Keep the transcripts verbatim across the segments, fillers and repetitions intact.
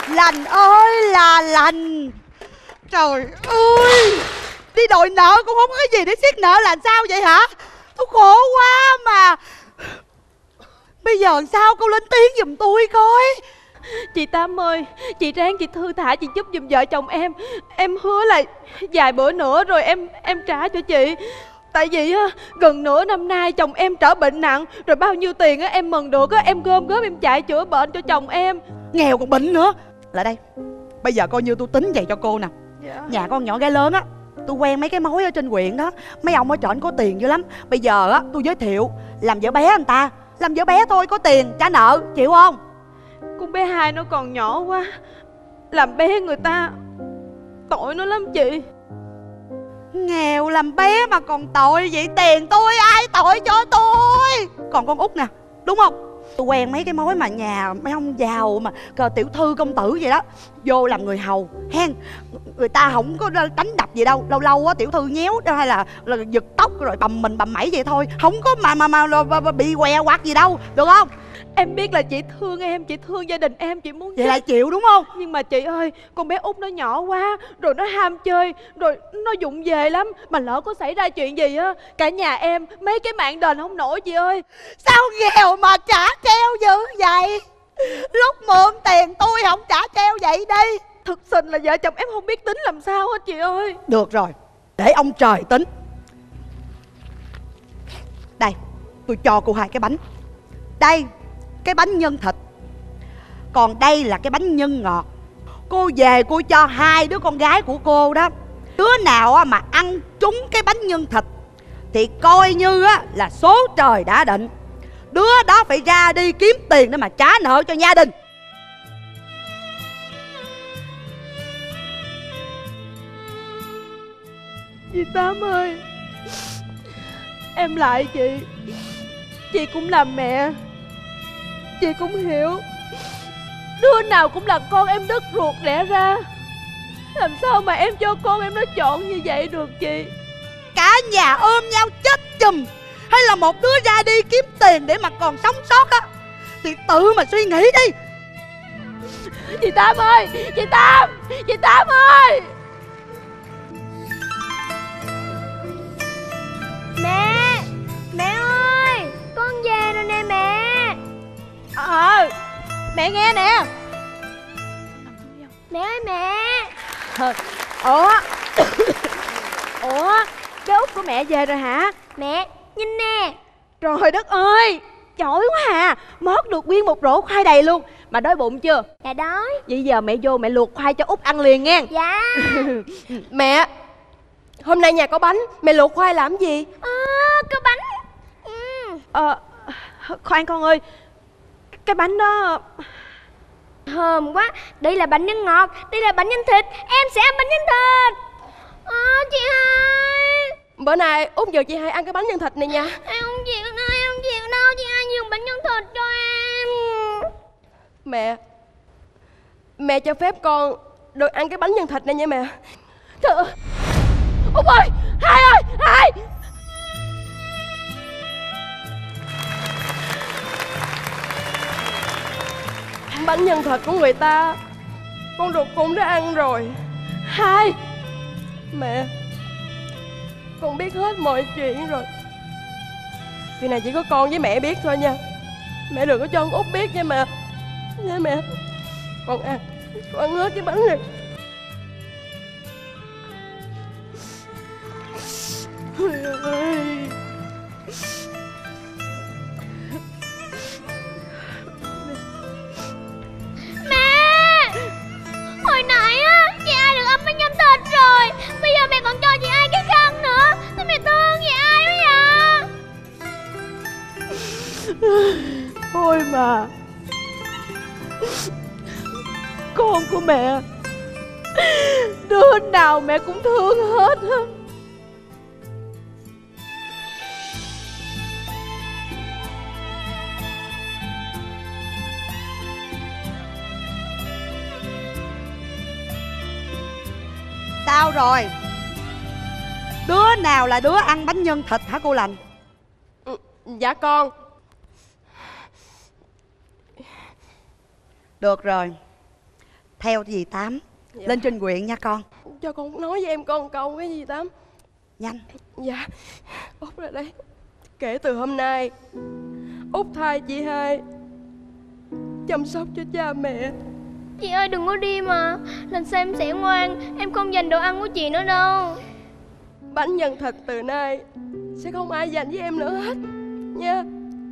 Lành ơi là lành. Trời ơi, đi đòi nợ cũng không có cái gì để siết nợ là sao vậy hả? Tôi khổ quá mà. Bây giờ sao cô lên tiếng giùm tôi coi. Chị Tám ơi, chị ráng chị thư thả chị giúp giùm vợ chồng em. Em hứa là vài bữa nữa rồi em em trả cho chị. Tại vì á, gần nửa năm nay chồng em trở bệnh nặng. Rồi bao nhiêu tiền á em mừng được á, em gom góp em chạy chữa bệnh cho chồng em. Nghèo còn bệnh nữa. Lại đây, bây giờ coi như tôi tính vậy cho cô nè. Dạ. Nhà con nhỏ gái lớn á, tôi quen mấy cái mối ở trên huyện đó. Mấy ông ở trển có tiền dữ lắm. Bây giờ á, tôi giới thiệu làm vợ bé anh ta. Làm vợ bé thôi, có tiền, trả nợ, chịu không? Con bé hai nó còn nhỏ quá, làm bé người ta tội nó lắm chị. Nghèo làm bé mà còn tội vậy? Tiền tôi ai tội cho tôi? Còn con út nè, đúng không? Tôi quen mấy cái mối mà nhà mấy ông giàu mà cờ tiểu thư công tử vậy đó. Vô làm người hầu hen. Người ta không có đánh đập gì đâu. Lâu lâu á tiểu thư nhéo hay là, là giật tóc rồi bầm mình bầm mẩy vậy thôi. Không có mà mà mà, mà, mà bị què quạt gì đâu. Được không? Em biết là chị thương em, chị thương gia đình em, chị muốn vậy là chịu đúng không? Nhưng mà chị ơi, con bé út nó nhỏ quá, rồi nó ham chơi, rồi nó vụng về lắm. Mà lỡ có xảy ra chuyện gì á, cả nhà em mấy cái mạng đền không nổi chị ơi. Sao nghèo mà trả treo dữ vậy? Lúc mượn tiền tôi không trả treo vậy đi. Thực tình là vợ chồng em không biết tính làm sao hết chị ơi. Được rồi, để ông trời tính. Đây, tôi cho cô hai cái bánh. Đây, cái bánh nhân thịt. Còn đây là cái bánh nhân ngọt. Cô về cô cho hai đứa con gái của cô đó, đứa nào mà ăn trúng cái bánh nhân thịt thì coi như là số trời đã định. Đứa đó phải ra đi kiếm tiền để mà trả nợ cho gia đình. Chị Tám ơi, em lại chị. Chị cũng làm mẹ, chị cũng hiểu đứa nào cũng là con em đứt ruột đẻ ra. Làm sao mà em cho con em nó chọn như vậy được chị? Cả nhà ôm nhau chết chùm, hay là một đứa ra đi kiếm tiền để mà còn sống sót á, thì tự mà suy nghĩ đi. Chị Tám ơi, chị Tám, chị Tám ơi. Mẹ, mẹ ơi, con về rồi nè mẹ. Ờ, mẹ nghe nè. Mẹ ơi mẹ. Ủa Ủa, cái út của mẹ về rồi hả? Mẹ, nhìn nè. Trời đất ơi, giỏi quá à. Mót được nguyên một rổ khoai đầy luôn. Mà đói bụng chưa? Dạ đói. Vậy giờ mẹ vô mẹ luộc khoai cho út ăn liền nghe. Dạ. Mẹ, hôm nay nhà có bánh, mẹ luộc khoai làm gì? À, có bánh. Ừ. Ờ, khoan con ơi, cái bánh đó thơm quá. Đây là bánh nhân ngọt, đây là bánh nhân thịt. Em sẽ ăn bánh nhân thịt. À, chị hai, bữa nay Út giờ chị hai ăn cái bánh nhân thịt này nha. Em không chịu đâu, em không chịu đâu. Chị hai dùng bánh nhân thịt cho em. Mẹ, mẹ cho phép con được ăn cái bánh nhân thịt này nha mẹ. Trời ơi, Út ơi, hai ơi, hai. Bánh nhân thịt của người ta con ruột cũng đã ăn rồi. Hai. Mẹ, con biết hết mọi chuyện rồi. Chuyện này chỉ có con với mẹ biết thôi nha. Mẹ đừng có cho con Út biết nha mẹ. Nha mẹ. Con ăn, con ăn hết cái bánh này. Ôi ơi. Hồi nãy á, chị ai được ăn bánh nhân thịt rồi. Bây giờ mẹ còn cho chị ai cái khăn nữa. Sao mẹ thương chị ai quá vậy? Thôi mà, con của mẹ đứa nào mẹ cũng thương hết á. Sao rồi? Đứa nào là đứa ăn bánh nhân thịt hả cô Lành? Ừ, dạ con. Được rồi, theo dì Tám. Dạ. Lên trên huyện nha con. Cho con nói với em con câu cái gì Tám. Nhanh. Dạ Út ra đây. Kể từ hôm nay Út thay chị hai chăm sóc cho cha mẹ. Chị ơi đừng có đi mà. Lần sau em sẽ ngoan. Em không giành đồ ăn của chị nữa đâu. Bánh nhân thịt từ nay sẽ không ai giành với em nữa hết nha.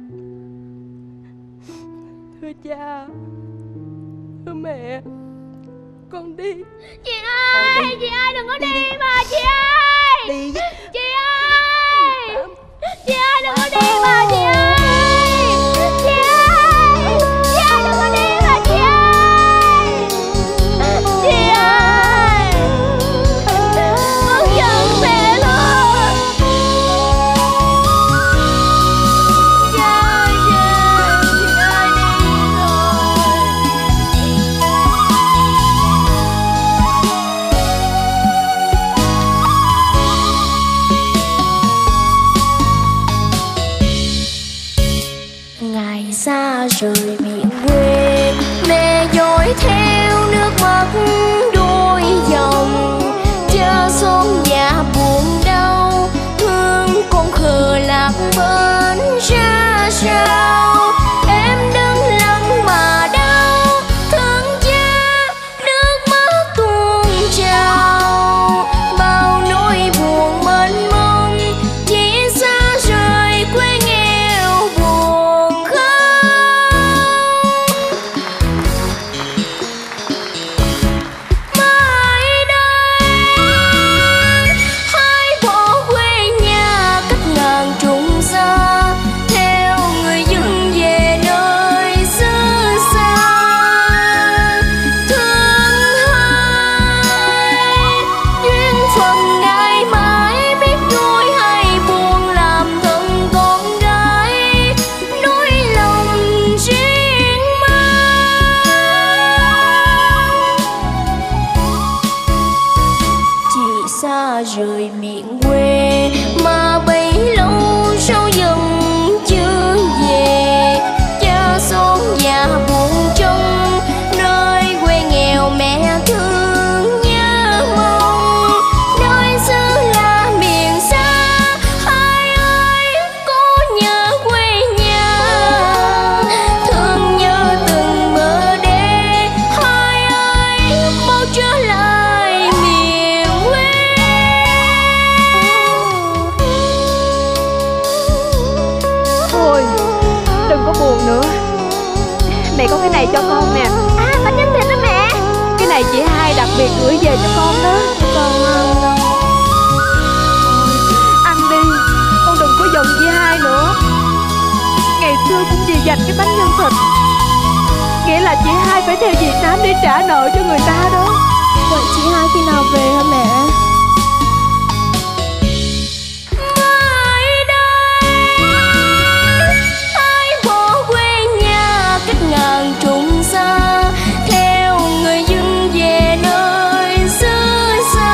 Thưa cha, thưa mẹ, con đi. Chị ơi, chị ơi đừng có đi, đi mà chị ơi. Đi. Chị ơi, chị ơi đừng có đi mà chị ơi. Chị ơi, chị ơi đừng có đi mà chị ơi. Chị ơi, con giận mẹ luôn. Chị ơi, chị ơi, chị ơi đi rồi. Ngày xa rời miền quê, mẹ dõi theo nước mắt đôi dòng. Cha xóm nhà buồn đau, thương con khờ lạc bên ra sao. Em đứng lặng mà đau, thương cha nước mắt tuôn trào. Bao nỗi buồn mênh mông, chỉ xa rời quê nghèo buồn khóc. Mai đây hai bỏ quê nhà cách ngàn trùng xa, theo người dân về nơi xứ xa. Thương hai duyên phận ngày mãi biết vui hay buồn, làm thân con gái nỗi lòng riêng mang. Chị xa rời miền quê mà bấy lâu sao dần chưa về. Cha xóm già buồn trông, nơi quê nghèo mẹ thương nhớ mong. Nơi xứ là miền xa, hai ơi có nhớ quê nhà. Thương nhớ từng bờ đê, hai ơi mau trở lại miền quê. Thôi đừng có buồn nữa. Mẹ có cái này cho con nè. À bánh nhân thịt đó mẹ. Cái này chị hai đặc biệt gửi về cho con đó. Con ăn đâu. Ăn đi, con đừng có giận chị hai nữa. Ngày xưa cũng vì dành cái bánh nhân thịt, nghĩa là chị hai phải theo dì Tám để trả nợ cho người ta đó. Vậy chị hai khi nào về hả mẹ? Mai đây ai bỏ quê nhà cách ngàn trùng xa, theo người dân về nơi xứ xa.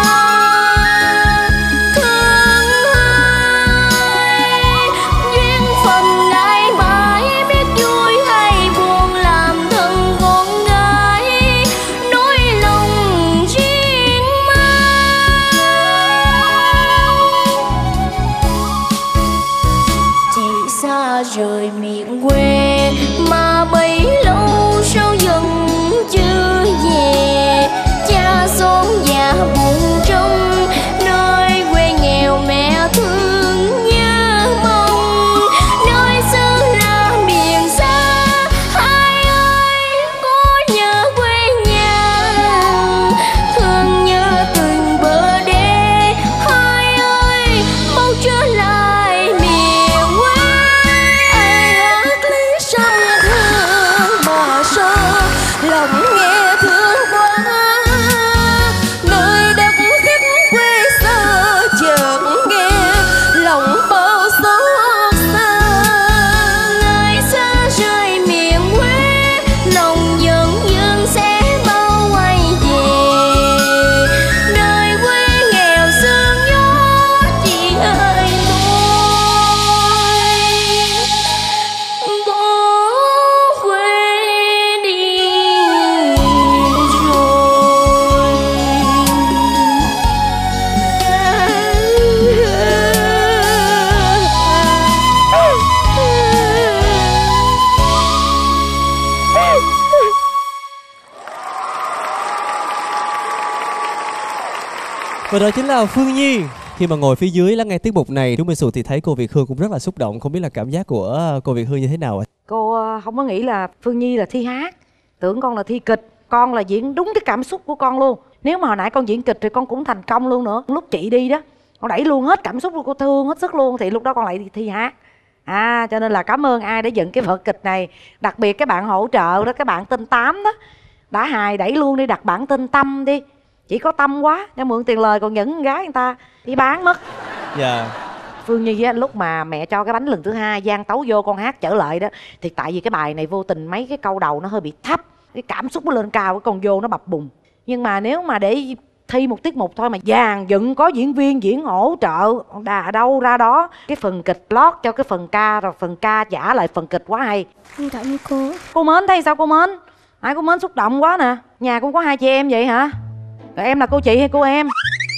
Thương hai duyên phận ngày mãi biết vui hay buồn, làm thân con gái nỗi lòng riêng mang. Chị xa rời miền quê mà bấy lâu sao dần chưa về. Cha xóm già buồn trông, nơi quê nghèo mẹ thương nhớ mong. Nơi xứ là miền xa, hai ơi có nhớ quê nhà. Thương nhớ từng bờ đê, hai ơi mau trở lại miền quê. Ai hát lý sông thương bờ sơ, lòng nghe thương quá. Nơi đất khách quê xa, chợt nghe lòng bao xót xa. Ngày xa rời miền quê, lòng dần dần sẽ bao quay về. Nơi quê nghèo sương gió, chị ơi tôi bỏ quê đi. Và đó chính là Phương Nhi. Khi mà ngồi phía dưới lắng nghe tiết mục này, chúng mình Sù thì thấy cô Việt Hương cũng rất là xúc động. Không biết là cảm giác của cô Việt Hương như thế nào ạ? Cô không có nghĩ là Phương Nhi là thi hát, tưởng con là thi kịch. Con là diễn đúng cái cảm xúc của con luôn. Nếu mà hồi nãy con diễn kịch thì con cũng thành công luôn nữa. Lúc chị đi đó, con đẩy luôn hết cảm xúc luôn, cô thương hết sức luôn. Thì lúc đó con lại thi hát. À, cho nên là cảm ơn ai đã dựng cái vở kịch này. Đặc biệt cái bạn hỗ trợ đó, cái bạn tên Tám đó, đã hài đẩy luôn đi, đặt bạn tên Tâm đi. Chỉ có Tâm quá, cho mượn tiền lời còn dẫn con gái người ta đi bán mất. Dạ yeah. Phương Nhi á, lúc mà mẹ cho cái bánh lần thứ hai Giang tấu vô con hát trở lại đó, thì tại vì cái bài này vô tình mấy cái câu đầu nó hơi bị thấp, cái cảm xúc nó lên cao, cái con vô nó bập bùng. Nhưng mà nếu mà để thi một tiết mục thôi mà dàn dựng có diễn viên diễn hỗ trợ đà đâu ra đó, cái phần kịch lót cho cái phần ca, rồi phần ca trả lại phần kịch quá hay. Cảm ơn cô. Cô Mến thấy sao cô Mến? Ai cô Mến xúc động quá nè. Nhà cũng có hai chị em vậy hả? Rồi em là cô chị hay cô em?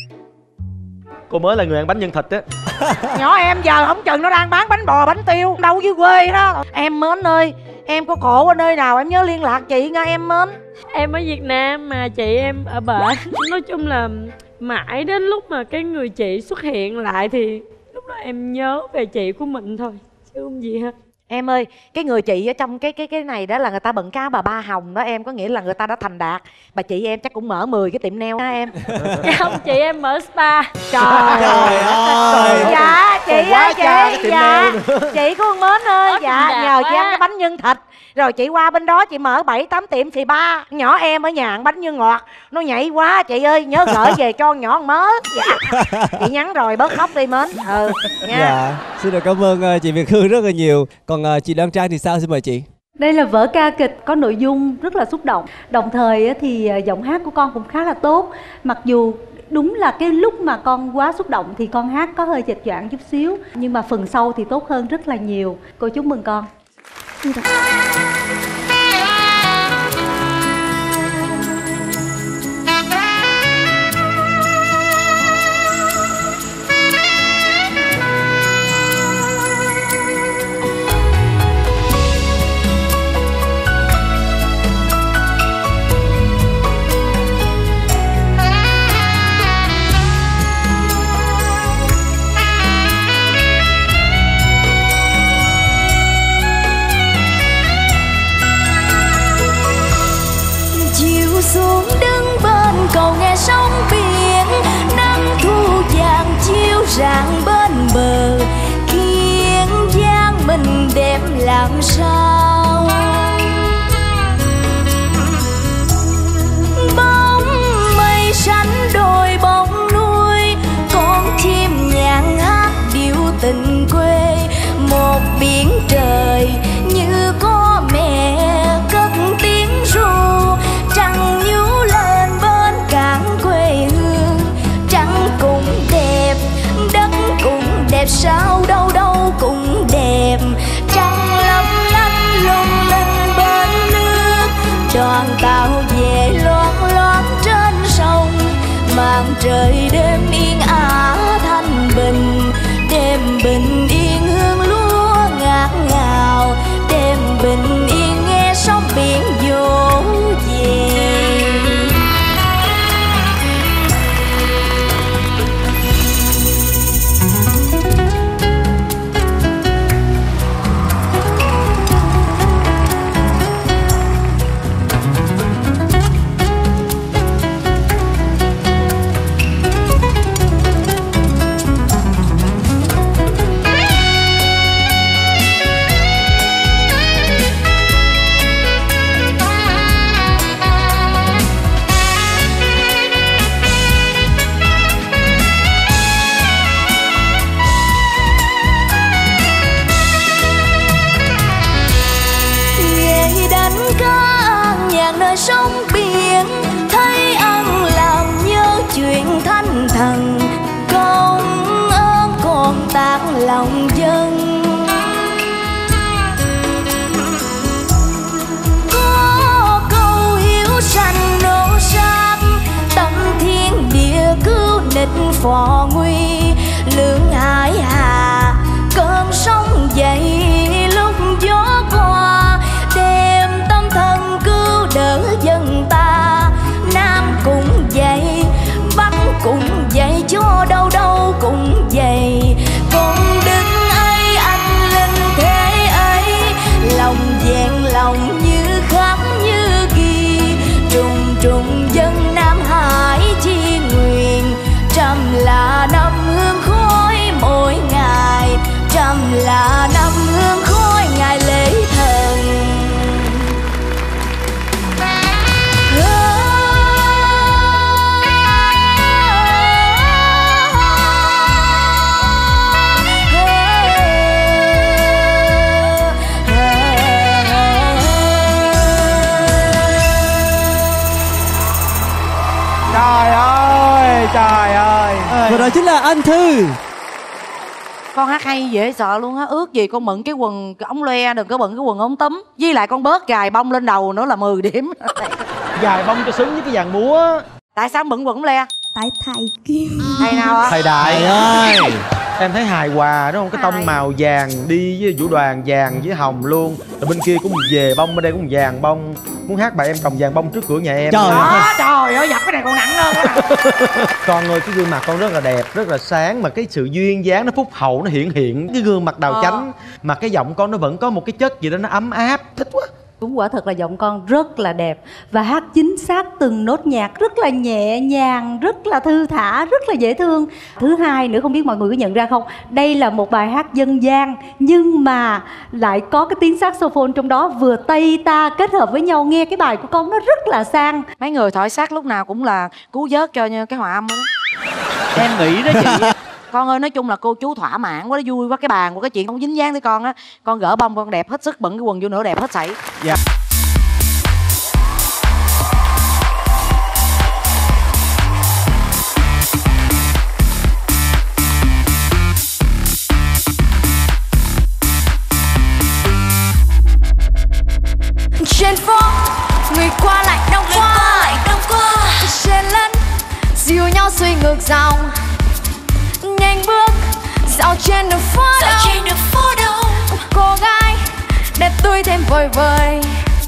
Cô mới là người ăn bánh nhân thịt á. Nhỏ em giờ không chừng nó đang bán bánh bò bánh tiêu đâu dưới quê đó. Em Mến ơi, em có khổ ở nơi nào em nhớ liên lạc chị nha em Mến. Em ở Việt Nam mà chị em ở bển. Nói chung là mãi đến lúc mà cái người chị xuất hiện lại thì lúc đó em nhớ về chị của mình thôi, chứ không gì hết. Em ơi, cái người chị ở trong cái cái cái này đó là người ta bận cá bà Ba Hồng đó em, có nghĩa là người ta đã thành đạt. Bà chị em chắc cũng mở mười cái tiệm nail ha em. Không, chị em mở spa. Trời, Trời ơi. Dạ chị ơi chị, dạ chị của con Mến ơi, Ủa, dạ đẹp nhờ quá. chị ăn cái bánh nhân thịt rồi chị qua bên đó chị mở bảy tám tiệm thì ba. Nhỏ em ở nhà ăn bánh nhân ngọt nó nhảy quá chị ơi, nhớ gửi về cho con nhỏ mớ. Dạ chị nhắn rồi bớt khóc đi Mến. Ừ nha. Dạ, xin được cảm ơn uh, chị Việt Hương rất là nhiều. Còn uh, chị Đoan Trang thì sao, xin mời chị. Đây là vở ca kịch có nội dung rất là xúc động. Đồng thời thì giọng hát của con cũng khá là tốt. Mặc dù đúng là cái lúc mà con quá xúc động thì con hát có hơi chệch choạng chút xíu, nhưng mà phần sau thì tốt hơn rất là nhiều. Cô chúc mừng con. Xuống đứng bên cầu nghe sóng biển, nắng thu vàng chiếu rạng bên bờ, kiên giang mình đẹp làm sao. Bóng mây xanh đôi bóng núi, con chim nhàn hát điệu tình quê. Một biển trời như có mẹ cất tiếng ru, trăng nhú lên bên cảng quê hương. Trăng cũng đẹp, đất cũng đẹp, sao đâu đâu cũng đẹp. Trăng lấp lánh lung linh bên nước, đoàn tàu về loáng loáng trên sông. Màn trời đêm yên ả thanh bình, đêm bình yên hương lúa ngát ngào. Đêm bình yên nghe sóng biển vỗ về. Sông biển thấy ăn làm nhớ chuyện thanh thần, công ơn còn tạc lòng dân. Có câu hiếu sanh nô sát, tâm thiên địa cứu nịch phò nguy. Lương hải hà cơn sóng dậy lúc gió qua, đem tâm thân cứu đỡ dân ta. Nam cũng vậy, Bắc cũng vậy, Trời ơi. Và đó chính là anh Thư. Con hát hay dễ sợ luôn á. Ước gì con mượn cái quần cái ống loe, đừng có bận cái quần ống túm. Với lại con bớt gài bông lên đầu nữa là mười điểm. Gài bông cho xứng với cái dàn múa. Tại sao mượn quần ống loe? Tại thầy kia. Thầy nào á? Thầy Đại Thầy ơi. Em thấy hài hòa đúng không? Cái tông màu vàng đi với vũ đoàn vàng với hồng luôn. Rồi bên kia cũng về bông, bên đây cũng vàng bông. Muốn hát bài em trồng vàng bông trước cửa nhà em. Trời Đó, trời ơi, dập cái này còn nặng hơn á. Con ơi, cái gương mặt con rất là đẹp, rất là sáng. Mà cái sự duyên dáng nó phúc hậu, nó hiện hiện. Cái gương mặt đào ờ. chánh. Mà cái giọng con nó vẫn có một cái chất gì đó nó ấm áp. Thích quá. Đúng, quả thật là giọng con rất là đẹp và hát chính xác từng nốt nhạc, rất là nhẹ nhàng, rất là thư thả, rất là dễ thương. Thứ hai nữa, không biết mọi người có nhận ra không, đây là một bài hát dân gian nhưng mà lại có cái tiếng saxophone trong đó, vừa tây ta kết hợp với nhau, nghe cái bài của con nó rất là sang. Mấy người thổi sax lúc nào cũng là cứu vớt cho như cái hòa âm đó. Em nghĩ đó chị. Con ơi, nói chung là cô chú thỏa mãn quá, nó vui quá. Cái bàn của cái chuyện không dính dáng tới con á. Con gỡ bông con đẹp hết sức, bận cái quần vô nữa đẹp hết sảy. Dạ. Trên phố người qua lại đông qua, trên lẫn dìu nhau xuôi ngược dòng, nhanh bước dạo trên đường phố đông. Một cô gái đẹp tươi thêm vời vời,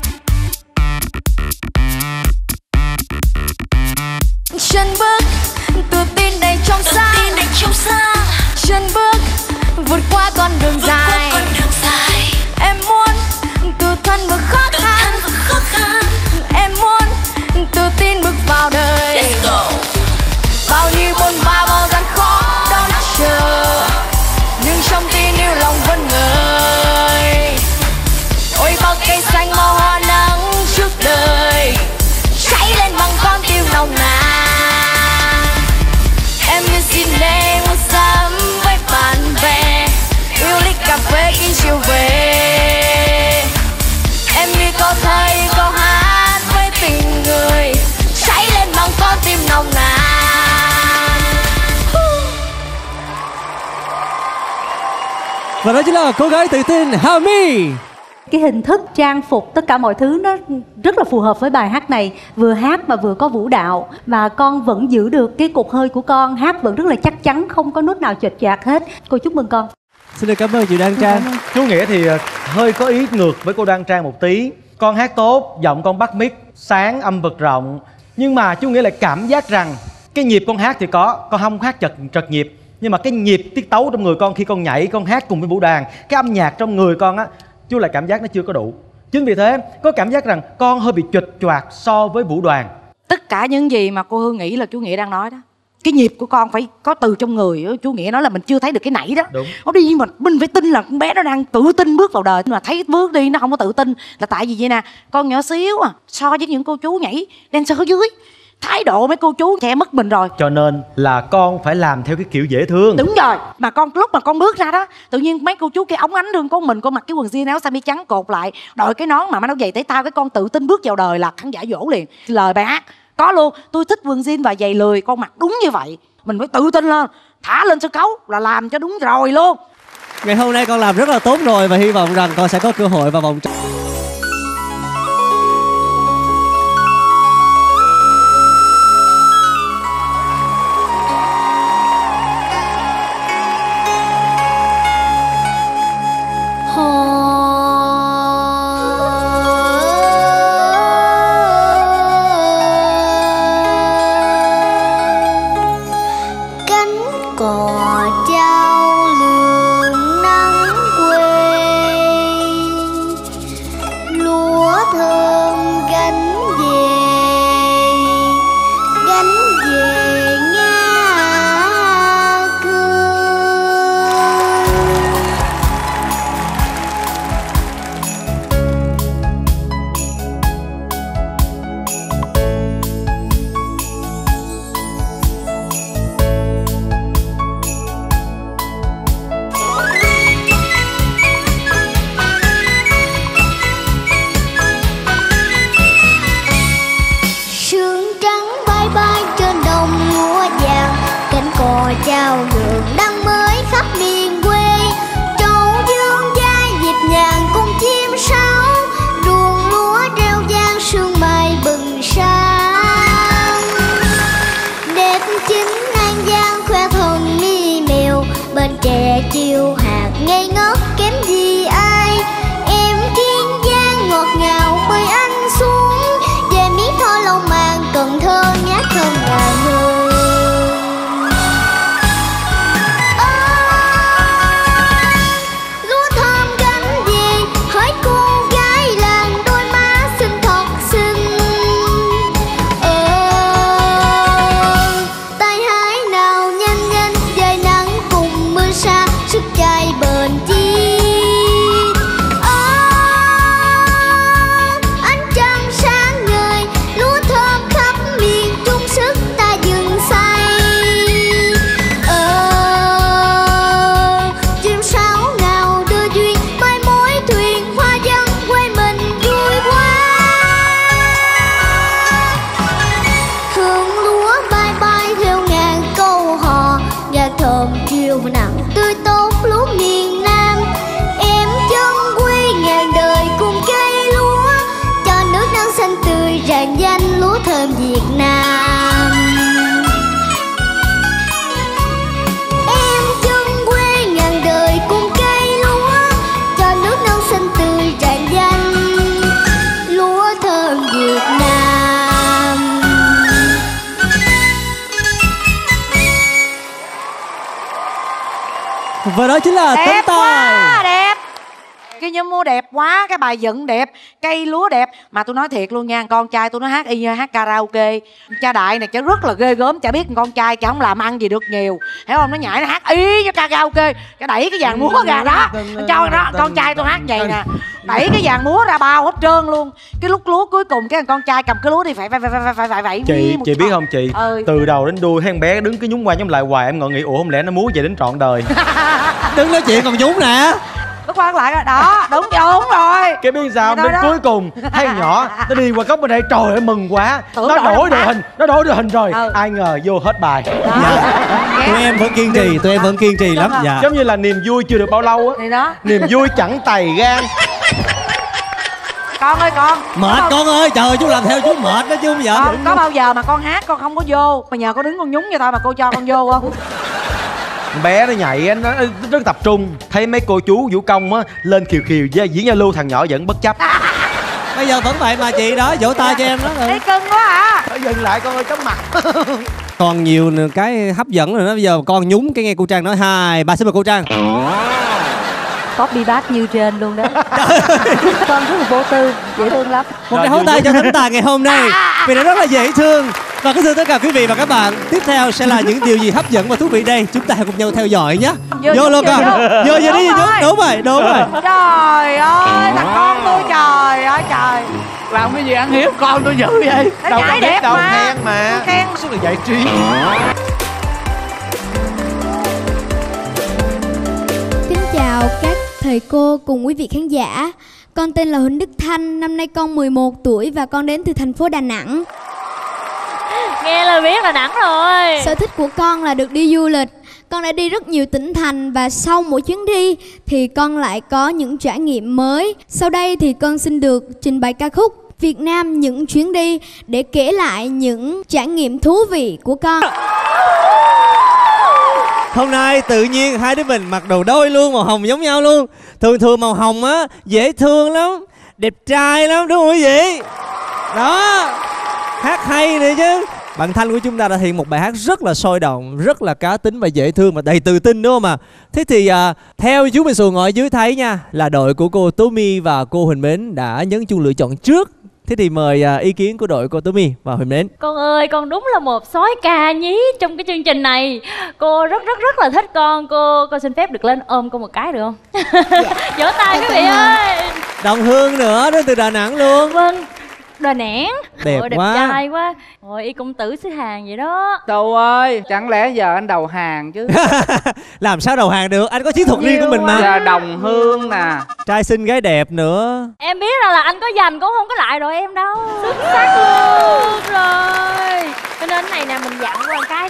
chân bước tự tin đầy trong sáng, chân bước vượt qua con đường dài. Em muốn tự thân vượt khó khăn, em muốn tự tin bước vào đời. Bao nhiêu bôn ba bao gian khó đón chờ, nhưng trong tim yêu lòng vẫn ngời. Ôi bao cây xanh màu hoa nắng trước đời, cháy lên bằng con tim nồng nàn. Em như xin em muốn sớm với bạn bè, yêu ly cà phê khi chiều về. Em như có thấy câu hát với tình người, cháy lên bằng con tim nồng nàn. Và đó chính là cô gái tự tin Hà My. Cái hình thức trang phục, tất cả mọi thứ nó rất là phù hợp với bài hát này. Vừa hát mà vừa có vũ đạo, mà con vẫn giữ được cái cột hơi của con, hát vẫn rất là chắc chắn, không có nốt nào chệch choạc hết. Cô chúc mừng con. Xin được cảm ơn chị Đoan Trang. Chú Nghĩa thì hơi có ý ngược với cô Đoan Trang một tí. Con hát tốt, giọng con bắt mic sáng, âm vực rộng. Nhưng mà chú Nghĩa lại cảm giác rằng cái nhịp con hát thì có, con không hát chật trật nhịp, nhưng mà cái nhịp tiết tấu trong người con khi con nhảy, con hát cùng với vũ đoàn, cái âm nhạc trong người con á, chú lại cảm giác nó chưa có đủ. Chính vì thế có cảm giác rằng con hơi bị chệch choạc so với vũ đoàn. Tất cả những gì mà cô Hương nghĩ là chú Nghĩa đang nói đó. Cái nhịp của con phải có từ trong người. Chú Nghĩa nói là mình chưa thấy được cái nảy đó. Đúng. Nó đi mà mình phải tin là con bé nó đang tự tin bước vào đời. Mà thấy bước đi nó không có tự tin là tại vì vậy nè, con nhỏ xíu à, so với những cô chú nhảy dancer ở dưới, thái độ mấy cô chú che mất mình rồi. Cho nên là con phải làm theo cái kiểu dễ thương. Đúng rồi. Mà con lúc mà con bước ra đó, tự nhiên mấy cô chú kia ống ánh đường con mình, con mặc cái quần jean áo sơ mi trắng cột lại, đội cái nón mà nó giày thể thao, cái con tự tin bước vào đời là khán giả dỗ liền. Lời bài hát có luôn, tôi thích quần jean và giày lười, con mặc đúng như vậy. Mình phải tự tin lên, thả lên sân khấu là làm cho đúng rồi luôn. Ngày hôm nay con làm rất là tốt rồi và hy vọng rằng con sẽ có cơ hội vào vòng hò chào mừng năm mới khắp miền quê. Trâu dương vai nhịp nhàng cùng chim sáo, ruộng lúa reo vang sương mai bừng sáng. Đẹp chính An Giang khoe thân mi mèo, bên trẻ chiều hạt ngây ngất kém gì ai. Em Kiên Giang ngọt ngào mời anh xuống, về miếng thôi lòng màng Cần Thơ ngát thơm ngà hương. Lúa thơm gánh về hỡi cô gái làng, đôi má xinh thật xinh. Ờ, tay hái nào nhanh nhanh, trời nắng cùng mưa xa, sức chai bền chi. Ờ, ánh trăng sáng ngời, lúa thơm khắp miền chung sức ta dừng say. Ờ, chim sáo nào đưa duyên, mai mối thuyền hoa dân quê mình vui quá. Hương lúa bay bay theo ngàn câu hò, gà thơm chiều nặng tươi tốt lúa miền Nam. Em chân quy ngàn đời cùng cây lúa, cho nước nắng xanh tươi rạng danh lúa thơm Việt Nam. Em chân quê ngàn đời cùng cây lúa, cho nước nắng xanh tươi rạng danh lúa thơm Việt Nam. Và đó chính là Đẹp Tấn quá, Tài. đẹp. Cái nhóm múa đẹp quá, cái bài dựng đẹp, cây lúa đẹp. Mà tôi nói thiệt luôn nha, con trai tôi nó hát y như hát karaoke. Cha Đại này chả rất là ghê gớm, chả biết con trai chả không làm ăn gì được nhiều, hiểu không? Nó nhảy nó hát y như karaoke, chả đẩy cái dàn múa ra đó. Cho nó, con trai tôi hát vậy nè, đẩy cái dàn múa ra bao hết trơn luôn. Cái lúc lúa cuối cùng cái con trai cầm cái lúa đi phải phải phải phải phải phải phải Chị chị biết không chị, ừ. từ đầu đến đuôi hai con bé đứng cứ nhúng qua nhúng lại hoài, em ngồi nghĩ ủa không lẽ nó múa vậy đến trọn đời. Đứng nói chuyện còn nhúng nè. Nó quay lại rồi đó, đúng đúng rồi. Cái biết sao Đó đến đó. cuối cùng thấy con nhỏ nó đi qua góc bên đây, trời ơi mừng quá, Tưởng nó đổi đổi được đội hình, nó đổi đội hình rồi. Ừ. Ai ngờ vô hết bài. Dạ. Tụi em vẫn kiên trì, tụi em vẫn kiên trì lắm. Dạ. Giống như là niềm vui chưa được bao lâu á, Thì đó. niềm vui chẳng tày gan. Con ơi con. Mệt con ơi, trời ơi, chú làm theo chú mệt đó chứ không giỡn. Con có bao giờ mà con hát con không có vô, mà nhờ con đứng con nhúng cho tao mà cô cho con vô không? Con bé nó nhảy nó rất tập trung, thấy mấy cô chú vũ công á lên khiều khiều với diễn giao lưu, thằng nhỏ vẫn bất chấp. Bây giờ vẫn vậy mà chị đó, vỗ tay cho em đó. Thấy cưng quá à. Phải dừng lại con ơi, chóng mặt. Còn nhiều cái hấp dẫn rồi đó. Bây giờ con nhúng cái nghe cô Trang nói hai ba, xin mời cô Trang. Copy bát như trên luôn đó. Con rất là vô tư, dễ thương lắm. Một cái hấu tay cho Tấn Tài ngày hôm nay vì nó rất là dễ thương. Và kính thưa tất cả quý vị và các bạn, tiếp theo sẽ là những điều gì hấp dẫn và thú vị đây, chúng ta cùng nhau theo dõi nhé. Vô, Vô vô, luôn vô, con. vô. Vô vô đi Đúng vô. rồi. Đúng rồi, đúng rồi. Trời ơi, thằng con tôi, trời ơi trời. Làm cái gì ăn hiếp con tôi dữ vậy? Nó nhảy đẹp đâu mà. khen mà. Khen. Suốt là giải trí. Kính chào các thầy cô cùng quý vị khán giả. Con tên là Huỳnh Đức Thanh, năm nay con mười một tuổi và con đến từ thành phố Đà Nẵng. Nghe là biết là Đẳng rồi. Sở thích của con là được đi du lịch. Con đã đi rất nhiều tỉnh thành và sau mỗi chuyến đi thì con lại có những trải nghiệm mới. Sau đây thì con xin được trình bày ca khúc Việt Nam những chuyến đi để kể lại những trải nghiệm thú vị của con. Hôm nay tự nhiên hai đứa mình mặc đồ đôi luôn, màu hồng giống nhau luôn. Thường thường màu hồng á dễ thương lắm, đẹp trai lắm, đúng không quý vị? Đó, hát hay nữa chứ. Bạn Thanh của chúng ta đã thể hiện một bài hát rất là sôi động, rất là cá tính và dễ thương mà đầy tự tin, đúng không ạ? Thế thì à, theo chú Minh Xuồng ngồi dưới thấy nha, là đội của cô Tố My và cô Huỳnh Mến đã nhấn chuông lựa chọn trước. Thế thì mời à, ý kiến của đội cô Tố My và Huỳnh Mến. Con ơi, con đúng là một soái ca nhí trong cái chương trình này. Cô rất rất rất là thích con. Cô con xin phép được lên ôm cô một cái được không? Vỗ tay quý vị ơi. Đồng Hương nữa, đến từ Đà Nẵng luôn. Vâng, Đà Nẵng. Đẹp Ôi, đẹp quá. trai quá. Ôi, y công tử xứ Hàn vậy đó. Đâu ơi, chẳng lẽ giờ anh đầu hàng chứ? Làm sao đầu hàng được, anh có chiến thuật riêng của mình mà. Giờ Đồng Hương nè, trai xinh gái đẹp nữa. Em biết rằng là anh có giành cũng không có lại đội em đâu. Xuất sắc luôn rồi. Cho nên cái này nè mình dặn qua một cái. không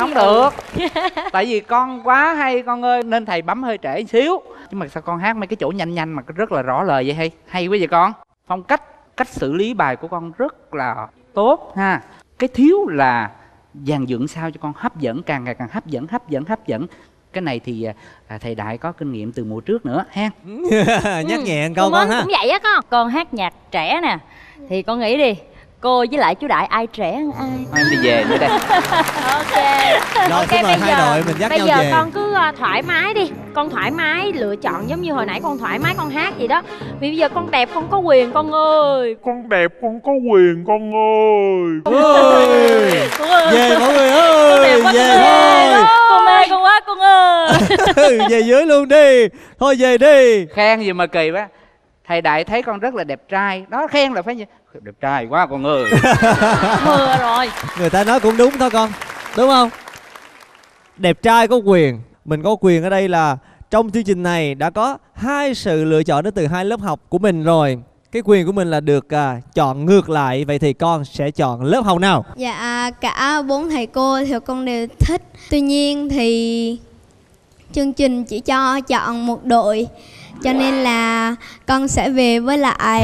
không được. Tại vì con quá hay con ơi, nên thầy bấm hơi trễ xíu. Nhưng mà sao con hát mấy cái chỗ nhanh nhanh mà rất là rõ lời vậy? Hay hay quá vậy con. Phong cách cách xử lý bài của con rất là tốt ha. Cái thiếu là dàn dựng sao cho con hấp dẫn, càng ngày càng hấp dẫn, hấp dẫn, hấp dẫn. Cái này thì à, thầy Đại có kinh nghiệm từ mùa trước nữa ha. Nhắc Ừ, nhẹ cô câu con Mến ha. cũng vậy á con. Con hát nhạc trẻ nè, thì con nghĩ đi, cô với lại chú Đại ai trẻ hơn ai? Thôi em đi về nữa đây. Ok. Rồi Ok, xin mời bây hai giờ- đội mình dắt Bây nhau giờ về. con cứ uh, thoải mái đi. Con thoải mái lựa chọn giống như hồi nãy con thoải mái con hát vậy đó. Vì bây giờ con đẹp không có quyền con ơi. Con đẹp con có quyền con ơi. Ôi, về mọi người ơi, về thôi. Con mê con quá con ơi. Về dưới luôn đi. Thôi về đi. Khen gì mà kỳ quá. Thầy Đại thấy con rất là đẹp trai. Đó, khen là phải như đẹp trai quá con ơi. Mưa rồi. Người ta nói cũng đúng thôi con. Đúng không? Đẹp trai có quyền. Mình có quyền ở đây là trong chương trình này đã có hai sự lựa chọn đến từ hai lớp học của mình rồi. Cái quyền của mình là được à, chọn ngược lại. Vậy thì con sẽ chọn lớp học nào? Dạ cả bốn thầy cô thì con đều thích. Tuy nhiên thì chương trình chỉ cho chọn một đội, cho nên là con sẽ về với lại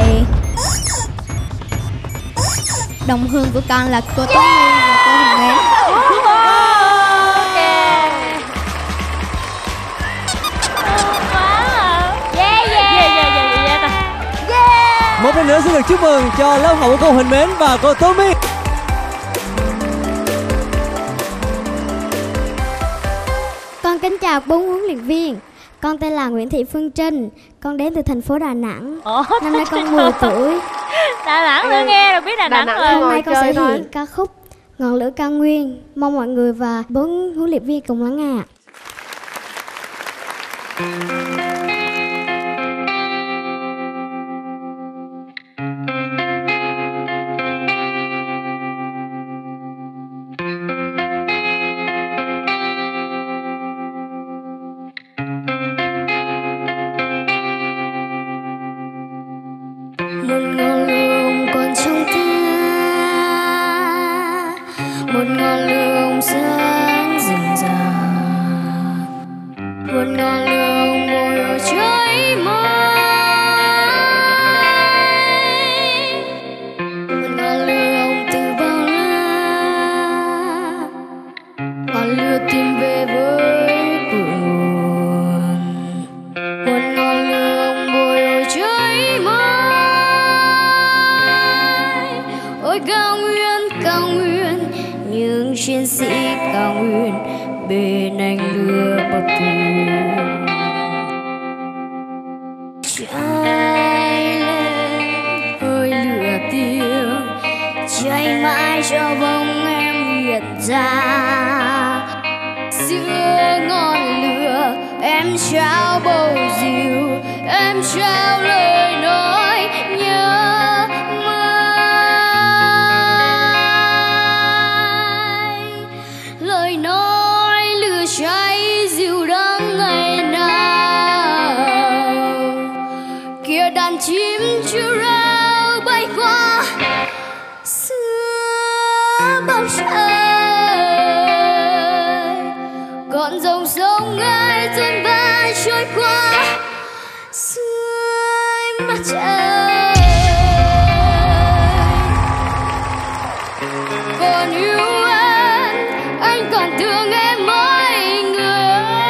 đồng hương của con là cô Tố Nguyên và cô Hồng Mến. Yeah, yeah. Yeah, yeah, yeah, yeah, yeah. Một lần nữa xin được chúc mừng cho lớp học của cô Huỳnh Mến và cô Tố My. Con kính chào bốn huấn luyện viên. Con tên là Nguyễn Thị Phương Trinh. Con đến từ thành phố Đà Nẵng. Ủa? Năm nay con mười tuổi. Đà Nẵng tôi nghe rồi, biết Đà, Đà Nẵng Nẵng rồi. Hôm nay con sẽ thôi. hiện ca khúc Ngọn lửa cao nguyên. Mong mọi người và bốn huấn luyện viên cùng lắng nghe ạ. Một ngọn lửa còn trong ta, một ngọn lửa sáng rừng rà, một ngọn lửa ngồi ở trái mãi, một ngọn lửa từ bao la, ngọn lửa tìm về với cội nguồn, một ngọn lửa ngồi ở trái mãi. Ôi cao nguyên, cao nguyên, những chiến sĩ cao nguyên bên anh lửa bậc thù cháy lên hơi lửa tiếng, cháy mãi cho bóng em hiện ra. Giữa ngọn lửa em trao bầu rượu, em trao lời nói nhớ. Lời nói lửa cháy dịu đắng ngày nào, kia đàn chim chưa rao bay qua giữa bầu trời, còn dòng sông ai dần vai trôi qua dưới mặt trời. Còn yêu em, anh còn thương em mỗi người.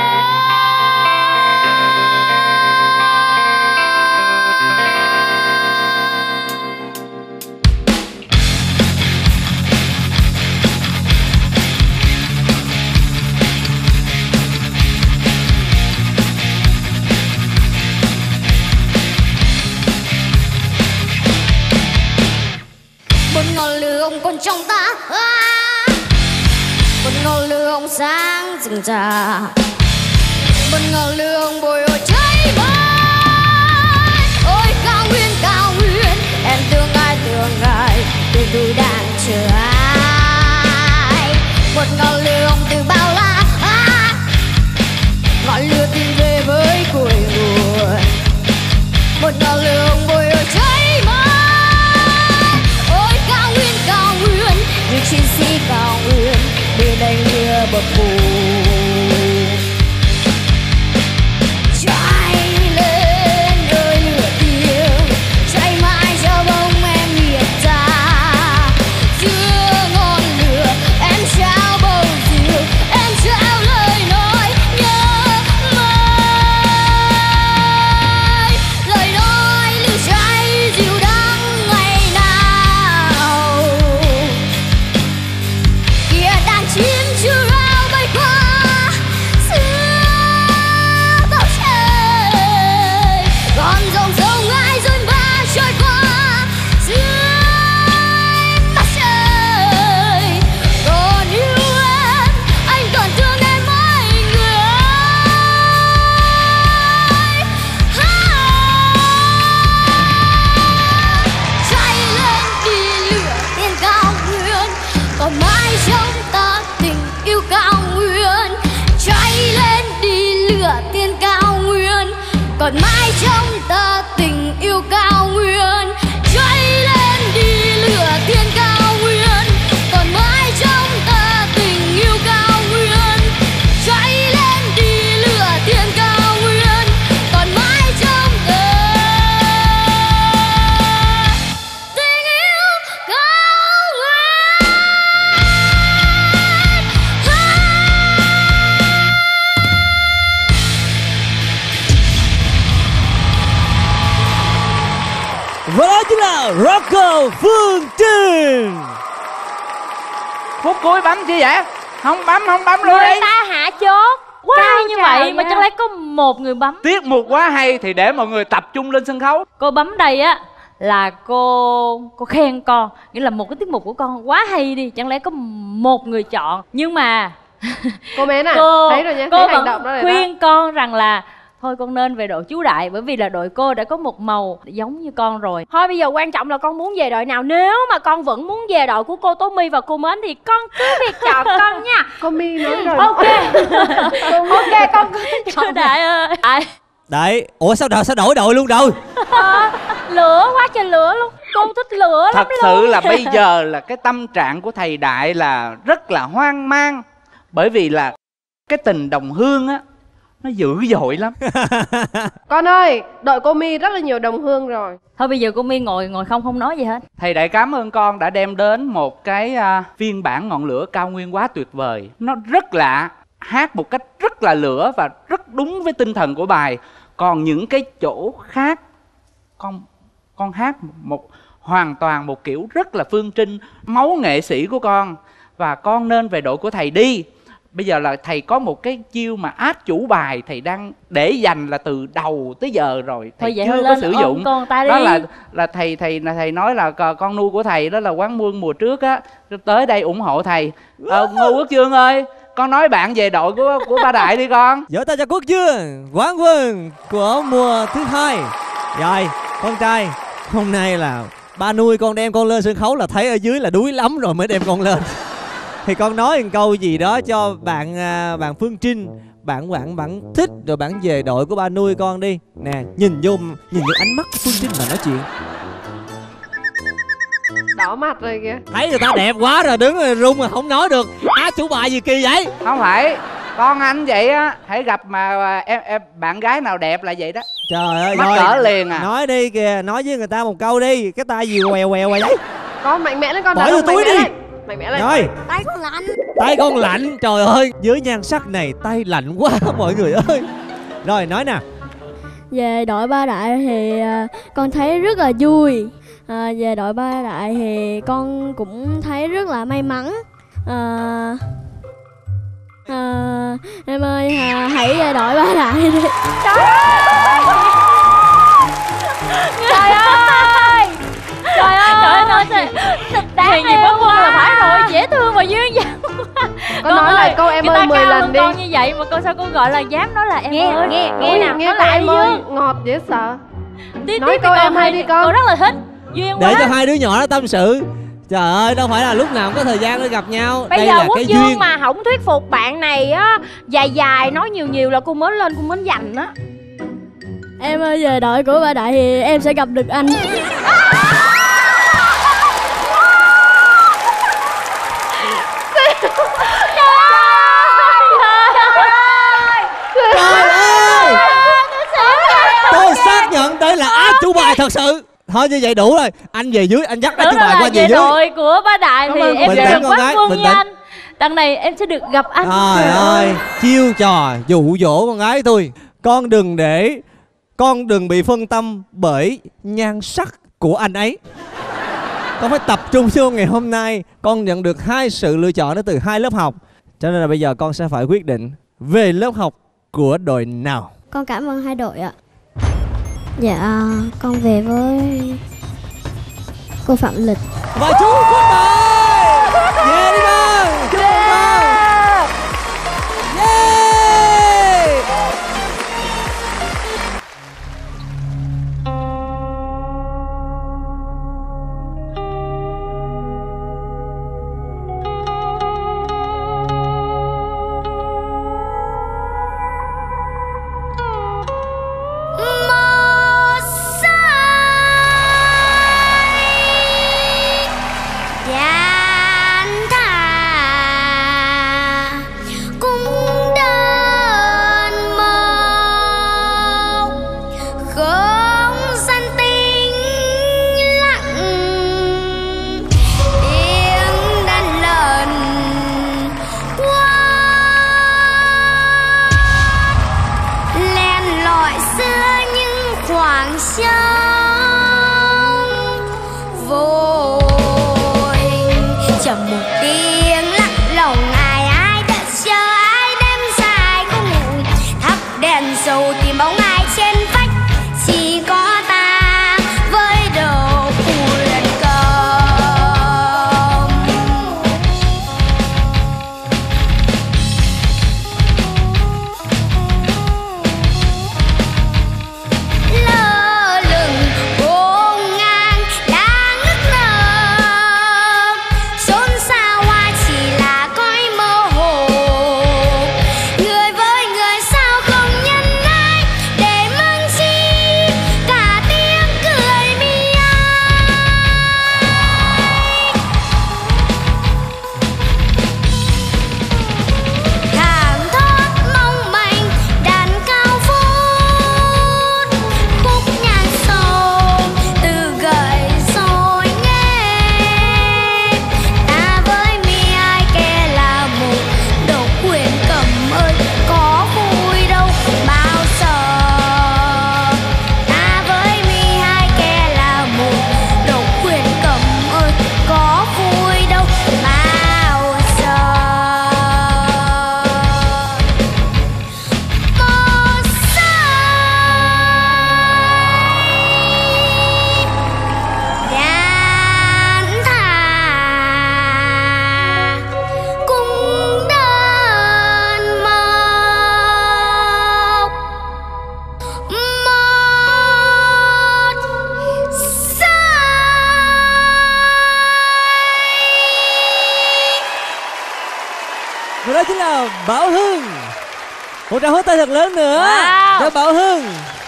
Một ngọn lửa ông còn trong ta, à, một ngọn lửa ông sáng rừng rà, một ngọn lửa ông bồi hồi cháy mãi. Ôi cao nguyên, cao nguyên, em thương ai thương ai, đời tôi đang chờ ai. Một ngọn lửa ông từ bao la, à, ngọn lửa tìm về với cội nguồn, một ngọn lửa ông bồi hồi cháy mãi. Ôi cao nguyên, cao nguyên, những chiến sĩ cao nguyên bên anh lửa bờ phủ. Cháy lên ơi lửa tiếng, cháy mãi cho bóng em hiện ra. Giữa ngọn lửa em trao bầu rượu, em trao lời nói nhớ mãi. Lời nói lửa cháy dịu đắng ngày nào. Kia đàn chim chưa rao bay qua giữa bầu trời. Còn dòng sông ai dồn ba trôi qua dưới mặt trời. Còn yêu em, anh còn thương em mỗi người ơi. Cháy lên vì lửa tiền cao nguyên, còn mãi trong ta tình yêu cao nguyên. Cháy lên đi lửa tiền cao nguyên, còn mãi trong ta tình yêu cao nguyên. Cháy lên đi lửa tiền cao nguyên, còn mãi trong ta tình yêu cao nguyên. Cháy lên đi lửa tiền cao nguyên, còn mãi trong ta tình yêu cao nguyên. Và đó chính là Rocco Phương Trinh. Phút cuối bấm chi vậy? Không bấm, không bấm luôn Người đi. ta hạ chốt Wow, cao như trời vậy mà nha. chẳng lẽ có một người bấm. Tiết mục quá hay thì để mọi người tập trung lên sân khấu. Cô bấm đây á là cô cô khen con, nghĩa là một cái tiết mục của con quá hay đi, chẳng lẽ có một người chọn. Nhưng mà Cô Mến à, cô thấy rồi nhá, cô thấy hành vẫn động đó rồi đó. khuyên con rằng là thôi con nên về đội chú Đại, bởi vì là đội cô đã có một màu giống như con rồi. Thôi bây giờ quan trọng là con muốn về đội nào. Nếu mà con vẫn muốn về đội của cô Tố My và cô Mến thì con cứ việc chọn con nha. Cô My nói rồi. Ok. Ok con cứ chọn. Chú Đại ơi. Đại. Đấy, ủa sao đổi sao đổi đội luôn rồi? À, lửa quá trời lửa luôn. Con thích lửa lắm Thật luôn. sự là bây giờ là cái tâm trạng của thầy Đại là rất là hoang mang. Bởi vì là cái tình đồng hương á, nó dữ dội lắm. Con ơi, đội cô My rất là nhiều đồng hương rồi. Thôi bây giờ cô My ngồi ngồi không không nói gì hết. Thầy Đại cảm ơn con đã đem đến một cái à, phiên bản ngọn lửa cao nguyên quá tuyệt vời. Nó rất lạ, hát một cách rất là lửa và rất đúng với tinh thần của bài. Còn những cái chỗ khác, con con hát một hoàn toàn một kiểu rất là Phương Trinh, máu nghệ sĩ của con. Và con nên về đội của thầy đi. Bây giờ là thầy có một cái chiêu mà át chủ bài, thầy đang để dành là từ đầu tới giờ rồi, thầy Thôi vậy chưa thôi có lên sử ôm dụng. con ta đi. Đó là là thầy thầy là thầy nói là c- con nuôi của thầy đó là Quán Quân mùa trước á, tới đây ủng hộ thầy. Ờ, Ngô Quốc Dương ơi, con nói bạn về đội của của Ba Đại đi con. Vỗ tay cho Quốc Dương, quán quân của mùa thứ hai. Rồi, con trai, hôm nay là ba nuôi con đem con lên sân khấu là thấy ở dưới là đuối lắm rồi mới đem con lên. Thì con nói một câu gì đó cho bạn à, bạn Phương Trinh, bạn bạn bạn thích rồi bạn về đội của ba nuôi con đi. Nè, nhìn vô nhìn vô ánh mắt của Phương Trinh mà nói chuyện. Đỏ mặt rồi kìa. Thấy người ta đẹp quá rồi đứng rồi run mà không nói được. Á chủ bài gì kỳ vậy? Không phải, con anh vậy á, hãy gặp mà à, em, em bạn gái nào đẹp là vậy đó. Trời ơi, Mắc rồi, cỡ liền à. nói đi kìa, nói với người ta một câu đi. Cái tay gì quèo quèo vậy đấy. Con mạnh mẽ lên con. Bỏ đàn vô ông mạnh túi mẽ đi. lên. Mạnh mẽ lên. Rồi, Tay con lạnh. tay con lạnh. Trời ơi, dưới nhan sắc này tay lạnh quá mọi người ơi. Rồi, nói nè. Về đội Ba Đại thì à, con thấy rất là vui. À, về đội Ba Đại thì con cũng thấy rất là may mắn. À, à, em ơi à, hãy về đội Ba Đại đi. Trời ơi. Trời ơi. Trời ơi. Trời ơi, nói gì? Đáng gì Quán Quân là phải rồi, dễ thương và duyên dáng. Con nói lại câu em người ơi ta mười cao lần hơn đi. con như vậy mà con sao con gọi là dám nói là em Nghe, ơi. nghe, nghe Ui, nào. nghe Nói câu lại em đi ơi Dương. ngọt dễ sợ. Tiếp Nói tiếp câu đi em ơi hay đi con. Con rất là thích. Duyên Để quá. cho hai đứa nhỏ nó tâm sự. Trời ơi, đâu phải là lúc nào cũng có thời gian để gặp nhau. Bây Đây giờ là Quốc cái Dương duyên. mà không thuyết phục bạn này á, dài dài nói nhiều nhiều là cô Mến lên cô Mến giành á. Em ơi về đội của Ba Đại thì em sẽ gặp được anh. Trời ơi. thật sự. Thôi như vậy đủ rồi. Anh về dưới, anh dắt Đó anh chú là bài qua về về dưới. đội của Bá Đại thì em Bình sẽ tĩnh được con bắt gái, quân bình với tĩnh. anh. Đằng này em sẽ được gặp anh. Trời ơi, chiêu trò dụ dỗ con gái tôi. Con đừng để Con đừng bị phân tâm bởi nhan sắc của anh ấy. Con phải tập trung vô ngày hôm nay. Con nhận được hai sự lựa chọn đến từ hai lớp học. Cho nên là bây giờ con sẽ phải quyết định về lớp học của đội nào. Con cảm ơn hai đội ạ. Dạ, con về với cô Phạm Lịch. Và chú có mời. Về đi con. Chúc mừng con. Yeah. Và đó chính là Bảo Hưng. Một tràng hỗ tay thật lớn nữa wow. cho Bảo Hưng.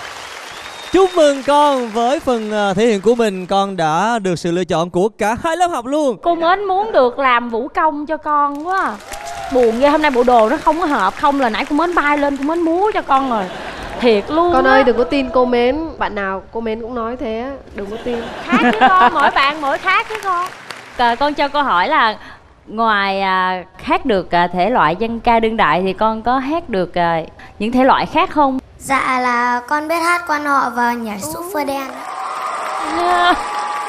Chúc mừng con với phần thể hiện của mình. Con đã được sự lựa chọn của cả hai lớp học luôn. Cô Mến muốn được làm vũ công cho con quá. Buồn ghê, hôm nay bộ đồ nó không có hợp. Không là nãy cô Mến bay lên, cô Mến múa cho con rồi. Thiệt luôn. Con á. ơi đừng có tin cô Mến. Bạn nào cô Mến cũng nói thế, đừng có tin. Khác chứ con, mỗi bạn mỗi khác chứ con. À, con cho câu hỏi là ngoài à, hát được à, thể loại dân ca đương đại thì con có hát được à, những thể loại khác không? Dạ là con biết hát quan họ và nhảy super dance. Yeah.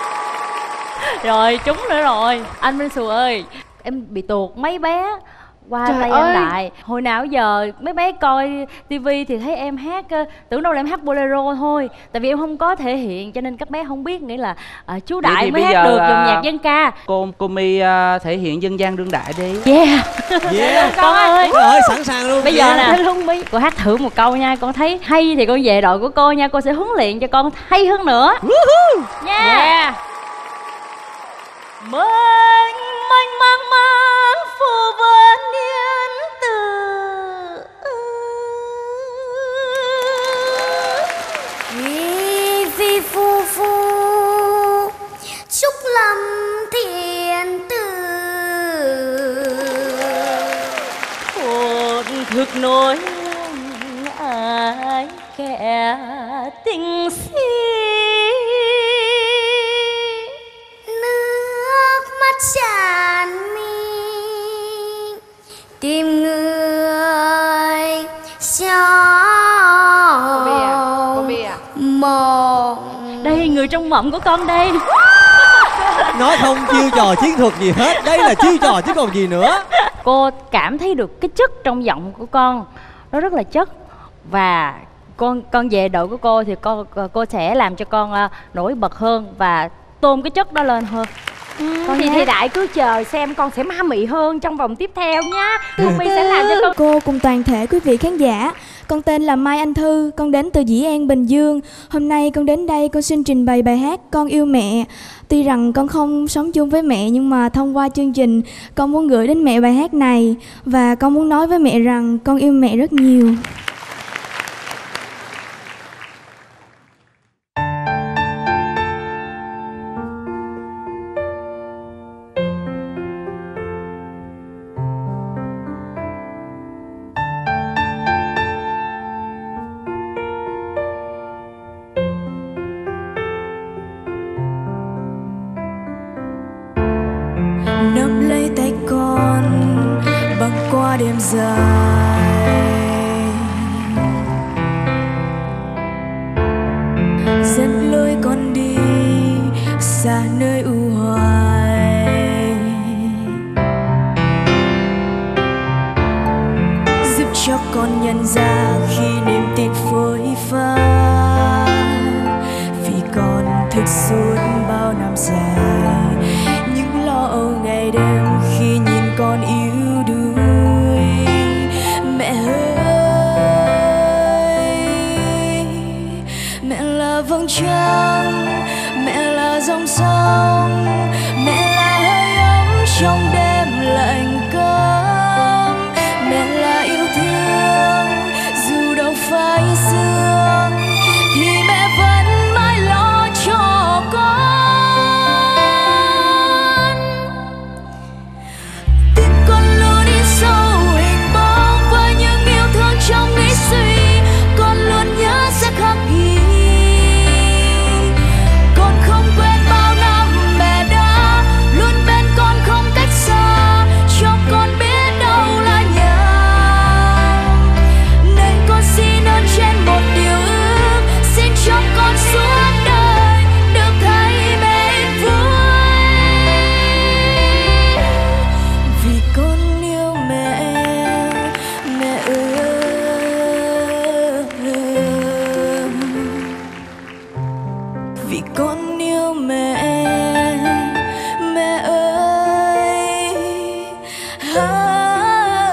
Rồi trúng nữa rồi. Anh Minh Sùa ơi, em bị tuột mấy bé qua Trời tay ơi. em Đại. Hồi nào giờ mấy bé coi tivi thì thấy em hát, tưởng đâu là em hát bolero thôi. Tại vì em không có thể hiện cho nên các bé không biết, nghĩa là à, chú Đại thì mới bây hát giờ, được dòng à, nhạc dân ca. Cô cô My uh, thể hiện dân gian đương đại đi. Yeah. Yeah. Con ơi. Trời ơi, sẵn sàng luôn. Bây giờ Yeah. nè, luôn My, cô hát thử một câu nha. Con thấy hay thì con về đội của cô nha. Cô sẽ huấn luyện cho con hay hơn nữa. Nha. Yeah. Mênh mênh mang mang phù vân yên tử, vì vì phu phu chúc lâm thiện tử, hồn thực nỗi ai kẻ tình si. tìm người cho mộng. Đây, người trong mộng của con đây. Nó không chiêu trò chiến thuật gì hết. Đây là chiêu trò chứ còn gì nữa. Cô cảm thấy được cái chất trong giọng của con, nó rất là chất. Và con con về đội của cô thì cô cô sẽ làm cho con uh, nổi bật hơn và tôn cái chất đó lên hơn. Ừ, thì, thì Đại cứ chờ xem con sẽ ma mị hơn trong vòng tiếp theo nhá. Hương My sẽ làm cho con. Cô cùng toàn thể quý vị khán giả, con tên là Mai Anh Thư, con đến từ Dĩ An, Bình Dương. Hôm nay con đến đây con xin trình bày bài hát Con Yêu Mẹ. Tuy rằng con không sống chung với mẹ, nhưng mà thông qua chương trình con muốn gửi đến mẹ bài hát này. Và con muốn nói với mẹ rằng con yêu mẹ rất nhiều. Nắm lấy tay con băng qua đêm dài, dẫn lối con đi xa nơi u hoài, giúp cho con nhận ra khi niềm tin phôi pha, vì con thức suốt bao năm dài. Những lo âu ngày đêm khi nhìn con yếu đuối. Mẹ ơi, mẹ là vầng trăng, mẹ là dòng sông, mẹ là hơi ấm trong đêm lạnh cấm, mẹ là yêu thương dù đâu phải sương, thì mẹ vẫn mãi lo cho con. Trong nghĩ suy con luôn nhớ sẽ khắc ghi, con không quên bao năm mẹ đã luôn bên con không cách xa, cho con biết đâu là nhà. Nên con xin ơn trên một điều ước, xin cho con suốt đời được thấy mẹ vui, vì con yêu mẹ. Mẹ ơi, vì con yêu mẹ, mẹ ơi. À,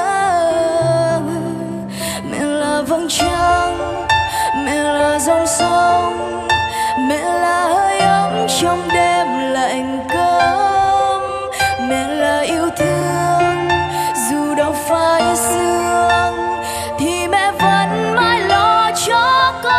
mẹ là vầng trăng, mẹ là dòng sông, mẹ là hơi ấm trong đêm lạnh cấm, mẹ là yêu thương dù đâu phải sương, thì mẹ vẫn mãi lo cho con.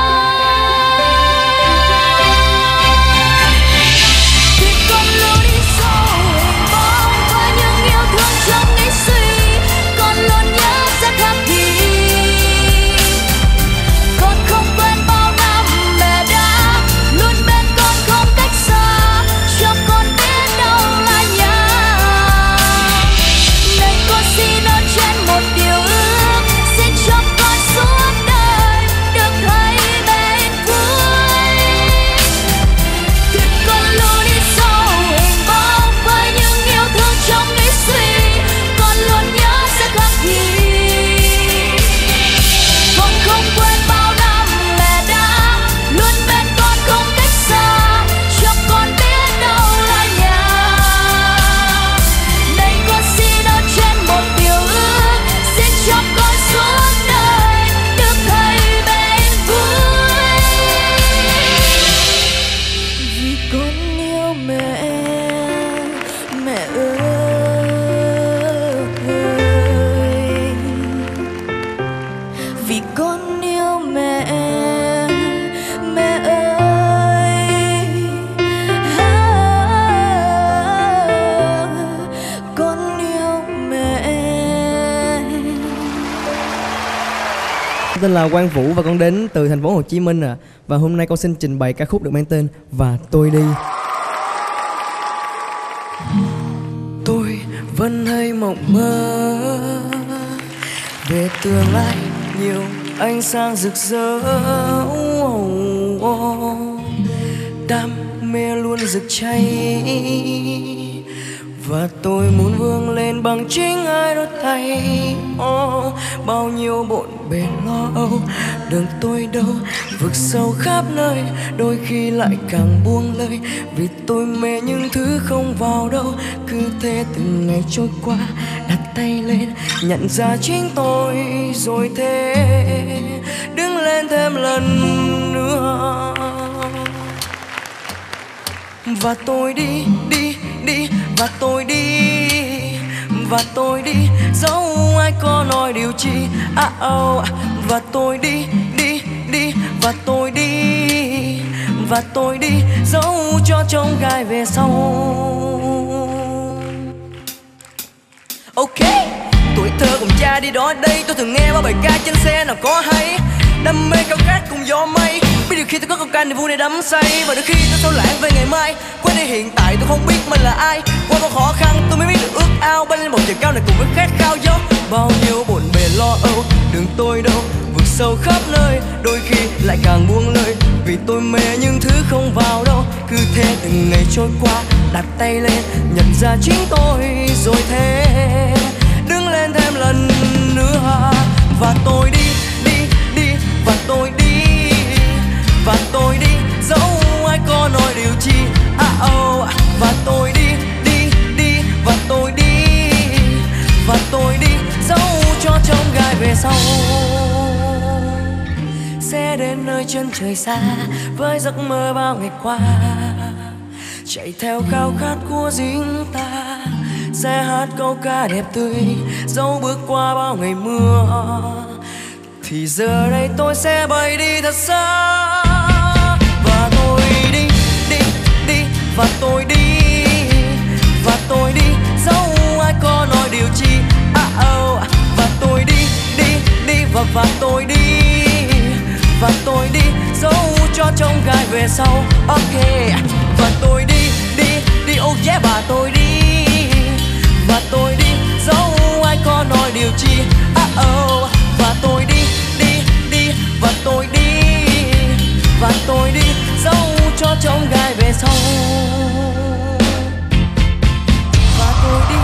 Tên là Quang Vũ và con đến từ thành phố Hồ Chí Minh à. Và hôm nay con xin trình bày ca khúc được mang tên Và Tôi Đi. Tôi tôi vẫn hay mộng mơ về tương lai nhiều ánh sáng rực rỡ. Đam mê luôn rực cháy và tôi muốn vươn lên bằng chính hai đôi tay. Oh, bao nhiêu bộn bề lo âu, đường tôi đâu vực sâu khắp nơi, đôi khi lại càng buông lời vì tôi mê những thứ không vào đâu. Cứ thế từng ngày trôi qua, đặt tay lên nhận ra chính tôi rồi thế đứng lên thêm lần nữa. Và tôi đi, đi, đi, và tôi đi, và tôi đi, dẫu ai có nói điều chi. À, oh. Và tôi đi, đi, đi, và tôi đi, và tôi đi, dẫu cho trông gai về sau. Ok, tuổi thơ cùng cha đi đó đây, tôi thường nghe bao bài ca trên xe nào có hay. Đam mê cao khát cùng gió mây, biết điều khi tôi có câu ca niềm vui này đắm say. Và đôi khi tôi sâu lãng về ngày mai, quên đi hiện tại tôi không biết mình là ai. Qua bao khó khăn tôi mới biết được ước ao, bay lên bầu trời cao này cùng với khát khao gió. Bao nhiêu bộn bề lo âu, đường tôi đâu vực sâu khắp nơi, đôi khi lại càng buông lời vì tôi mê những thứ không vào đâu. Cứ thế từng ngày trôi qua, đặt tay lên nhận ra chính tôi rồi thế đứng lên thêm lần nữa. Và tôi đi, đi, đi, và tôi đi, và tôi đi, dẫu ai có nói điều chi. À, oh. Và tôi đi, đi, đi, và tôi đi, và tôi đi, dẫu cho trông gai về sau. Sẽ đến nơi chân trời xa với giấc mơ bao ngày qua, chạy theo khao khát của riêng ta. Sẽ hát câu ca đẹp tươi dẫu bước qua bao ngày mưa, thì giờ đây tôi sẽ bay đi thật xa. Và tôi đi, đi, đi, và tôi đi, và tôi đi, dẫu ai có nói điều chi. À, oh. Và tôi đi, đi, đi, và và tôi đi, và tôi đi, dẫu cho trông gai về sau. Ok, và tôi đi, đi, đi, oh yeah, và tôi đi, và tôi đi, dẫu ai có nói điều chi. À, oh. Và tôi đi, đi, đi, và tôi đi, và tôi đi, dẫu cho trông gai về sau. Và tôi đi.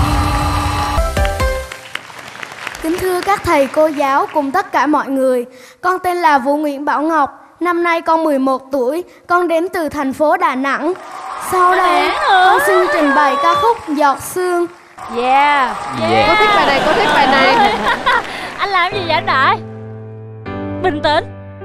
Kính thưa các thầy cô giáo cùng tất cả mọi người, con tên là Vũ Nguyễn Bảo Ngọc. Năm nay con mười một tuổi, con đến từ thành phố Đà Nẵng. Sau đây con xin trình bày ca khúc Giọt Sương. Yeah, yeah. Cô thích bài này, cô thích bài này. Anh làm gì vậy anh Đại? Bình tĩnh.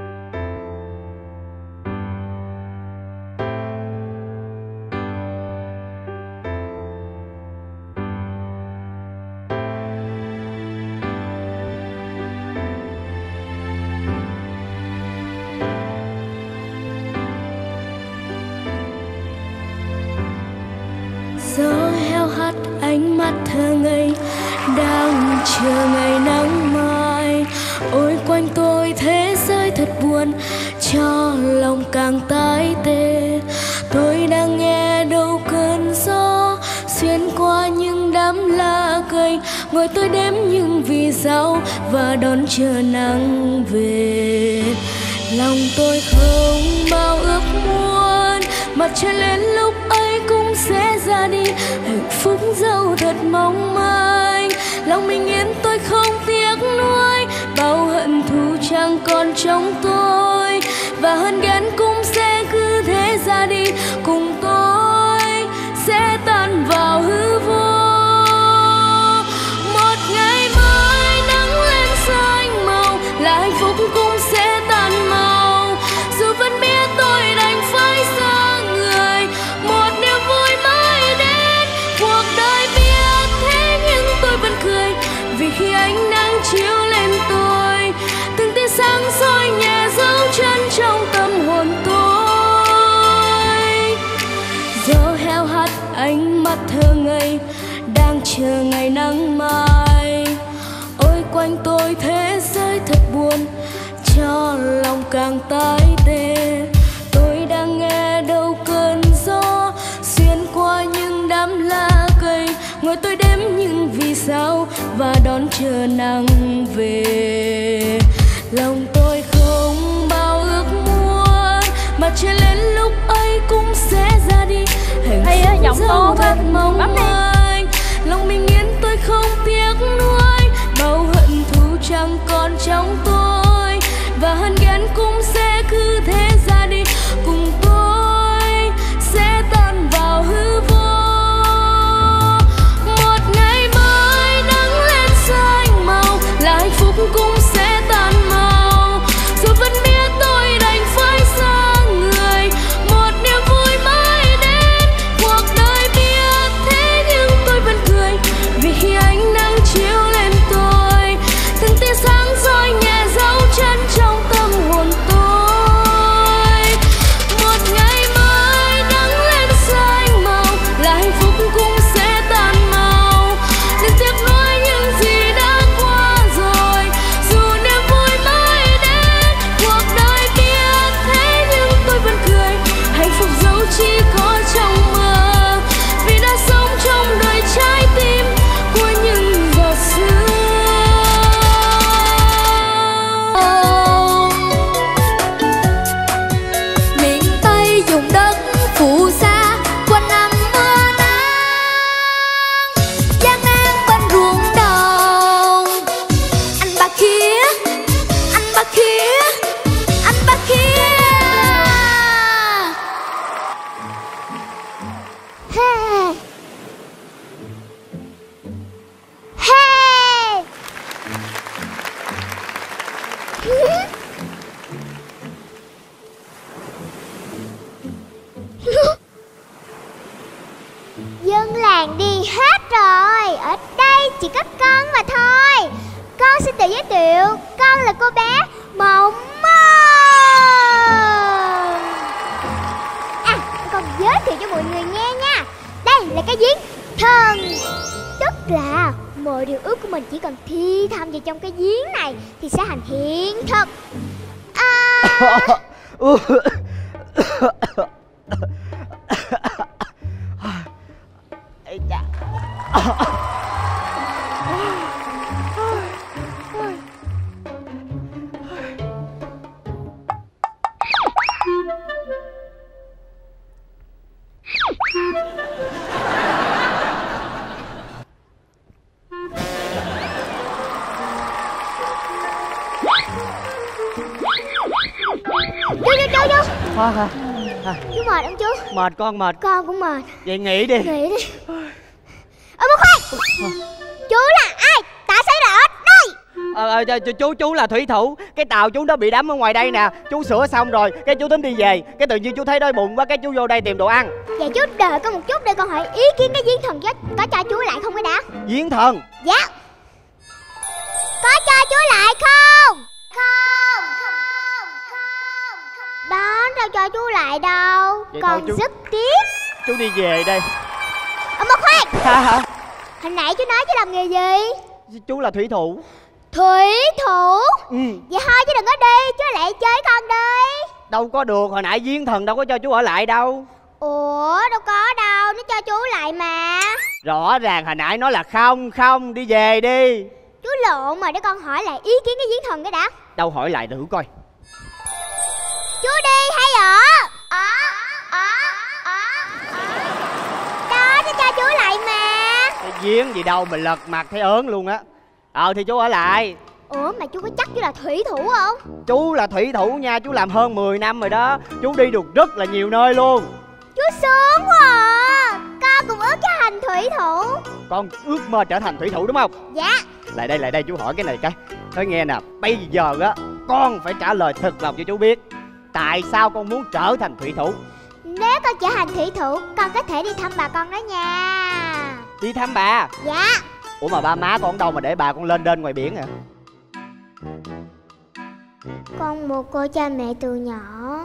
Gió heo hắt ánh mắt thơ ngây đang chờ ngày nắng mai. Ôi quanh tôi thế giới thật buồn, cho lòng càng tái tê. Tôi đang nghe đâu cơn gió xuyên qua những đám lá cây, ngồi tôi đếm những vì sao và đón chờ nắng về. Lòng tôi không bao ước muốn mặt trời lên lúc ấy cũng sẽ ra đi, hạnh phúc dẫu thật mong manh. Lòng mình yên tôi không tiếc nuối, bao hận thù chẳng còn trong tôi, và hơn ghen cũng sẽ cứ thế ra đi, cùng tôi sẽ tan vào hư vô. Một ngày mới nắng lên xanh màu là hạnh phúc cũng sẽ tan màu, dù vẫn biết tôi đành phải xa người. Một niềm vui mới đến, cuộc đời biết thế nhưng tôi vẫn cười, vì khi ánh nắng chiếu lên tôi, từng tia sáng soi nhẹ dấu chân trong tâm hồn tôi. Gió heo hắt ánh mắt thơ ngây đang chờ ngày nắng mai. Ôi quanh tôi thế giới thật buồn, cho lòng càng tái tê. Tôi đang nghe đâu cơn gió xuyên qua những đám lá cây, ngồi tôi đếm những vì sao và đón chờ nắng về. Lòng tôi không bao ước muốn mà trời lên lúc ấy cũng sẽ ra đi. Hạnh Hay á, phúc giọng dẫu to thật quá. mong Bấm đi. manh. Lòng bình yên tôi không tiếc nuối, bao hận thù chẳng còn trong tôi, và hận ghen cũng sẽ cứ thế ra đi. Cùng tôi sẽ tan vào hư vô. Một ngày mới nắng lên xanh màu là hạnh phúc cũng sẽ tan màu. Dù vẫn biết tôi đành phải xa người, một niềm vui mới đến cuộc đời biết thế, nhưng tôi vẫn cười vì khi ánh nắng chiếu lên tôi, từng tia sáng soi nhẹ dấu chân trong tâm hồn tôi. Một ngày mới nắng lên xanh màu là hạnh phúc cũng sẽ tan màu. Đừng tiếc nuối những gì đã qua rồi, dù niềm vui mới đến cuộc đời biết thế, nhưng tôi vẫn cười. Hạnh phúc dẫu chỉ có trong mơ, vì đã sống trong đời trái tim của những giọt sương. Miền Tây vùng đất phù sa quanh năm mưa nắng, gian nan bên ruộng đồng. Anh ba khía, anh ba khía, anh ba khía. Hey. Hey. Dân làng đi hết rồi, ở đây chỉ có con mà thôi. Con xin tự giới thiệu, con là cô bé Mộng Mơ. À, con giới thiệu cho mọi người nghe nha. Đây là cái giếng thần, tức là mọi điều ước của mình chỉ cần thi thầm vào trong cái giếng này thì sẽ thành hiện thực. À, Ê chà. chú chú chú chú Thôi hả? À, chú mệt không chú? mệt con mệt. Con cũng mệt. Vậy nghỉ đi. Nghỉ đi. Ơ mà khoan, chú là ai? Tại sao lại ở đây? Ờ, ờ, chú chú là thủy thủ. Cái tàu chú nó bị đắm ở ngoài đây nè. Chú sửa xong rồi, cái chú tính đi về. Cái tự nhiên chú thấy đói bụng quá, cái chú vô đây tìm đồ ăn. Vậy chú đợi con một chút để con hỏi ý kiến cái giếng thần chết có cho chú lại không cái đã? Giếng thần? Dạ. Có cho chú lại không? Không. Đó, đâu cho chú lại đâu. Vậy Còn thôi chú- rất tiếc. Chú đi về đây. Ơ mà khoan, Hả hả? hồi nãy chú nói chú làm nghề gì? Chú là thủy thủ. Thủy thủ? Ừ. Vậy thôi chứ đừng có đi, chú lại chơi con đi. Đâu có được, hồi nãy giếng thần đâu có cho chú ở lại đâu. Ủa đâu có đâu, nó cho chú lại mà. Rõ ràng hồi nãy nói là không, không, đi về đi. Chú lộn mà, để con hỏi lại ý kiến cái giếng thần cái đã. Đâu hỏi lại thử coi. Chú đi hay ở? Ở, ở, ở, đó, nó cho chú lại mà. Cái giếng gì đâu mà lật mặt thấy ớn luôn á. Ờ thì chú ở lại. Ủa mà chú có chắc chú là thủy thủ không? Chú là thủy thủ nha, chú làm hơn mười năm rồi đó. Chú đi được rất là nhiều nơi luôn. Chú sướng quá à. Con cũng ước trở thành thủy thủ. Con ước mơ trở thành thủy thủ đúng không? Dạ. Lại đây, lại đây chú hỏi cái này cái. Nói nghe nè, bây giờ á con phải trả lời thật lòng cho chú biết. Tại sao con muốn trở thành thủy thủ? Nếu con trở thành thủy thủ, con có thể đi thăm bà con đó nha. Đi thăm bà? Dạ. Ủa mà ba má con đâu mà để bà con lên đên ngoài biển à? Con một cô cha mẹ từ nhỏ.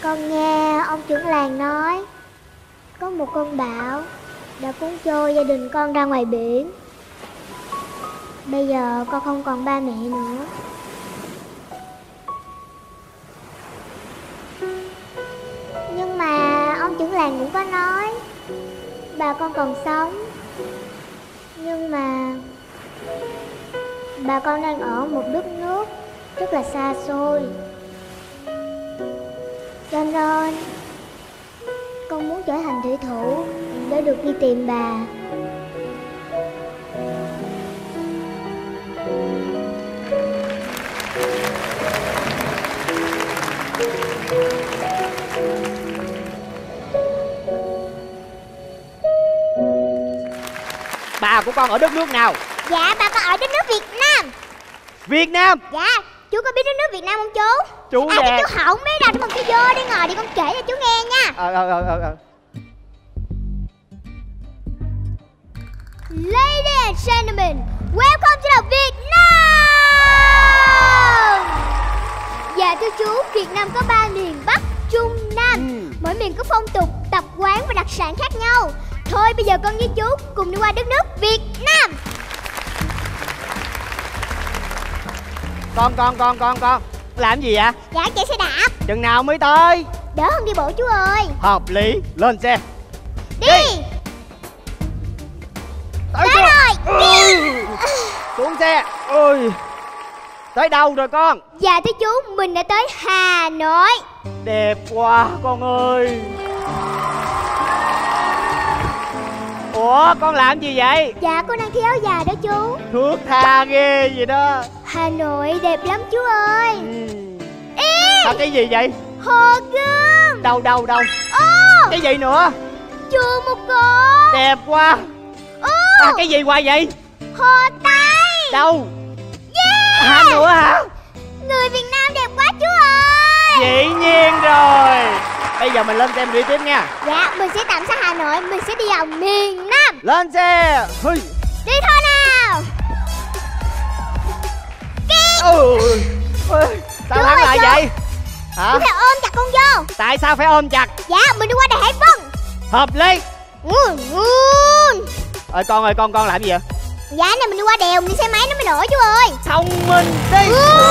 Con nghe ông trưởng làng nói có một cơn bão đã cuốn trôi gia đình con ra ngoài biển. Bây giờ con không còn ba mẹ nữa. Nhưng mà ông trưởng làng cũng có nói bà con còn sống. Nhưng mà bà con đang ở một đất nước rất là xa xôi. Cho nên con muốn trở thành thủy thủ để được đi tìm bà. Bà của con ở đất nước nào? Dạ ba con ở đất nước Việt Nam. Việt Nam? Dạ. Chú có biết đất nước Việt Nam không chú? Chú à, nè. À chú không biết đâu, chú mừng cái vô đi ngồi đi con kể cho chú nghe nha. Ờ ờ ờ ờ Ladies and gentlemen, welcome to the Việt Nam. Dạ thưa chú, Việt Nam có ba miền Bắc, Trung, Nam. ừ. Mỗi miền có phong tục, tập quán và đặc sản khác nhau. Thôi bây giờ con với chú cùng đi qua đất nước Việt Nam. Con con con con con làm gì vậy? Dạ chạy xe đạp. Chừng nào mới tới? Đỡ hơn đi bộ chú ơi. Hợp lý. Lên xe. Đi, đi. Tới, tới rồi. Ừ. Xuống xe. Ôi. Tới đâu rồi con? Dạ thưa chú, mình đã tới Hà Nội. Đẹp quá con ơi. Ủa con làm gì vậy? Dạ con đang thi áo dài đó chú. Thước tha ghê vậy đó. Hà Nội đẹp lắm chú ơi. ừ. Ê! Thật cái gì vậy? Hồ Gươm. Đâu đâu đâu? Ô! Cái gì nữa? Chùa Một Cột. Đẹp quá. Ô! À, cái gì hoài vậy? Hồ Tây. Đâu? Yeah! À, nữa hả? Người Việt Nam đẹp quá chú ơi. Dĩ nhiên rồi. Bây giờ mình lên xe mình đi tiếp nha. Dạ, mình sẽ tạm xa Hà Nội, mình sẽ đi vào miền Nam. Lên xe. Hư. Đi thôi nào. Ừ. Sao chú hắn ơi, lại chú. vậy? Hả? Chú phải ôm chặt con vô. Tại sao phải ôm chặt? Dạ, mình đi qua đèo Hải Vân. Hợp lý. Ngun ngun. Ơi con ơi, con con làm gì vậy? Dạ này mình đi qua đèo, mình đi xe máy nó mới nổi chú ơi. Thông minh đi.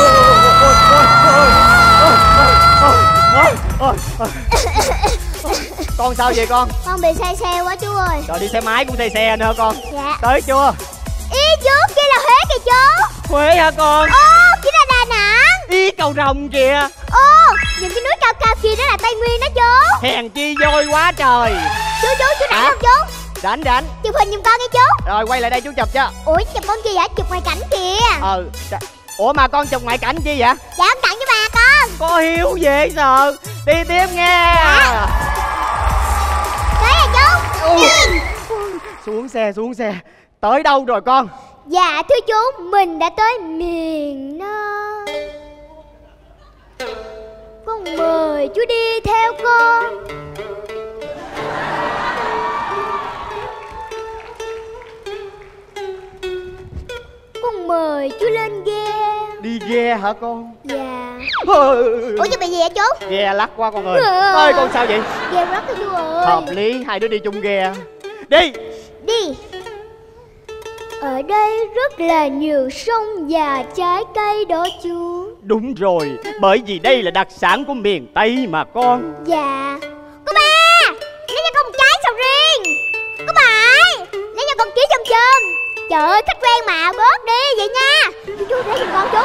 Con sao vậy con? Con bị say xe quá chú ơi. Rồi đi xe máy cũng say xe nữa con. Dạ. Tới chưa? Ý chú, kia là Huế kìa chú. Huế hả con? Ô, kia là Đà Nẵng. Ý cầu rồng kìa. Ô, những cái núi cao cao kia đó là Tây Nguyên đó chú. Hèn chi vui quá trời. Chú chú, chú rảnh không chú? Rảnh rảnh. Chụp hình giùm con nghe chú. Rồi quay lại đây chú chụp cho. Ủa chụp con chi vậy? Chụp ngoài cảnh kìa. Ừ. Ủa mà con chụp ngoại cảnh chi vậy? Dạ con tặng cho bà con. Có hiếu dễ sợ. Đi tiếp nghe. Dạ. Tới rồi chú. Ừ. Xuống xe xuống xe. Tới đâu rồi con? Dạ thưa chú, mình đã tới miền Nam. Con mời chú đi theo con. Con mời chú lên ghe. Đi ghe hả con? Dạ. Ừ. Ủa chứ bị gì vậy chú? Ghe lắc quá con ơi. Ừ. Ơi con sao vậy? Ghe lắc đó chú ơi. Hợp lý, hai đứa đi chung ghe. Đi. Đi. Ở đây rất là nhiều sông và trái cây đó chú. Đúng rồi, bởi vì đây là đặc sản của miền Tây mà con. Dạ. Cô ba, lấy cho con một trái sầu riêng. Cô bảy, lấy cho con ký chôm chôm. Trời ơi, khách quen mà, bớt đi vậy nha. Chú chú lấy giùm con chú.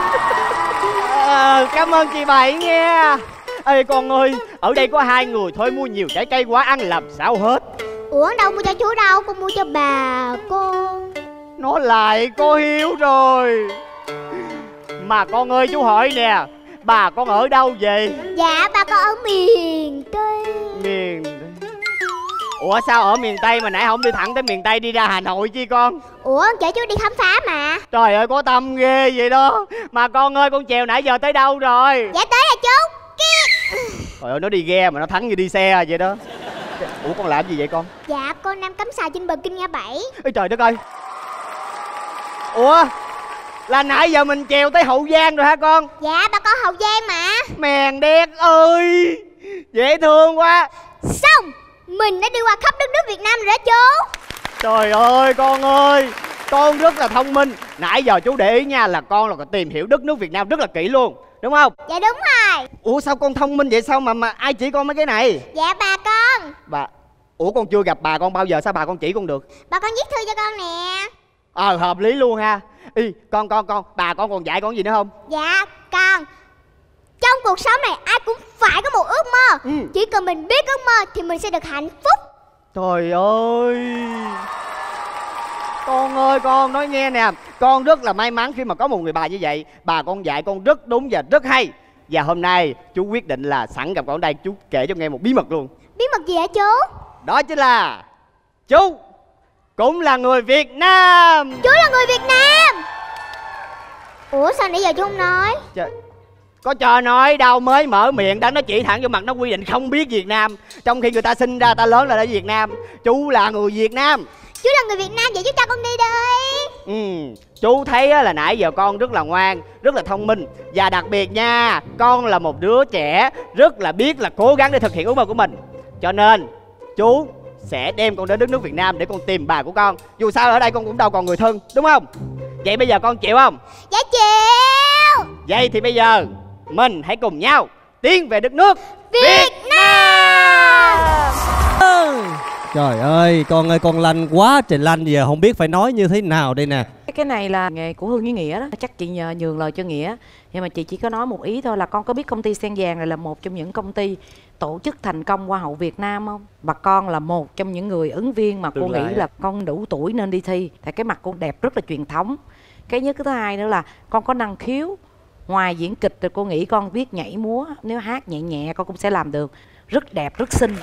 À, cảm ơn chị Bảy nha. Ê con ơi, ở đây có hai người thôi, mua nhiều trái cây quá ăn làm sao hết. Ủa đâu mua cho chú đâu, con mua cho bà con. Nó lại có hiếu rồi. Mà con ơi chú hỏi nè, bà con ở đâu vậy? Dạ bà con ở miền Tây. Miền Ủa sao ở miền Tây mà nãy không đi thẳng tới miền Tây đi ra Hà Nội chi con? Ủa chở chú đi khám phá mà. Trời ơi có tâm ghê vậy đó. Mà con ơi con chèo nãy giờ tới đâu rồi? Dạ tới rồi chú. Trời ơi nó đi ghe mà nó thắng như đi xe vậy đó. Ủa con làm gì vậy con? Dạ con đang cắm xài trên bờ Kinh Nga Bảy. Ê trời đất ơi. Ủa là nãy giờ mình chèo tới Hậu Giang rồi hả con? Dạ bà con Hậu Giang mà. Mèn đét ơi. Dễ thương quá. Xong, mình đã đi qua khắp đất nước Việt Nam rồi đó chú. Trời ơi con ơi, con rất là thông minh. Nãy giờ chú để ý nha, là con là còn tìm hiểu đất nước Việt Nam rất là kỹ luôn, đúng không? Dạ đúng rồi. Ủa sao con thông minh vậy, sao mà mà ai chỉ con mấy cái này? Dạ bà con. Bà, ủa con chưa gặp bà con bao giờ, sao bà con chỉ con được? Bà con viết thư cho con nè. Ờ hợp lý luôn ha. Ê, con con con, bà con còn dạy con gì nữa không? Dạ con, trong cuộc sống này ai cũng phải có một ước mơ. ừ. Chỉ cần mình biết ước mơ thì mình sẽ được hạnh phúc. Trời ơi, con ơi con nói nghe nè, con rất là may mắn khi mà có một người bà như vậy. Bà con dạy con rất đúng và rất hay. Và hôm nay chú quyết định là sẵn gặp con ở đây, chú kể cho nghe một bí mật luôn. Bí mật gì hả chú? Đó chính là chú cũng là người Việt Nam. Chú là người Việt Nam? Ủa sao nãy giờ chú không nói? Trời, có cho nói đâu, mới mở miệng đã nó chỉ thẳng vô mặt, nó quy định không biết Việt Nam. Trong khi người ta sinh ra ta lớn là ở Việt Nam. Chú là người Việt Nam. Chú là người Việt Nam, vậy chú cho con đi đi. Ừ, chú thấy là nãy giờ con rất là ngoan, rất là thông minh. Và đặc biệt nha, con là một đứa trẻ rất là biết là cố gắng để thực hiện ước mơ của mình. Cho nên chú sẽ đem con đến đất nước Việt Nam để con tìm bà của con. Dù sao ở đây con cũng đâu còn người thân, đúng không? Vậy bây giờ con chịu không? Dạ chịu. Vậy thì bây giờ mình hãy cùng nhau tiến về đất nước Việt, Việt Nam. Trời ơi, con ơi con lanh quá trời lanh, giờ không biết phải nói như thế nào đây nè. Cái này là nghề của Hương với Nghĩa đó, chắc chị nhờ nhường lời cho Nghĩa. Nhưng mà chị chỉ có nói một ý thôi là con có biết công ty Sen Vàng này là một trong những công ty tổ chức thành công Hoa hậu Việt Nam không? Và con là một trong những người ứng viên mà cô nghĩ là con đủ tuổi nên đi thi. Tại cái mặt con đẹp rất là truyền thống. Cái nhất cái thứ hai nữa là con có năng khiếu. Ngoài diễn kịch thì cô nghĩ con biết nhảy múa, nếu hát nhẹ nhẹ con cũng sẽ làm được. Rất đẹp, rất xinh.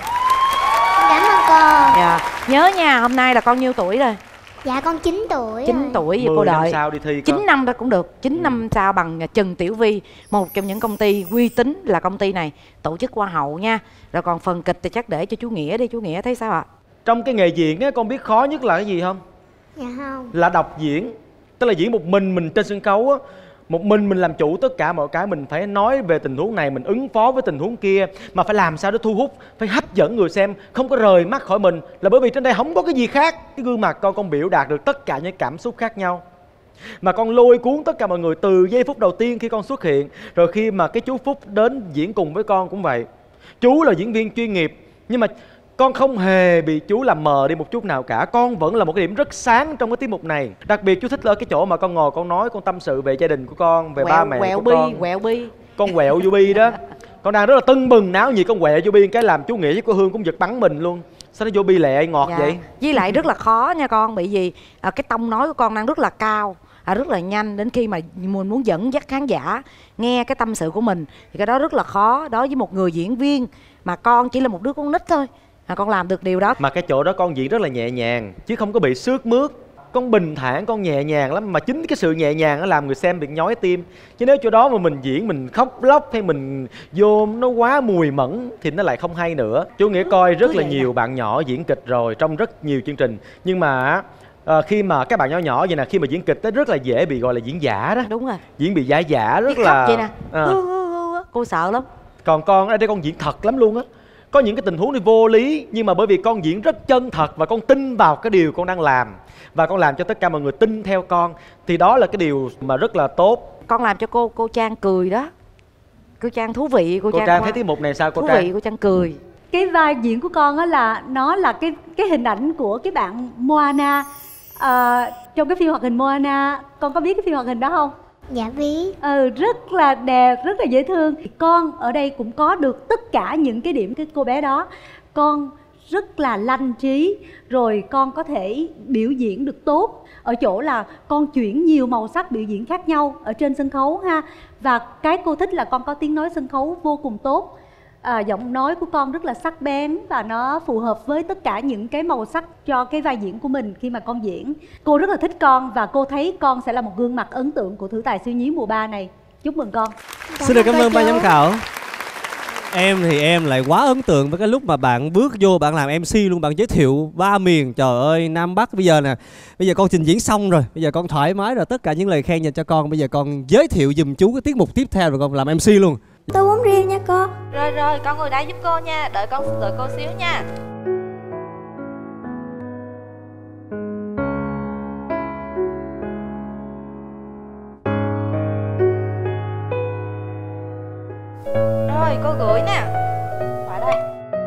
Cảm ơn cô. Dạ. Nhớ nha, hôm nay là con nhiêu tuổi rồi? Dạ con chín tuổi. chín tuổi vậy cô đợi. năm sau đi thi chín năm đó cũng được. chín ừ. năm sau bằng Trần Tiểu Vi, một trong những công ty uy tín là công ty này tổ chức Hoa hậu nha. Rồi còn phần kịch thì chắc để cho chú Nghĩa đi, chú Nghĩa thấy sao ạ? Trong cái nghề diễn á, con biết khó nhất là cái gì không? Dạ không. Là đọc diễn. Tức là diễn một mình mình trên sân khấu á, một mình mình làm chủ tất cả mọi cái, mình phải nói về tình huống này, mình ứng phó với tình huống kia, mà phải làm sao để thu hút, phải hấp dẫn người xem, không có rời mắt khỏi mình. Là bởi vì trên đây không có cái gì khác. Cái gương mặt con con biểu đạt được tất cả những cảm xúc khác nhau, mà con lôi cuốn tất cả mọi người từ giây phút đầu tiên khi con xuất hiện. Rồi khi mà cái chú Phúc đến diễn cùng với con cũng vậy. Chú là diễn viên chuyên nghiệp, nhưng mà con không hề bị chú làm mờ đi một chút nào cả. Con vẫn là một cái điểm rất sáng trong cái tiết mục này. Đặc biệt chú thích ở cái chỗ mà con ngồi con nói, con tâm sự về gia đình của con, về quẹo, ba mẹ quẹo của bi, con. Quẹo bi Con quẹo vô bi đó. Con đang rất là tưng bừng náo nhiệt, con quẹo vô bi cái làm chú Nghĩa với cô Hương cũng giật bắn mình luôn. Sao nó vô bi lẹ ngọt dạ. vậy? Với lại rất là khó nha con, bởi vì à, cái tông nói của con đang rất là cao, à, rất là nhanh. Đến khi mà mình muốn dẫn dắt khán giả nghe cái tâm sự của mình thì cái đó rất là khó. Đối với một người diễn viên mà con chỉ là một đứa con nít thôi mà con làm được điều đó. Mà cái chỗ đó con diễn rất là nhẹ nhàng, chứ không có bị xước mướt. Con bình thản, con nhẹ nhàng lắm. Mà chính cái sự nhẹ nhàng nó làm người xem bị nhói tim. Chứ nếu chỗ đó mà mình diễn mình khóc lóc hay mình vô nó quá mùi mẫn thì nó lại không hay nữa. Chú Nghĩa coi rất là nhiều bạn nhỏ diễn kịch rồi trong rất nhiều chương trình. Nhưng mà à, khi mà các bạn nhỏ nhỏ vậy nè, khi mà diễn kịch nó rất là dễ bị gọi là diễn giả đó. Đúng rồi. Diễn bị giả giả rất cái là khóc vậy nè. À. Cô sợ lắm. Còn con ở đây con diễn thật lắm luôn á. Có những cái tình huống thì vô lý, nhưng mà bởi vì con diễn rất chân thật và con tin vào cái điều con đang làm, và con làm cho tất cả mọi người tin theo con, thì đó là cái điều mà rất là tốt. Con làm cho cô cô Trang cười đó. Cô Trang thú vị. Cô, cô Trang, Trang thấy tiết mục này sao cô thú Trang? Thú vị, cô Trang cười. Cái vai diễn của con á là nó là cái cái hình ảnh của cái bạn Moana à, trong cái phim hoạt hình Moana. Con có biết cái phim hoạt hình đó không? Dạ biết. Ừ, rất là đẹp, rất là dễ thương. Con ở đây cũng có được tất cả những cái điểm cái cô bé đó. Con rất là lanh trí, rồi con có thể biểu diễn được tốt ở chỗ là con chuyển nhiều màu sắc biểu diễn khác nhau ở trên sân khấu ha. Và cái cô thích là con có tiếng nói sân khấu vô cùng tốt. À, giọng nói của con rất là sắc bén và nó phù hợp với tất cả những cái màu sắc cho cái vai diễn của mình khi mà con diễn. Cô rất là thích con và cô thấy con sẽ là một gương mặt ấn tượng của Thử Tài Siêu Nhí mùa ba này. Chúc mừng con. Xin được cảm ơn ban giám khảo. Em thì em lại quá ấn tượng với cái lúc mà bạn bước vô bạn làm em xê luôn, bạn giới thiệu ba miền, trời ơi, Nam Bắc. Bây giờ nè, bây giờ con trình diễn xong rồi, bây giờ con thoải mái rồi, tất cả những lời khen dành cho con, bây giờ con giới thiệu giùm chú cái tiết mục tiếp theo rồi con làm em xê luôn. Tôi bún riêu nha cô. Rồi rồi, con ngồi đây giúp cô nha. Đợi con đợi cô xíu nha. Rồi, cô gửi nè. Vào đây.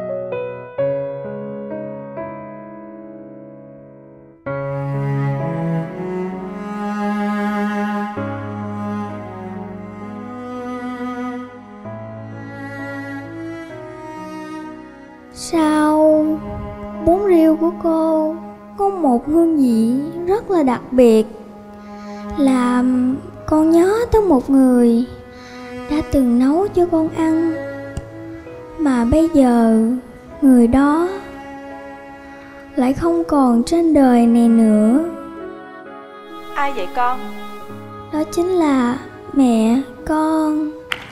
Sao bún riêu của cô có một hương vị rất là đặc biệt, làm con nhớ tới một người đã từng nấu cho con ăn, mà bây giờ người đó lại không còn trên đời này nữa. Ai vậy con? Đó chính là mẹ con.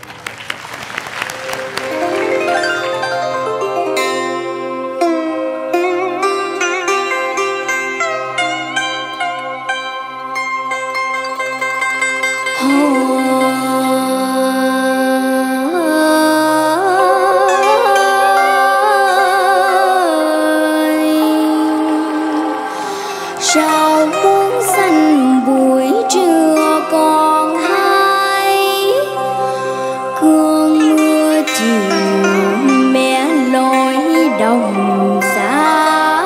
Sao muốn xanh buổi trưa còn hay, cơn mưa chiều mẹ lối đồng xa,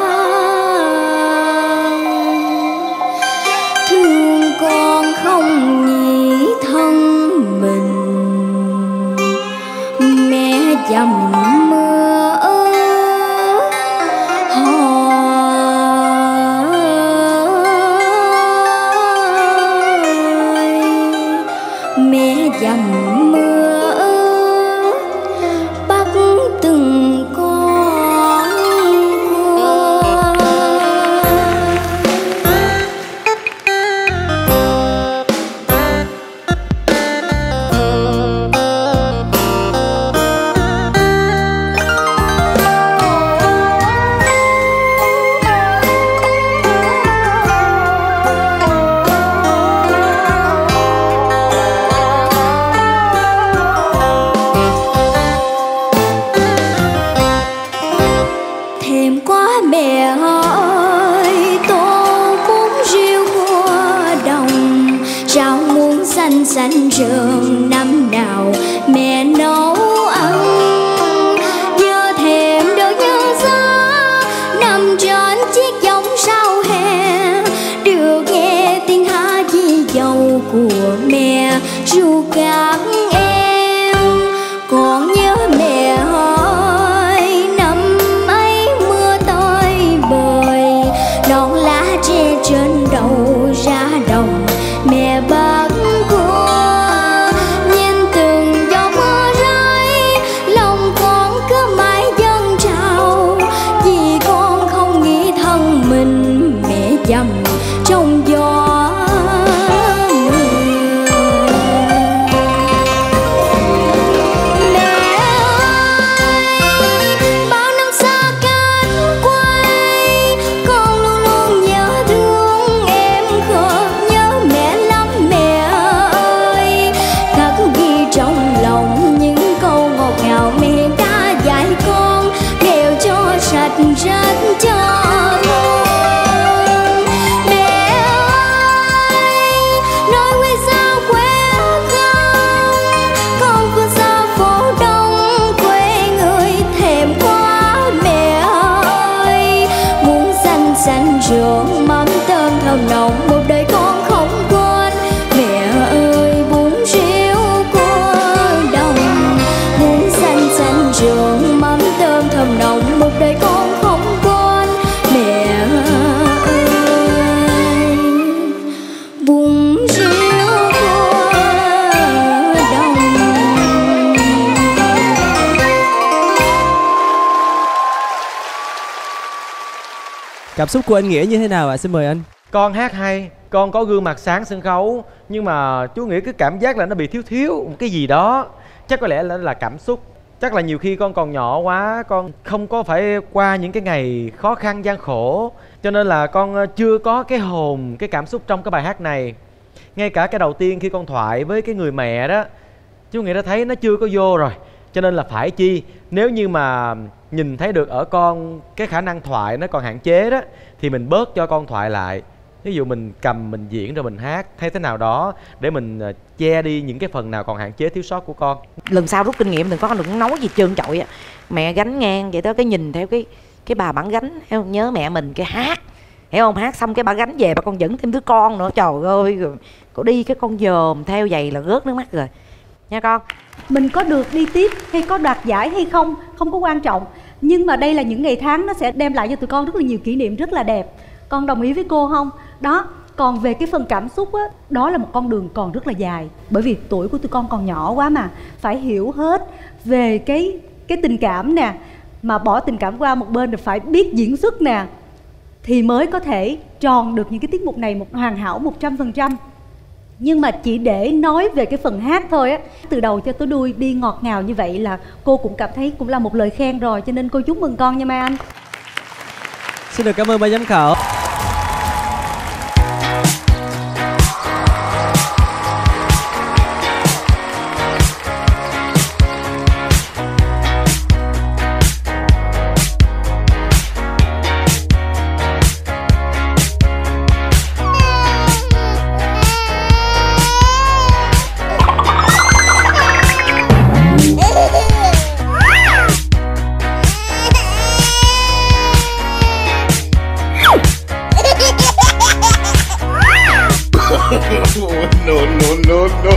thương con không nghĩ thân mình, mẹ dầm mưa ơi mẹ dầm mưa bắt từng con cua. Thèm quá mẹ ơi, tô bún riêu của đồng, rau muống xanh xanh rợn năm nào mẹ nấu ăn. Nhớ thèm đôi nhân giá nằm trên chiếc võng sau hè, được nghe tiếng hát di dầu của mẹ ru các em. Còn nhớ mẹ ơi, năm ấy mưa tới bời, đón lá tre trên đầu ra đồng mẹ bắt cua. Nhìn từng giọt mưa rơi, lòng con cứ mãi dâng trào, vì con không nghĩ thân mình mẹ dầm trong gió. Rất cho ngon mẹ ơi, nói quê sao quê không, con phương xa phố đông quê người thèm quá mẹ ơi. Muốn xanh xanh rượu mắm tôm thơm nồng một đời con không quên, mẹ ơi bún riêu của đồng. Muốn xanh xanh rượu mắm tôm thơm nồng một đời con không quên, mẹ ơi bún riêu của đồng. Cảm xúc của anh Nghĩa như thế nào ạ? À? Xin mời anh. Con hát hay, con có gương mặt sáng sân khấu, nhưng mà chú Nghĩa cứ cảm giác là nó bị thiếu thiếu một cái gì đó. Chắc có lẽ là, là cảm xúc. Chắc là nhiều khi con còn nhỏ quá, con không có phải qua những cái ngày khó khăn gian khổ, cho nên là con chưa có cái hồn, cái cảm xúc trong cái bài hát này. Ngay cả cái đầu tiên khi con thoại với cái người mẹ đó, Chú Nghĩa đã thấy nó chưa có vô rồi, cho nên là phải chi, nếu như mà nhìn thấy được ở con cái khả năng thoại nó còn hạn chế đó, thì mình bớt cho con thoại lại. Ví dụ mình cầm mình diễn rồi mình hát thay thế nào đó để mình che đi những cái phần nào còn hạn chế thiếu sót của con. Lần sau rút kinh nghiệm đừng có đừng nói gì trơn trọi. Mẹ gánh ngang vậy đó, cái nhìn theo cái cái bà bản gánh, hiểu không? Nhớ mẹ mình cái hát, hiểu không? Hát xong cái bà gánh về bà con dẫn thêm đứa con nữa, trời ơi, rồi cô đi cái con dòm theo giày là rớt nước mắt rồi nha con. Mình có được đi tiếp hay có đoạt giải hay không không có quan trọng, nhưng mà đây là những ngày tháng nó sẽ đem lại cho tụi con rất là nhiều kỷ niệm rất là đẹp. Con đồng ý với cô không? Đó. Còn về cái phần cảm xúc á, đó là một con đường còn rất là dài. Bởi vì tuổi của tụi con còn nhỏ quá mà. Phải hiểu hết về cái cái tình cảm nè. Mà bỏ tình cảm qua một bên rồi phải biết diễn xuất nè, thì mới có thể tròn được những cái tiết mục này một hoàn hảo một trăm phần trăm. Nhưng mà chỉ để nói về cái phần hát thôi á, từ đầu cho tới đuôi đi ngọt ngào như vậy là cô cũng cảm thấy cũng là một lời khen rồi. Cho nên cô chúc mừng con nha Mai Anh. Xin được cảm ơn ban giám khảo. No, no, no, no.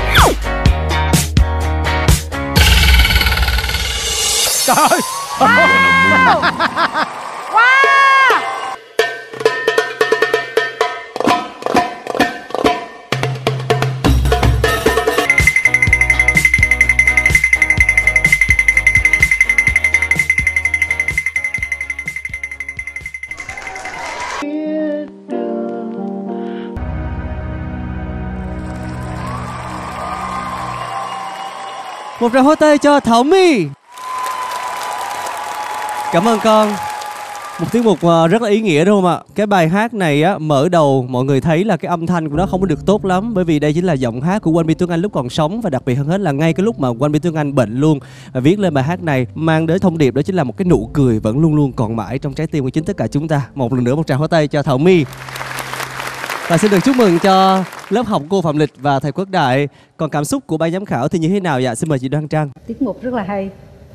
Trời ơi. Wow. Wow. Một tràng pháo tay cho Thảo My. Cảm ơn con. Một tiết mục rất là ý nghĩa đúng không ạ? Cái bài hát này á, mở đầu mọi người thấy là cái âm thanh của nó không có được tốt lắm, bởi vì đây chính là giọng hát của Quang Minh Tuấn Anh lúc còn sống, và đặc biệt hơn hết là ngay cái lúc mà Quang Minh Tuấn Anh bệnh luôn, và viết lên bài hát này mang đến thông điệp đó chính là một cái nụ cười vẫn luôn luôn còn mãi trong trái tim của chính tất cả chúng ta. Một lần nữa một tràng pháo tay cho Thảo My. Và xin được chúc mừng cho lớp học cô Phạm Lịch và thầy Quốc Đại. Còn cảm xúc của ban giám khảo thì như thế nào dạ? Xin mời chị Đoan Trang. Tiết mục rất là hay,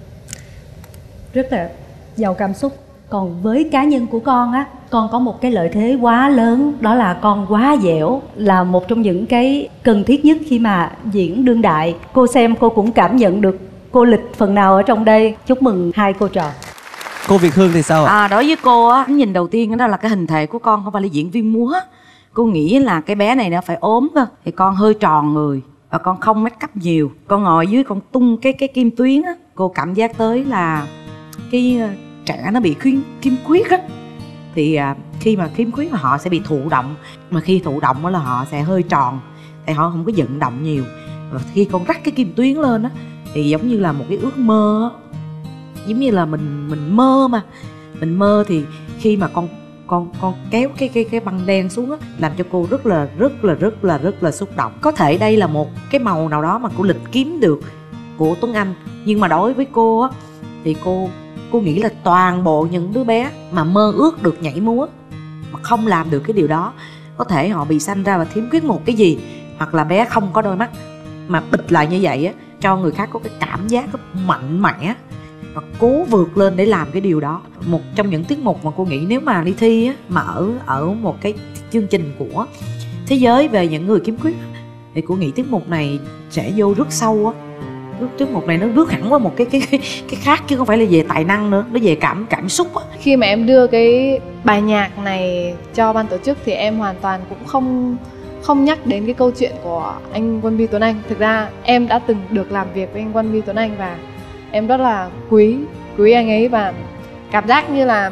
rất là giàu cảm xúc. Còn với cá nhân của con á, con có một cái lợi thế quá lớn, đó là con quá dẻo, là một trong những cái cần thiết nhất khi mà diễn đương đại. Cô xem cô cũng cảm nhận được cô Lịch phần nào ở trong đây. Chúc mừng hai cô trò. Cô Việt Hương thì sao ạ? À, đối với cô á, nhìn đầu tiên đó là cái hình thể của con không phải là diễn viên múa. Cô nghĩ là cái bé này nó phải ốm cơ, thì con hơi tròn người và con không make up nhiều. Con ngồi dưới con tung cái cái kim tuyến á, cô cảm giác tới là cái trẻ nó bị khiếm khiếm khuyết á, thì à, khi mà khiếm khuyết là họ sẽ bị thụ động, mà khi thụ động đó là họ sẽ hơi tròn, thì họ không có vận động nhiều. Và khi con rắc cái kim tuyến lên á, thì giống như là một cái ước mơ á, giống như là mình mình mơ mà mình mơ thì khi mà con con con kéo cái cái cái băng đen xuống á, làm cho cô rất là rất là rất là rất là xúc động. Có thể đây là một cái màu nào đó mà cô Lịch kiếm được của Tuấn Anh, nhưng mà đối với cô á thì cô cô nghĩ là toàn bộ những đứa bé mà mơ ước được nhảy múa mà không làm được cái điều đó, có thể họ bị sanh ra và thiếu khuyết một cái gì, hoặc là bé không có đôi mắt mà bịt lại như vậy á, cho người khác có cái cảm giác rất mạnh mẽ và cố vượt lên để làm cái điều đó. Một trong những tiết mục mà cô nghĩ nếu mà đi thi á, mà ở ở một cái chương trình của thế giới về những người khiếm khuyết thì cô nghĩ tiết mục này sẽ vô rất sâu á. Tiết mục này nó rước hẳn qua một cái cái cái, cái khác, chứ không phải là về tài năng nữa, nó về cảm cảm xúc á. Khi mà em đưa cái bài nhạc này cho ban tổ chức thì em hoàn toàn cũng không không nhắc đến cái câu chuyện của anh Quân Bi Tuấn Anh. Thực ra em đã từng được làm việc với anh Quân Bi Tuấn Anh và em rất là quý quý anh ấy, và cảm giác như là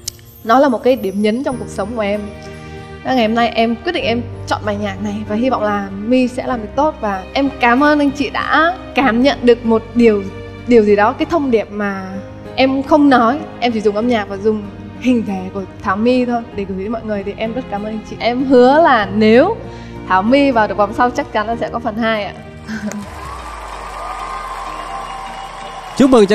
nó là một cái điểm nhấn trong cuộc sống của em. Ngày hôm nay em quyết định em chọn bài nhạc này và hy vọng là My sẽ làm được tốt. Và em cảm ơn anh chị đã cảm nhận được một điều điều gì đó, cái thông điệp mà em không nói, em chỉ dùng âm nhạc và dùng hình thể của Thảo My thôi để gửi đến mọi người. Thì em rất cảm ơn anh chị. Em hứa là nếu Thảo My vào được vòng sau chắc chắn là sẽ có phần hai ạ. Chúc mừng cho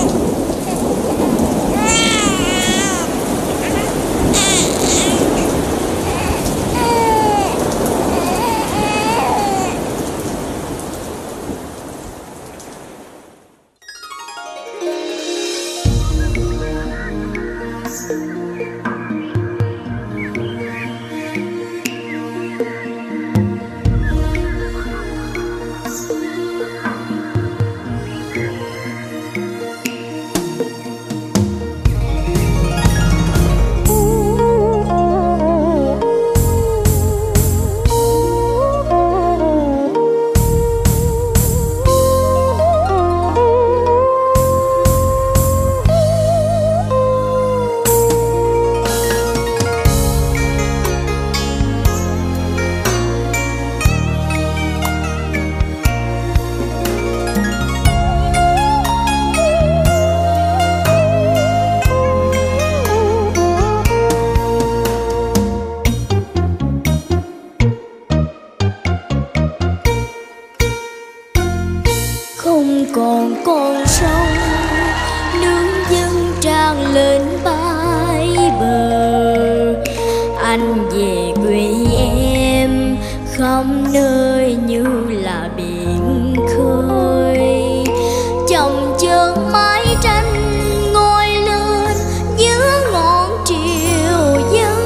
không còn con sông nước dâng tràn lên bãi bờ. Anh về quê em khắp nơi như là biển khơi, chồng chân mái tranh ngồi lên giữa ngọn triều dân.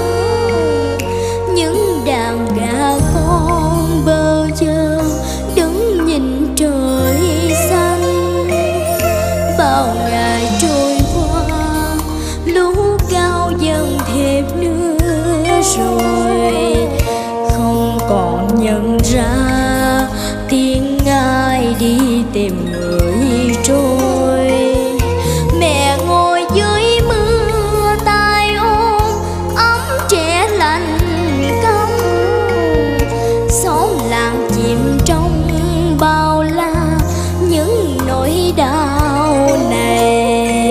Những đàn gà con bơ vơ đứng nhìn trời xanh. Bao ngày trôi qua lũ cao dần thêm nữa rồi, không còn nhận ra tiếng ai đi tìm người trôi. Mẹ ngồi dưới mưa tay ôm ấm trẻ lạnh căm, xóm làng chìm trong bao la những nỗi đau này.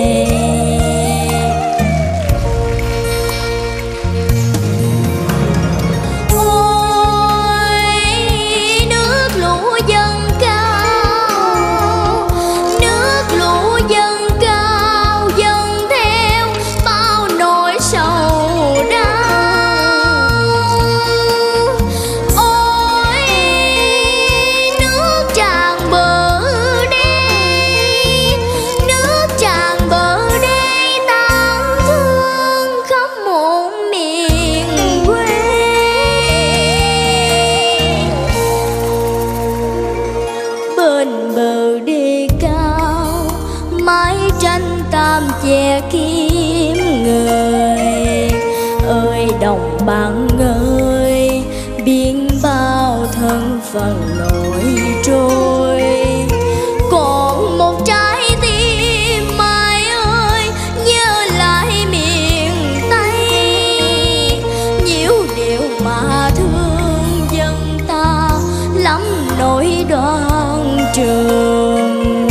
Che kiếm người ơi đồng bạn ơi, biển bao thân phận nổi trôi. Còn một trái tim mai ơi nhớ lại miền Tây, nhiều điều mà thương dân ta lắm nỗi đoan trường.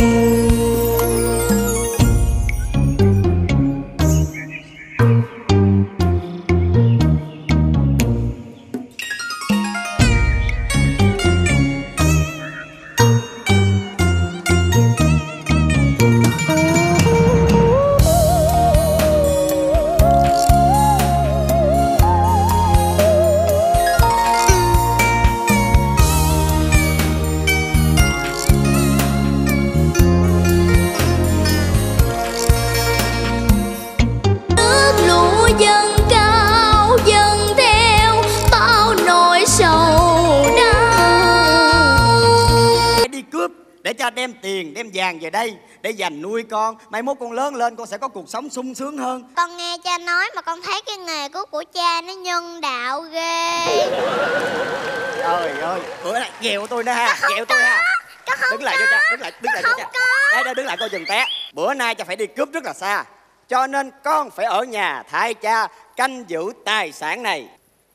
Để cha đem tiền, đem vàng về đây để dành nuôi con. Mai mốt con lớn lên con sẽ có cuộc sống sung sướng hơn. Con nghe cha nói mà con thấy cái nghề của của cha nó nhân đạo ghê. Trời ơi, bữa này ghẹo tôi nữa ha, ghẹo tôi ha. Đứng lại cho cha, đứng lại, đứng lại cho cha. Đây, đây, đứng lại coi chừng té. Bữa nay cha phải đi cướp rất là xa, cho nên con phải ở nhà thay cha canh giữ tài sản này.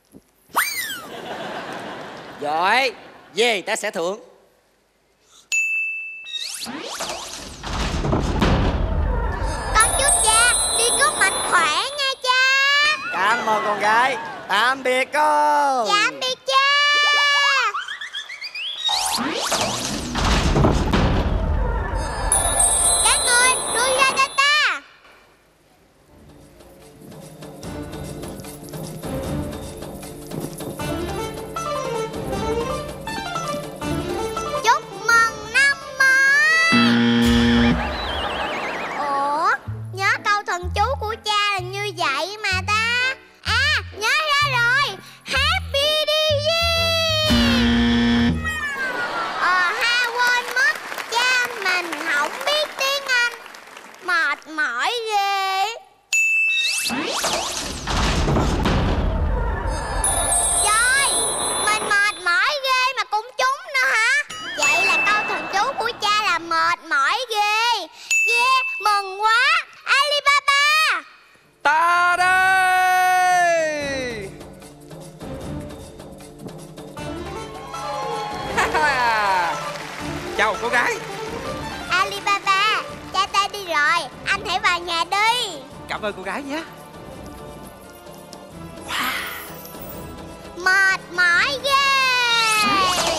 Giỏi, về ta sẽ thưởng. Con chúc cha đi cướp mạnh khỏe nha cha. Cảm ơn con gái. Tạm biệt con. Tạm biệt cha. Các cô gái. Alibaba, cha ta đi rồi, anh hãy vào nhà đi. Cảm ơn cô gái nhé. Mệt mỏi ghê.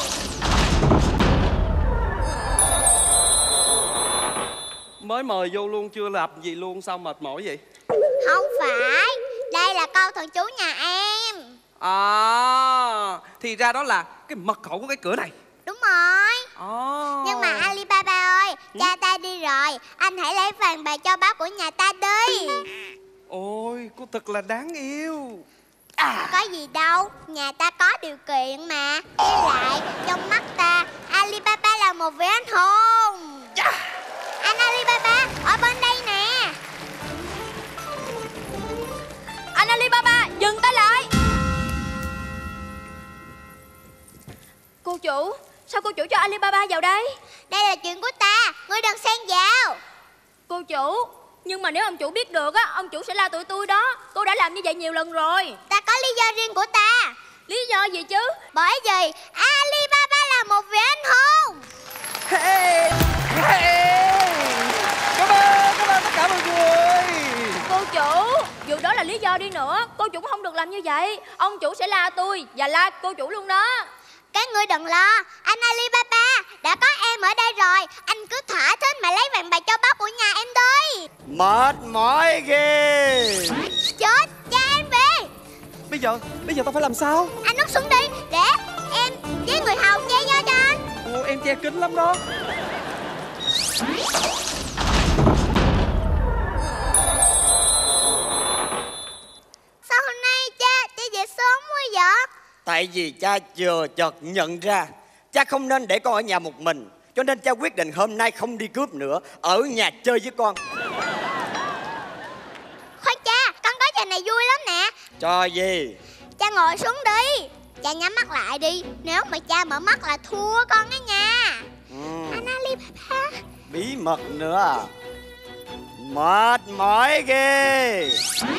Mới mời vô luôn, chưa làm gì luôn, sao mệt mỏi vậy? Không phải, đây là câu thần chú nhà em. À, thì ra đó là cái mật khẩu của cái cửa này. Đúng rồi. À. Nhưng mà Alibaba ơi, cha ta đi rồi, anh hãy lấy vàng bạc châu báu của nhà ta đi. Ôi, cô thật là đáng yêu. À. Có gì đâu, nhà ta có điều kiện mà. Với lại, trong mắt ta, Alibaba là một vị anh hùng. Yeah. Anh Alibaba, ở bên đây nè. Anh Alibaba, dừng tay lại. Cô chủ, sao cô chủ cho Alibaba vào đây? Đây là chuyện của ta, ngươi đừng xen vào. Cô chủ, nhưng mà nếu ông chủ biết được á, ông chủ sẽ la tụi tôi đó. Cô đã làm như vậy nhiều lần rồi. Ta có lý do riêng của ta. Lý do gì chứ? Bởi vì Alibaba là một vị anh hùng. Hey, hey. Cảm ơn, cảm ơn tất cả mọi người. Cô chủ, dù đó là lý do đi nữa, cô chủ cũng không được làm như vậy. Ông chủ sẽ la tôi và la cô chủ luôn đó. Các ngươi đừng lo, anh Alibaba, đã có em ở đây rồi. Anh cứ thỏa thích mà lấy vàng bạc châu báu của nhà em đi. Mệt mỏi ghê. Chết, cha em về. Bây giờ, bây giờ tao phải làm sao? Anh nút xuống đi, để em với người hầu che vô cho anh. Ồ, em che kín lắm đó. Sao hôm nay cha, cha về sớm quá vậy? Tại vì cha vừa chợt nhận ra cha không nên để con ở nhà một mình, cho nên cha quyết định hôm nay không đi cướp nữa, ở nhà chơi với con. Khoan cha, con có trò này vui lắm nè. Trò gì? Cha ngồi xuống đi. Cha nhắm mắt lại đi. Nếu mà cha mở mắt là thua con đó nha. Ừ. Anh Alibaba. Bí mật nữa à? Mệt mỏi ghê.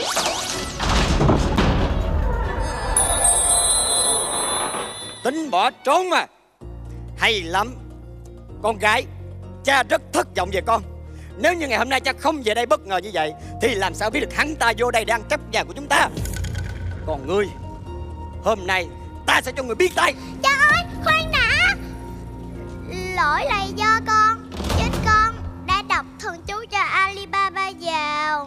Tính bỏ trốn mà. Hay lắm. Con gái, cha rất thất vọng về con. Nếu như ngày hôm nay cha không về đây bất ngờ như vậy thì làm sao biết được hắn ta vô đây đang cắp nhà của chúng ta. Còn ngươi, hôm nay ta sẽ cho người biết tay. Cha ơi, khoan đã. Lỗi là do con. Chính con đã đọc thần chú cho Alibaba vào.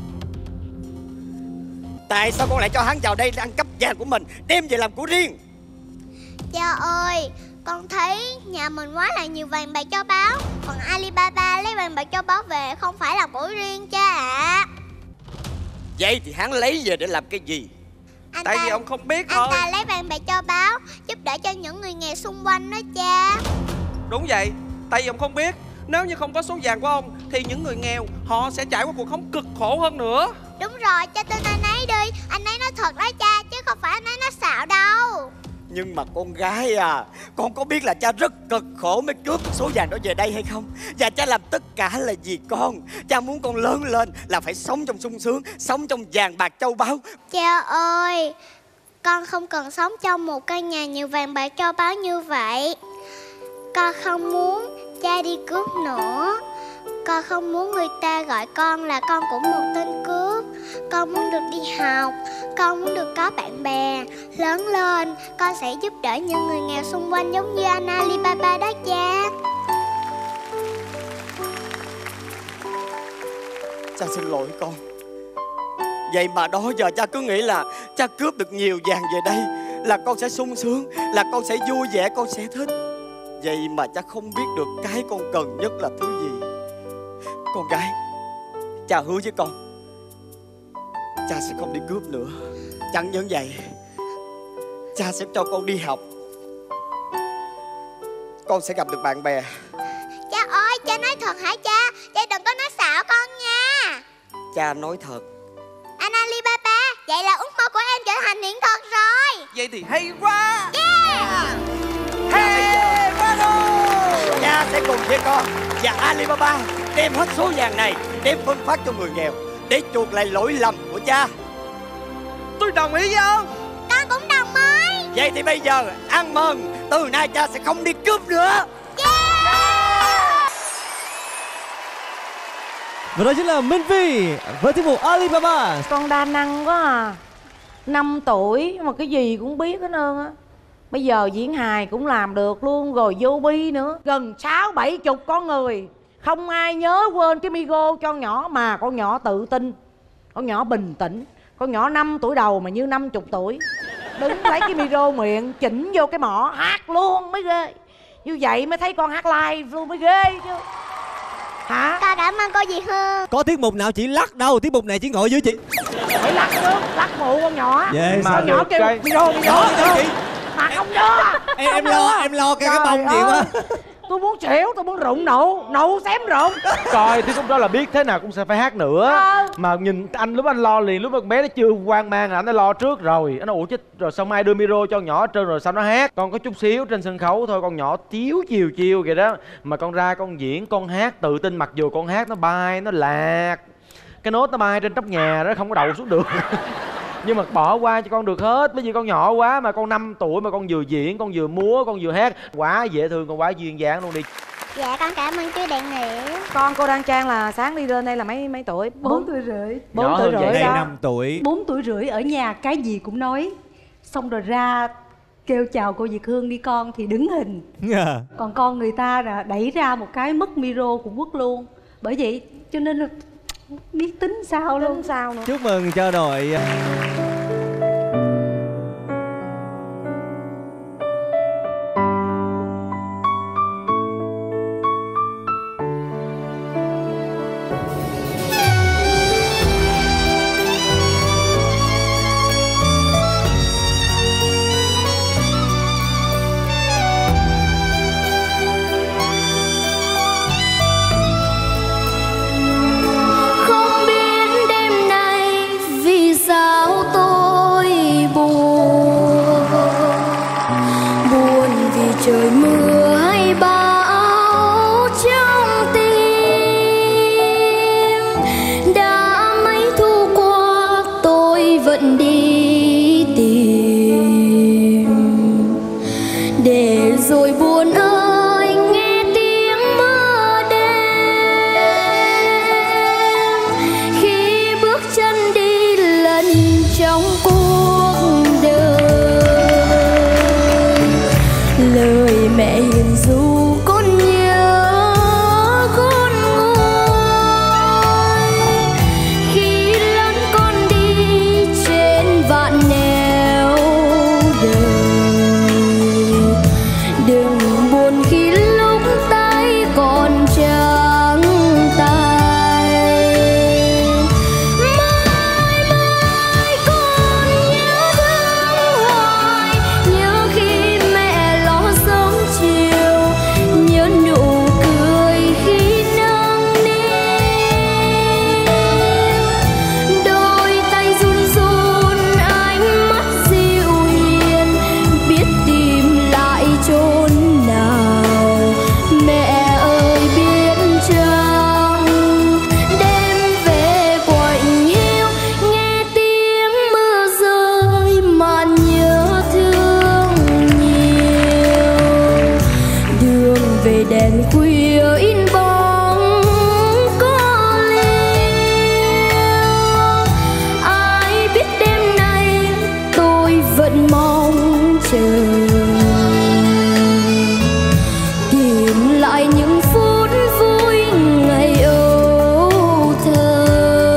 Tại sao con lại cho hắn vào đây ăn cắp vàng của mình, đem về làm của riêng? Cha ơi, con thấy nhà mình quá là nhiều vàng bạc châu báu. Còn Alibaba lấy vàng bạc châu báu về không phải là của riêng cha ạ. À. Vậy thì hắn lấy về để làm cái gì? Anh Tại ta, vì ông không biết anh thôi. ta lấy vàng bạc châu báu giúp đỡ cho những người nghèo xung quanh đó cha. Đúng vậy, tại vì ông không biết, nếu như không có số vàng của ông thì những người nghèo họ sẽ trải qua cuộc sống cực khổ hơn nữa. Đúng rồi, cha tin anh ấy đi. Anh ấy nói thật đó cha, chứ không phải anh ấy nói xạo đâu. Nhưng mà con gái à, con có biết là cha rất cực khổ mới cướp số vàng đó về đây hay không? Và cha làm tất cả là vì con. Cha muốn con lớn lên là phải sống trong sung sướng, sống trong vàng bạc châu báu. Cha ơi, con không cần sống trong một căn nhà nhiều vàng bạc châu báu như vậy. Con không muốn cha đi cướp nữa. Con không muốn người ta gọi con là con của một tên cướp. Con muốn được đi học. Con muốn được có bạn bè. Lớn lên con sẽ giúp đỡ những người nghèo xung quanh giống như anh Alibaba đó cha. Cha xin lỗi con. Vậy mà đó giờ cha cứ nghĩ là cha cướp được nhiều vàng về đây là con sẽ sung sướng, là con sẽ vui vẻ, con sẽ thích. Vậy mà cha không biết được cái con cần nhất là thứ gì. Con gái, cha hứa với con, cha sẽ không đi cướp nữa. Chẳng những vậy, cha sẽ cho con đi học. Con sẽ gặp được bạn bè. Cha ơi, cha nói thật hả cha? Cha đừng có nói xạo con nha. Cha nói thật. Anh Alibaba, vậy là ước mơ của em trở thành hiện thực rồi. Vậy thì hay quá. Yeah. Hey, cha sẽ cùng với con và Alibaba đem hết số vàng này, đem phân phát cho người nghèo để chuộc lại lỗi lầm của cha. Tôi đồng ý với ông. Con cũng đồng ý. Vậy thì bây giờ ăn mừng, từ nay cha sẽ không đi cướp nữa. Yeah. Và đó chính là Minh Phi với tiết mục Alibaba. Con đa năng quá à. Năm tuổi mà cái gì cũng biết hết trơn á. Bây giờ diễn hài cũng làm được luôn, rồi vô bi nữa. Gần sáu bảy chục con người, không ai nhớ quên cái micro cho nhỏ. Mà con nhỏ tự tin, con nhỏ bình tĩnh. Con nhỏ năm tuổi đầu mà như năm chục tuổi. Đứng lấy cái micro miệng chỉnh vô cái mỏ hát luôn mới ghê. Như vậy mới thấy con hát live luôn mới ghê chứ. Hả? Con cảm ơn cô dì Hương. Có tiết mục nào chỉ lắc đâu, tiết mục này chỉ ngồi dưới chị. Phải lắc chứ, lắc mụ con nhỏ. Dạ, mà con nhỏ kêu cái... micro micro mà không đưa. Em, em lo, em lo cái, cái bông gì quá. Tôi muốn xỉu, tôi muốn rụng nụ, nụ xém rụng. Coi thì lúc đó là biết thế nào cũng sẽ phải hát nữa. À. Mà nhìn anh lúc anh lo liền, lúc con bé nó chưa hoang mang là anh đã lo trước rồi. Anh nói ủa chết rồi sao mai đưa micro cho con nhỏ trên rồi sao nó hát. Con có chút xíu trên sân khấu thôi, con nhỏ tiếu chiều chiều kìa đó. Mà con ra con diễn, con hát tự tin, mặc dù con hát nó bay, nó lạc. Cái nốt nó bay trên tróc nhà đó không có đậu xuống được. Nhưng mà bỏ qua cho con được hết. Bởi vì con nhỏ quá mà con năm tuổi mà con vừa diễn, con vừa múa, con vừa hát. Quá dễ thương, con quá duyên dáng luôn đi. Dạ con cảm ơn chú Đặng Nghĩa. Con cô Đan Trang là sáng đi lên đây là mấy mấy tuổi? Bốn tuổi rưỡi. Bốn tuổi rưỡi đó. năm tuổi. Bốn tuổi rưỡi ở nhà cái gì cũng nói. Xong rồi ra kêu chào cô Việt Hương đi con thì đứng hình. Yeah. Còn con người ta là đẩy ra một cái mất micro cũng quất luôn. Bởi vậy cho nên là biết tính sao luôn. Tính sao nữa. Chúc mừng cho đội trời mưa hay bão trong tim. Đã mấy thu qua tôi vẫn đi tìm, để rồi buồn ơi nghe tiếng mưa đêm. Khi bước chân đi lần trong cuộc đời, lời mẹ hiền ru con nhớ con ngồi. Khi lớn con đi trên vạn nẻo đời, đừng buồn khi lúc tay còn trắng tay. Mãi mãi con nhớ thương hoài, nhớ khi mẹ lo sớm chiều, nhớ nụ cười khi nâng niu. Đôi tay run run, ánh mắt dịu hiền, biết tìm lại chốn nào. Mẹ ơi biết chăng đêm về quạnh hiu, nghe tiếng mưa rơi mà nhớ thương nhiều. Đường về đèn khuya in bóng có liêu, ai biết đêm nay tôi vẫn mong chờ, tìm lại những phút vui ngày ấu thơ.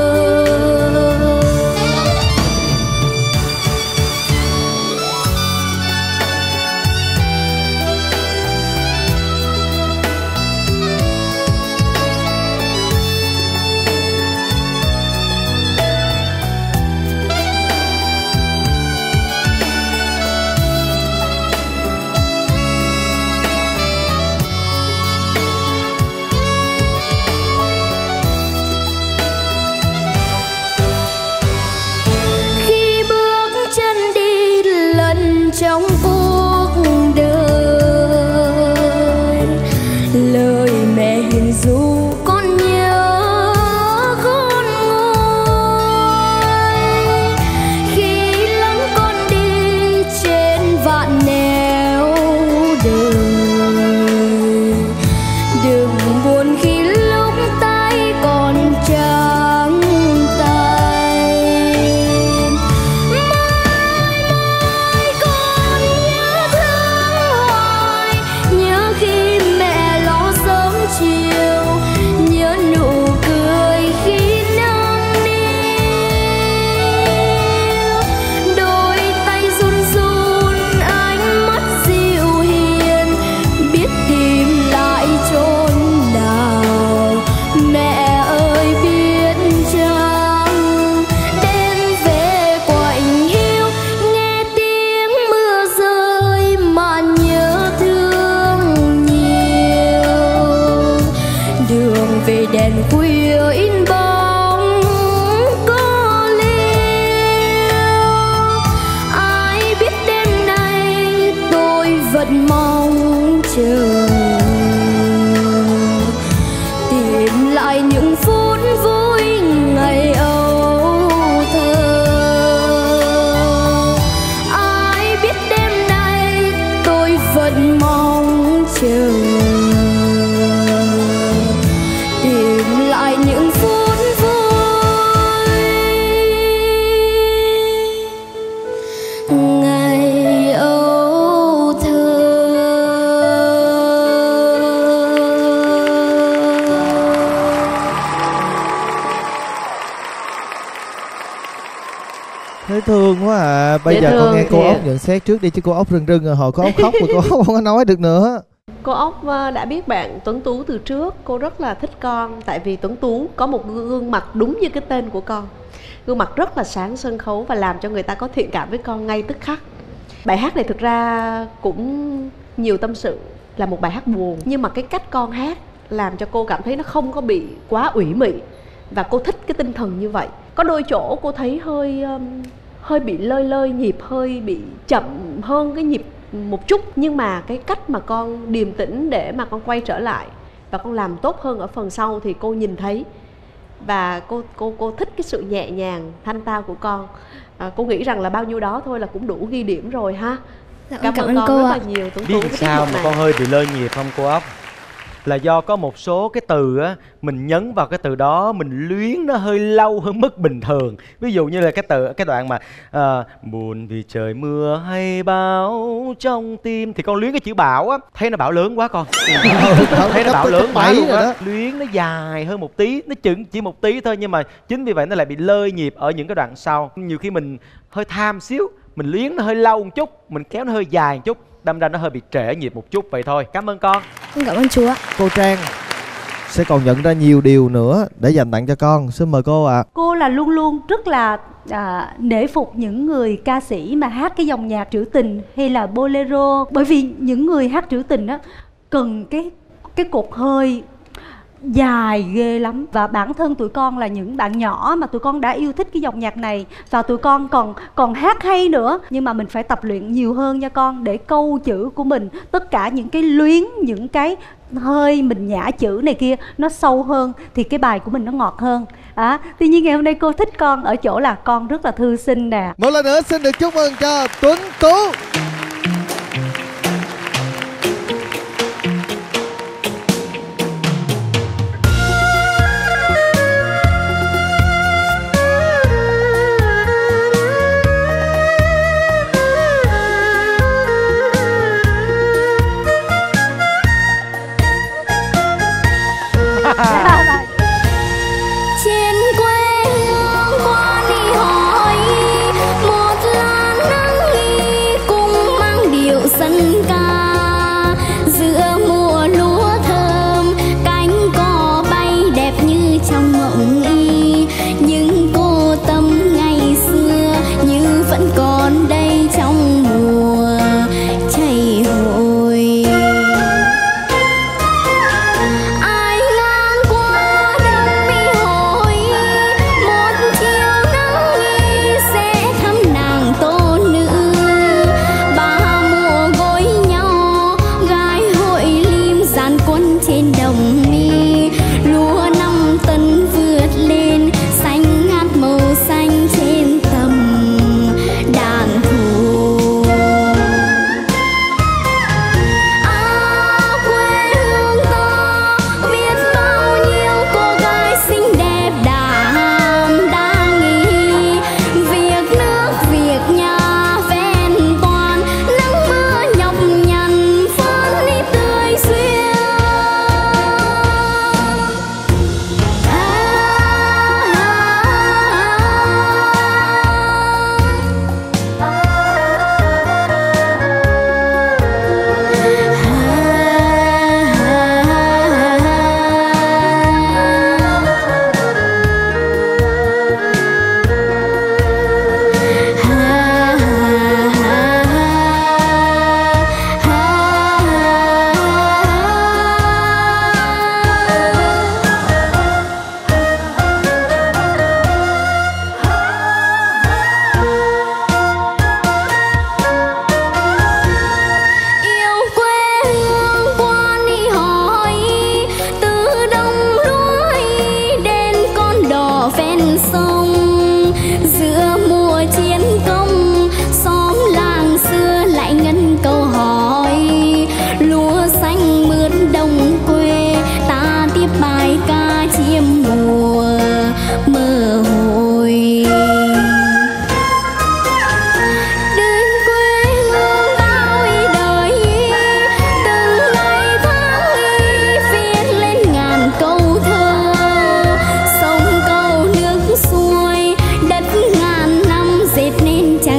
Khi bước chân đi lần trong cuộc đời, lời mẹ hiền ru con nhớ con ngồi. Khi lớn con đi trên vạn nẻo đời, đừng buồn khi lúc tay còn trắng thương quá à. Bây dễ giờ con nghe cô thì... Ốc nhận xét trước đi, chứ cô Ốc rưng rưng rồi hồi cô Ốc khóc rồi cô Ốc không có nói được nữa. Cô Ốc đã biết bạn Tuấn Tú từ trước. Cô rất là thích con. Tại vì Tuấn Tú có một gương mặt đúng như cái tên của con. Gương mặt rất là sáng sân khấu và làm cho người ta có thiện cảm với con ngay tức khắc. Bài hát này thực ra cũng nhiều tâm sự, là một bài hát buồn. Nhưng mà cái cách con hát làm cho cô cảm thấy nó không có bị quá ủy mị. Và cô thích cái tinh thần như vậy. Có đôi chỗ cô thấy hơi um, hơi bị lơi lơi nhịp, hơi bị chậm hơn cái nhịp một chút. Nhưng mà cái cách mà con điềm tĩnh để mà con quay trở lại và con làm tốt hơn ở phần sau thì cô nhìn thấy. Và cô cô cô thích cái sự nhẹ nhàng thanh tao của con. à, Cô nghĩ rằng là bao nhiêu đó thôi là cũng đủ ghi điểm rồi ha. Dạ, Cảm, cảm ơn ơn con cô rất ạ. là nhiều Tuấn Tú. Biết với tiết sao mục mà này. con hơi bị lơ nhịp không cô Ốc? Là do có một số cái từ á, mình nhấn vào cái từ đó, mình luyến nó hơi lâu hơn mức bình thường. Ví dụ như là cái từ cái đoạn mà à, buồn vì trời mưa hay bão trong tim, thì con luyến cái chữ bão á, thấy nó bão lớn quá con. Thấy nó bão lớn quá luôn á. Luyến nó dài hơn một tí, nó chừng chỉ một tí thôi, nhưng mà chính vì vậy nó lại bị lơi nhịp ở những cái đoạn sau. Nhiều khi mình hơi tham xíu, mình luyến nó hơi lâu một chút, mình kéo nó hơi dài một chút, đâm ra nó hơi bị trễ nhịp một chút vậy thôi. Cảm ơn con. Con cảm ơn chú ạ. Cô Trang sẽ còn nhận ra nhiều điều nữa để dành tặng cho con. Xin mời cô ạ. À. Cô là luôn luôn rất là à, nể phục những người ca sĩ mà hát cái dòng nhạc trữ tình hay là bolero. Bởi vì những người hát trữ tình á cần cái cái cột hơi dài ghê lắm. Và bản thân tụi con là những bạn nhỏ mà tụi con đã yêu thích cái dòng nhạc này, và tụi con còn còn hát hay nữa. Nhưng mà mình phải tập luyện nhiều hơn nha con, để câu chữ của mình, tất cả những cái luyến, những cái hơi mình nhả chữ này kia nó sâu hơn thì cái bài của mình nó ngọt hơn. À, tuy nhiên ngày hôm nay cô thích con ở chỗ là con rất là thư sinh nè. Một lần nữa xin được chúc mừng cho Tuấn Tú. Trên quê hương qua đi hỏi một là nắng nghi cùng mang điệu dân ca, giữa mùa lúa thơm cánh cò bay đẹp như trong mộng y. Nhưng cô tâm ngày xưa như vẫn còn đây trong mùa chảy hồi. Đã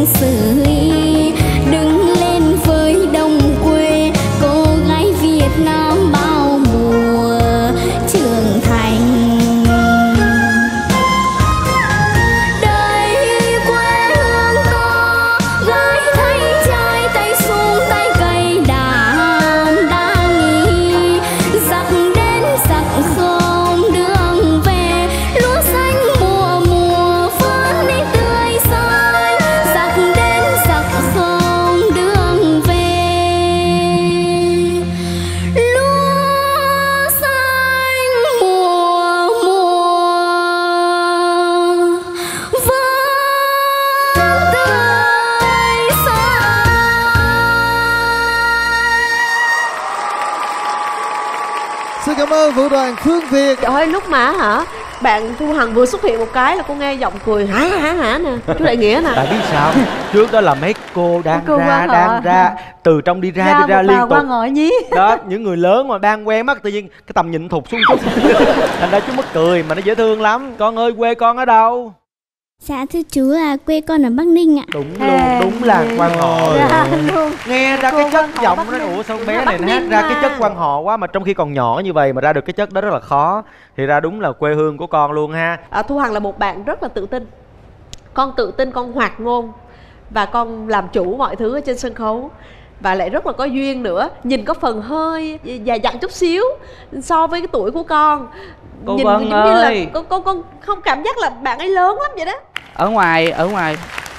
sự ý. Đứng lên với đồng quê, cô gái Việt Nam bao mùa trưởng thành. Đây quê hương ta, gái thấy trai tay xuống tay cây đàn đang nghi. Giặc đến giặc không đường về, lúa xanh mùa mùa vẫn đi tươi xanh. Giặc đến giặc không đường về, lúa xanh mùa mùa vẫn tươi xanh. Xin cảm ơn vũ đoàn Phương Việt. Trời ơi, lúc mà hả bạn Thu Hằng vừa xuất hiện một cái là cô nghe giọng cười hả hả hả nè, chú Đại Nghĩa nè. Tại biết sao trước đó là mấy cô đang Cô ra quan họ. đang ra từ trong đi ra, Ra đi ra một bà liên tục quan họ nhí. đó, những người lớn mà đang quen mắt tự nhiên cái tầm nhìn thụt xuống chút thành ra chú mất cười mà nó dễ thương lắm. Con ơi, quê con ở đâu? Dạ thưa chú là quê con ở Bắc Ninh ạ. Đúng luôn, đúng là quan họ. Dạ, luôn. Nghe ra cái chất giọng nó nói ủa sao con bé này nó hát ra cái chất quan họ quá, mà trong khi còn nhỏ như vậy mà ra được cái chất đó rất là khó. Thì ra đúng là quê hương của con luôn ha. À, Thu Hằng là một bạn rất là tự tin. Con tự tin, con hoạt ngôn và con làm chủ mọi thứ ở trên sân khấu. Và lại rất là có duyên nữa. Nhìn có phần hơi già dặn chút xíu so với cái tuổi của con. Cô Nhìn Vân giống như là ơi. con, con, con không cảm giác là bạn ấy lớn lắm vậy đó. Ở ngoài, ở ngoài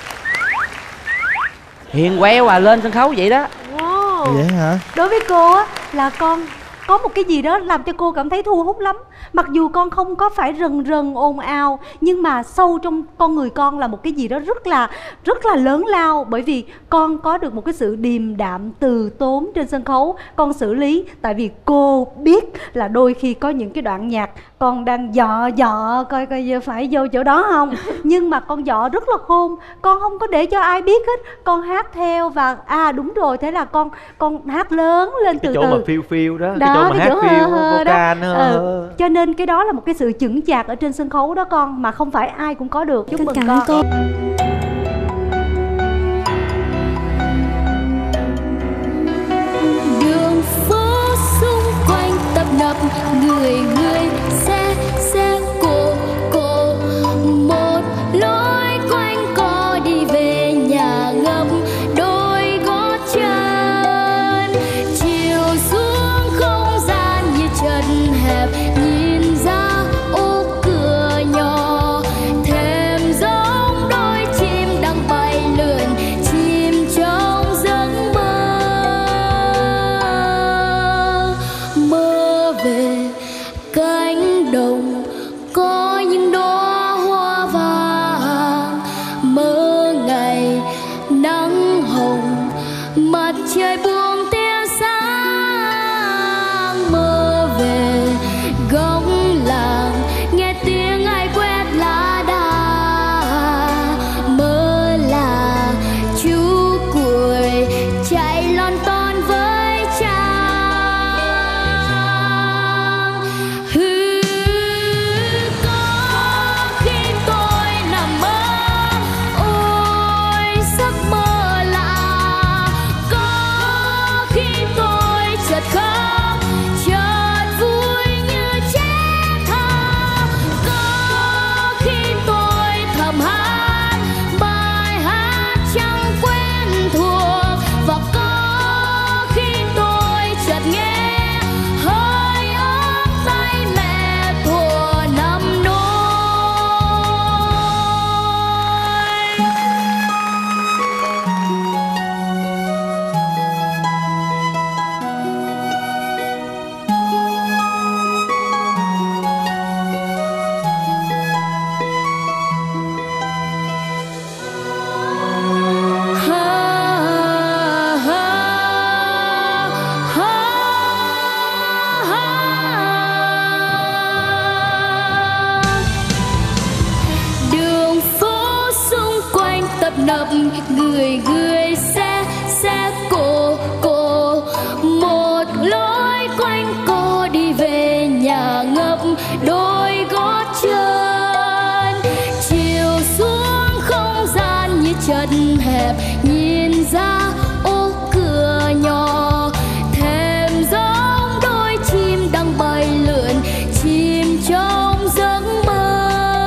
hiền queo à, lên sân khấu vậy đó. Wow. Vậy hả? Đối với cô á là con có một cái gì đó làm cho cô cảm thấy thu hút lắm. Mặc dù con không có phải rần rần ồn ào, nhưng mà sâu trong con người con là một cái gì đó rất là rất là lớn lao. Bởi vì con có được một cái sự điềm đạm từ tốn trên sân khấu. Con xử lý, tại vì cô biết là đôi khi có những cái đoạn nhạc con đang dọ dọ coi coi giờ phải vô chỗ đó không. Nhưng mà con dọ rất là khôn, con không có để cho ai biết hết. Con hát theo và à đúng rồi, thế là con con hát lớn lên từ Cái chỗ từ. mà phiêu phiêu đó, Đó, cái chỗ mà cái hát chỗ phiêu hơ hơ vocal đó. nó Ừ. hơ. Cho nên cái đó là một cái sự chững chạc ở trên sân khấu đó con, mà không phải ai cũng có được. Chúc mừng cảm con. ơn cô. Đường phố xung quanh tấp nập người người xe xe cộ cộ, một lối quanh co đi về nhà ngập đôi gót chân. Chiều xuống không gian như chân hẹp, nhìn ra ô cửa nhỏ thêm giống đôi chim đang bay lượn, chim trong giấc mơ. Mơ về cánh đồng có những đóa hoa vàng, mơ ngày nắng hồng mặt trời buông tia sáng. Mơ về góc làng nghe tiếng ai quét lá đa, mơ là chú cuội chạy lon ton với cha. Hừ, có khi tôi nằm mơ, ôi giấc mơ lạ. Có khi tôi chợt khóc, chợt vui như trẻ thơ. Có khi tôi thầm hát bài hát chẳng quen thuộc, và có khi tôi chợt nghe hơi ấm tay mẹ thuở năm nôi. Đường phố xung quanh tấp nập người người xe xe cộ cộ, một lối quanh co đi về nhà ngập đôi gót chân. Chiều xuống không gian như chân hẹp nhìn ra ô cửa nhỏ, thềm giống đôi chim đang bay lượn chìm trong giấc mơ.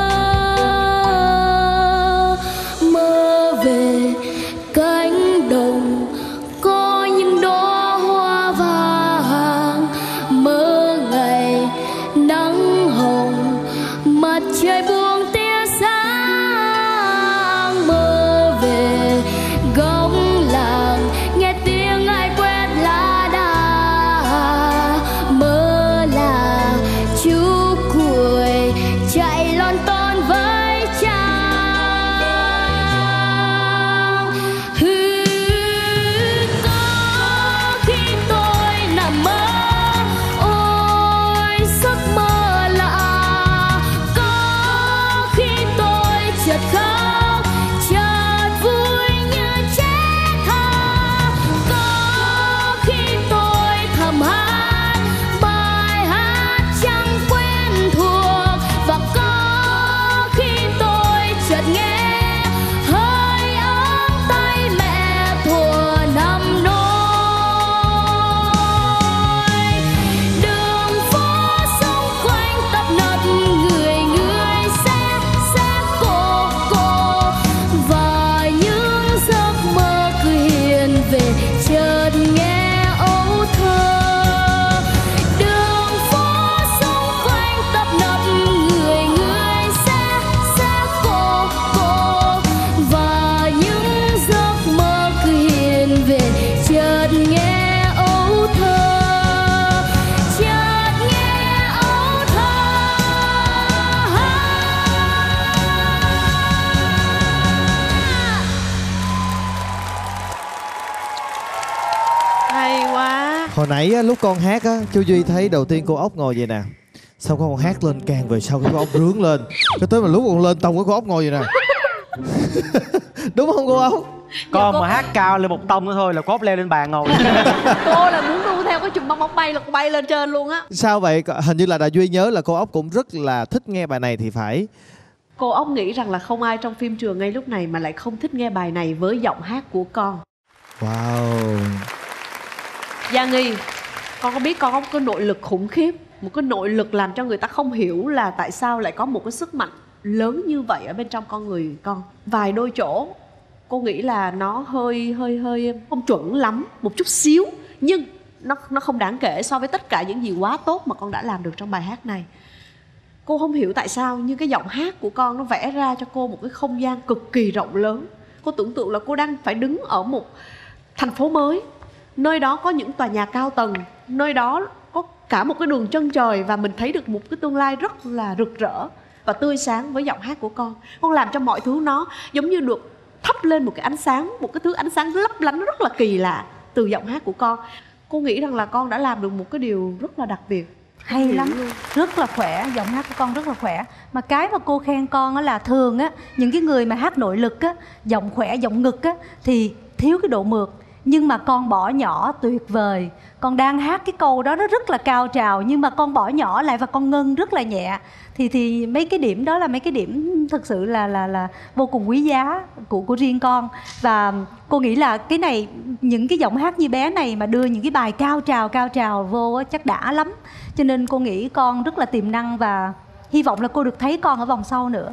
Mơ về cánh đồng có những đóa hoa vàng, mơ ngày nắng hồng mặt trời buông tia sáng. Mơ về góc làng nghe tiếng ai quét lá đà, mơ là chú cuội chạy lon ton với cha. Hứ, có khi tôi nằm mơ, ôi giấc mơ lạ. Có khi tôi chợt khóc, chợt vui như trẻ thơ. Có khi tôi thầm hát bài hát chẳng quen thuộc, và có khi tôi chợt nghe hơi ấm tay mẹ thuở năm nôi. Đường phố xung quanh tấp nập người người xe xe cô cô, và những giấc mơ cứ hiện về chợt nghe ấu thơ. Đường phố xung quanh tấp nập người người xe xe cô cô, và những giấc mơ cứ hiện về chợt nghe ấu thơ, chợt nghe ấu thơ. Hay quá. Hồi nãy á, lúc con hát á, chú Duy thấy đầu tiên cô ốc ngồi vậy nè, xong con hát lên càng về sau cái cô ốc rướng lên, cái tới mà lúc con lên tông cái cô ốc ngồi vậy nè. Đúng không cô ốc? Con mà hát cao lên một tông nữa thôi là có ốc leo lên bàn ngồi. Cô là muốn đu theo cái chùm bong bóng bay là cô bay lên trên luôn á. Sao vậy? Hình như là Đại Duy nhớ là cô ốc cũng rất là thích nghe bài này thì phải. Cô ốc nghĩ rằng là không ai trong phim trường ngay lúc này mà lại không thích nghe bài này với giọng hát của con. Wow. Gia Nghi, con có biết con có một cái nội lực khủng khiếp, một cái nội lực làm cho người ta không hiểu là tại sao lại có một cái sức mạnh lớn như vậy ở bên trong con người con. Vài đôi chỗ cô nghĩ là nó hơi hơi hơi không chuẩn lắm một chút xíu, nhưng nó nó không đáng kể so với tất cả những gì quá tốt mà con đã làm được trong bài hát này. Cô không hiểu tại sao nhưng cái giọng hát của con nó vẽ ra cho cô một cái không gian cực kỳ rộng lớn. Cô tưởng tượng là cô đang phải đứng ở một thành phố mới, nơi đó có những tòa nhà cao tầng, nơi đó có cả một cái đường chân trời, và mình thấy được một cái tương lai rất là rực rỡ và tươi sáng với giọng hát của con. Con làm cho mọi thứ nó giống như được thắp lên một cái ánh sáng, một cái thứ ánh sáng lấp lánh rất là kỳ lạ từ giọng hát của con. Cô nghĩ rằng là con đã làm được một cái điều rất là đặc biệt. Hay lắm, rất là khỏe, giọng hát của con rất là khỏe. Mà cái mà cô khen con á là thường á, những cái người mà hát nội lực á, giọng khỏe, giọng ngực á thì thiếu cái độ mượt. Nhưng mà con bỏ nhỏ tuyệt vời. Con đang hát cái câu đó nó rất là cao trào, nhưng mà con bỏ nhỏ lại và con ngân rất là nhẹ. Thì thì mấy cái điểm đó là mấy cái điểm thực sự là là là vô cùng quý giá của của riêng con. Và cô nghĩ là cái này, những cái giọng hát như bé này mà đưa những cái bài cao trào cao trào vô á, chắc đã lắm. Cho nên cô nghĩ con rất là tiềm năng và hy vọng là cô được thấy con ở vòng sau nữa.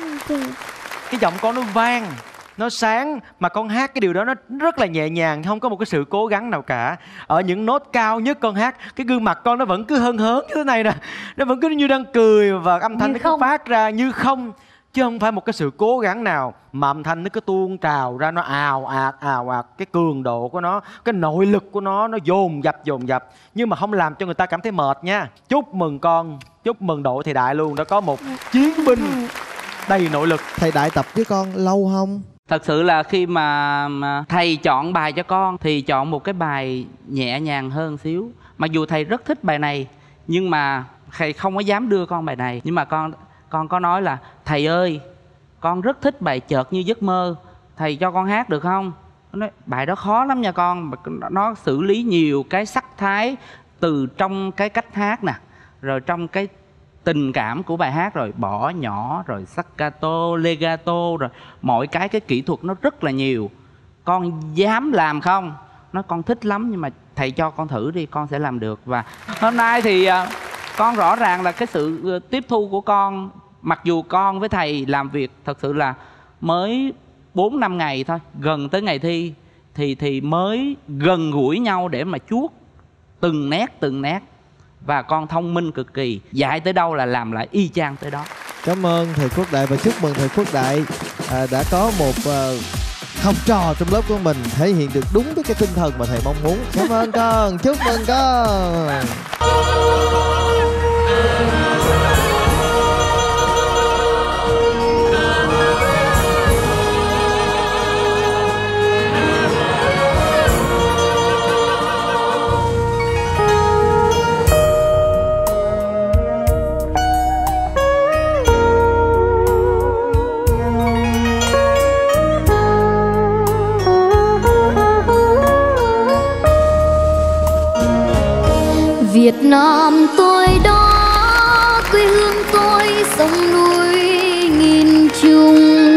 Cái giọng con nó vang, nó sáng, mà con hát cái điều đó nó rất là nhẹ nhàng, không có một cái sự cố gắng nào cả. Ở những nốt cao nhất con hát, cái gương mặt con nó vẫn cứ hớn hớn như thế này nè, nó vẫn cứ như đang cười, và âm thanh nó cứ phát ra như không, chứ không phải một cái sự cố gắng nào, mà âm thanh nó cứ tuôn trào ra, nó ào ạt ào ạt. Cái cường độ của nó, cái nội lực của nó nó dồn dập dồn dập, nhưng mà không làm cho người ta cảm thấy mệt nha. Chúc mừng con, chúc mừng đội thầy Đại luôn, đã có một chiến binh đầy nội lực. Thầy Đại tập với con lâu không? Thật sự là khi mà, mà thầy chọn bài cho con thì chọn một cái bài nhẹ nhàng hơn xíu. Mặc dù thầy rất thích bài này, nhưng mà thầy không có dám đưa con bài này. Nhưng mà con con có nói là thầy ơi, con rất thích bài Chợt Như Giấc Mơ, thầy cho con hát được không? Nó nói bài đó khó lắm nha con, nó xử lý nhiều cái sắc thái từ trong cái cách hát nè, rồi trong cái tình cảm của bài hát, rồi bỏ nhỏ, rồi staccato, legato, rồi mọi cái cái kỹ thuật nó rất là nhiều. con dám làm không? Nói con thích lắm nhưng mà thầy cho con thử đi, con sẽ làm được. Và hôm nay thì uh, con rõ ràng là cái sự uh, tiếp thu của con, mặc dù con với thầy làm việc thật sự là mới bốn năm ngày thôi, gần tới ngày thi thì thì mới gần gũi nhau để mà chuốt từng nét từng nét. Và con thông minh cực kỳ, dạy tới đâu là làm lại y chang tới đó. Cảm ơn thầy Quốc Đại và chúc mừng thầy Quốc Đại à, đã có một uh, học trò trong lớp của mình thể hiện được đúng với cái tinh thần mà thầy mong muốn. Cảm ơn con, chúc mừng con. Việt Nam tôi đó, quê hương tôi sông núi nghìn trùng.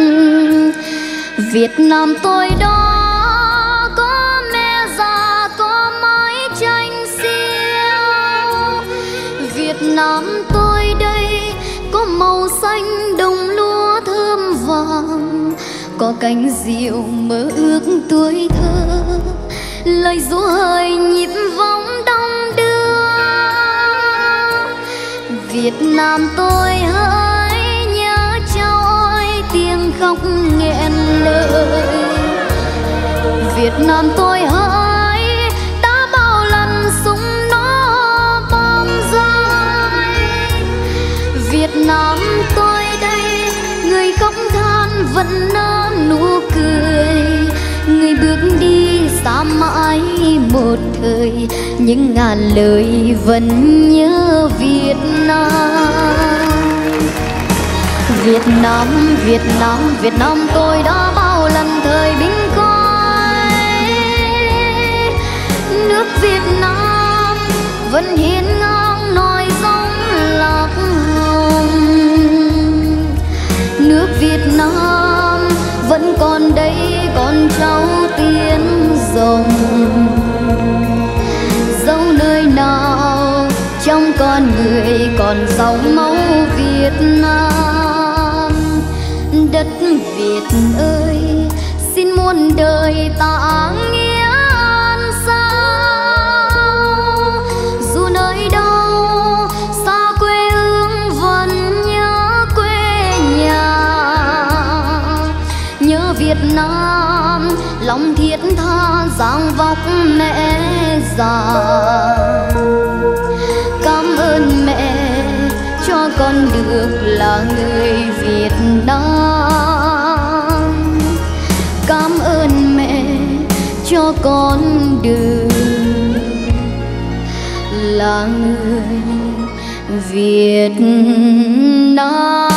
Việt Nam tôi đó, có mẹ già có mái tranh xiêu. Việt Nam tôi đây, có màu xanh đồng lúa thơm vàng, có cánh diều mơ ước tuổi thơ, lời ru hơi nhịp vòng đong đưa. Việt Nam tôi hỡi nhớ cháu ơi, tiếng khóc nghẹn lời. Việt Nam tôi hỡi, đã bao lần súng nó bom rơi. Việt Nam tôi đây, người khóc than vẫn nở nụ cười. Người bước đi xa mãi một thời, những ngàn lời vẫn nhớ Việt Nam. Việt Nam, Việt Nam, Việt Nam tôi đã bao lần thời binh khói. Nước Việt Nam vẫn hiên ngang nòi giống lạc hồng. Nước Việt Nam vẫn còn đây, con cháu tiếng rồng. Dẫu nơi nào trong con người còn dòng máu Việt Nam. Đất Việt ơi, xin muôn đời ta nghĩa an sao. Dù nơi đâu xa quê hương vẫn nhớ quê nhà. Nhớ Việt Nam lòng thiết tha dáng vóc mẹ già. Cảm ơn mẹ cho con được là người Việt Nam. Cảm ơn mẹ cho con được là người Việt Nam.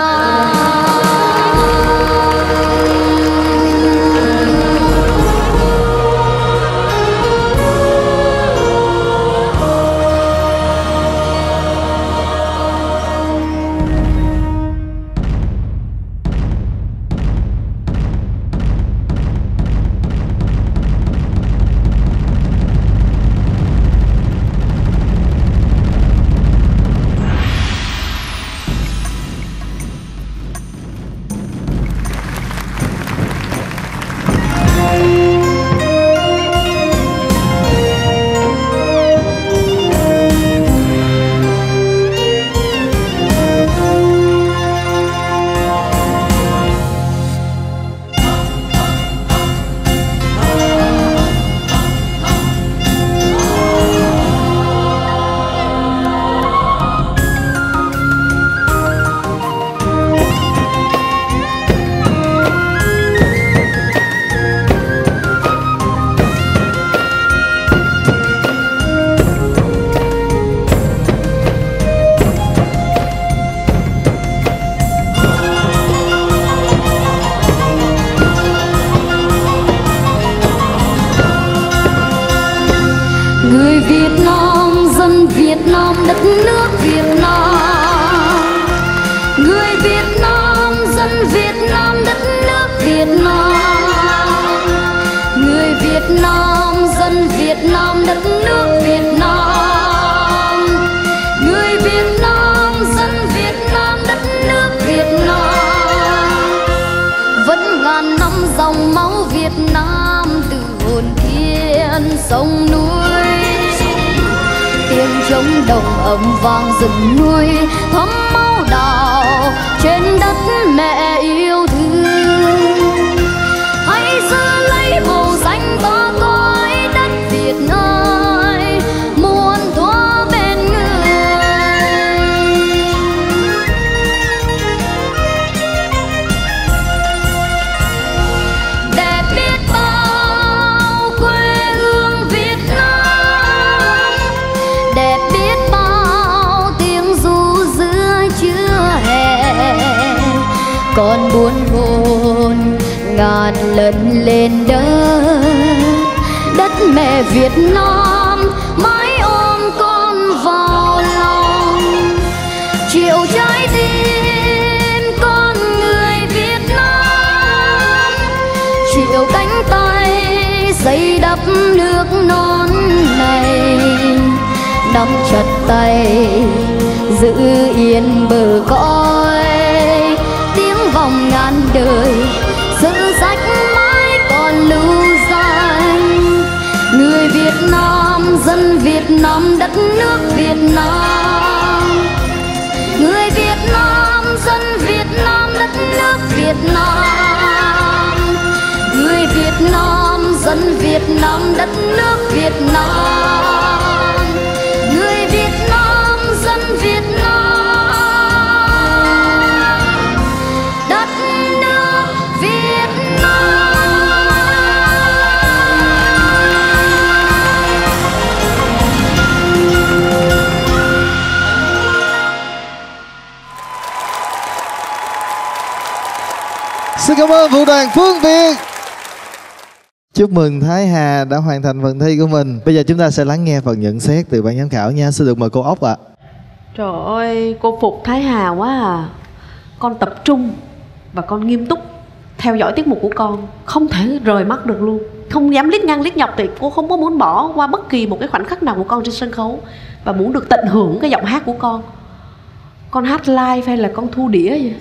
Người Việt Nam, dân Việt Nam, đất nước Việt Nam. Người Việt Nam, dân Việt Nam, đất nước Việt Nam. trống đồng ấm vàng rừng nuôi thấm máu đào trên đất mẹ yêu thương. Hãy giữ lấy màu xanh to cõi đất Việt ơi, muôn thuở bên người. Đẹp biết bao quê hương Việt Nam, đẹp biết bao tiếng ru giữa trưa hè, còn buồn hồn ngàn lần lên đất đất mẹ Việt Nam, mãi ôm con vào lòng, chiều trái tim con người Việt Nam, chiều cánh tay xây đắp nước non này, nắm chặt tay giữ yên bờ cõi, tiếng vòng ngàn đời sử sách mãi còn lưu danh. Người Việt Nam, dân Việt Nam, đất nước Việt Nam. Người Việt Nam, dân Việt Nam, đất nước Việt Nam. Người Việt Nam, dân Việt Nam, đất nước Việt Nam. Người Việt Nam, dân Việt Nam, đất nước Việt Nam. Xin cảm ơn Vũ đoàn Phương Việt. Chúc mừng Thái Hà đã hoàn thành phần thi của mình. Bây giờ chúng ta sẽ lắng nghe phần nhận xét từ ban giám khảo nha. Xin được mời cô Ốc ạ. Trời ơi, cô phục Thái Hà quá à. Con tập trung và con nghiêm túc theo dõi tiết mục của con, không thể rời mắt được luôn, không dám liếc ngang liếc nhọc, thì cô không có muốn bỏ qua bất kỳ một cái khoảnh khắc nào của con trên sân khấu, và muốn được tận hưởng cái giọng hát của con. Con hát live hay là con thu đĩa vậy?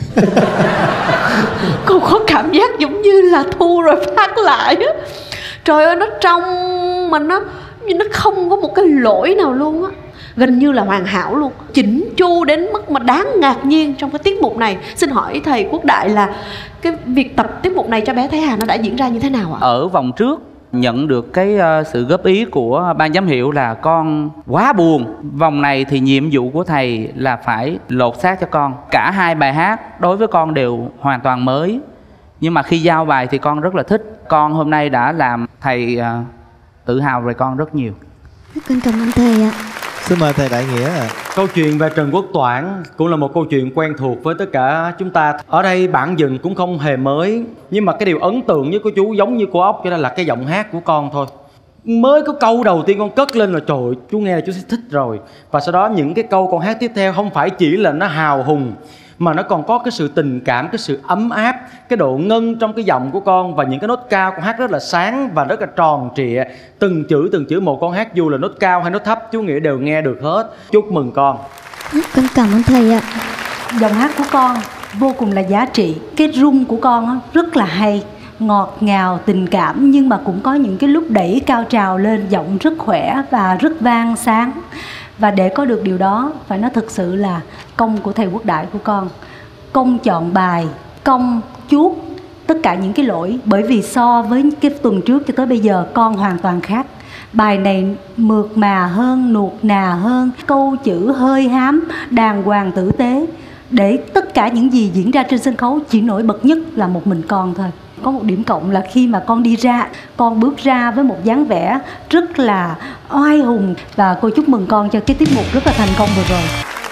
Con có cảm giác giống như là thu rồi phát lại á. Trời ơi, nó trong mà nó như nó không có một cái lỗi nào luôn á, gần như là hoàn hảo luôn, chỉnh chu đến mức mà đáng ngạc nhiên trong cái tiết mục này. Xin hỏi thầy Quốc Đại là cái việc tập tiết mục này cho bé Thái Hà nó đã diễn ra như thế nào ạ? Ở vòng trước nhận được cái uh, sự góp ý của ban giám hiệu là con quá buồn. Vòng này thì nhiệm vụ của thầy là phải lột xác cho con. Cả hai bài hát đối với con đều hoàn toàn mới, nhưng mà khi giao bài thì con rất là thích. Con hôm nay đã làm thầy uh, tự hào về con rất nhiều. Con cảm ơn thầy ạ. Xin mời thầy Đại Nghĩa ạ. Câu chuyện về Trần Quốc Toản cũng là một câu chuyện quen thuộc với tất cả chúng ta. Ở đây bản dựng cũng không hề mới, nhưng mà cái điều ấn tượng với cô chú giống như cô Ốc, cho nên là cái giọng hát của con thôi. Mới có câu đầu tiên con cất lên là trời ơi, chú nghe là chú sẽ thích rồi. Và sau đó những cái câu con hát tiếp theo không phải chỉ là nó hào hùng, mà nó còn có cái sự tình cảm, cái sự ấm áp, cái độ ngân trong cái giọng của con. Và những cái nốt cao con hát rất là sáng và rất là tròn trịa. Từng chữ từng chữ một con hát, dù là nốt cao hay nốt thấp, chú Nghĩa đều nghe được hết. Chúc mừng con. Con cảm ơn thầy ạ. Giọng hát của con vô cùng là giá trị. Cái rung của con rất là hay, ngọt ngào, tình cảm, nhưng mà cũng có những cái lúc đẩy cao trào lên, giọng rất khỏe và rất vang sáng. Và để có được điều đó phải nói thực sự là công của thầy Quốc Đại của con. Công chọn bài, công chuốt tất cả những cái lỗi. Bởi vì so với cái tuần trước cho tới bây giờ con hoàn toàn khác. Bài này mượt mà hơn, nuột nà hơn, câu chữ hơi hám, đàng hoàng tử tế. Để tất cả những gì diễn ra trên sân khấu chỉ nổi bật nhất là một mình con thôi. Có một điểm cộng là khi mà con đi ra, con bước ra với một dáng vẻ rất là oai hùng. Và cô chúc mừng con cho cái tiết mục rất là thành công vừa rồi.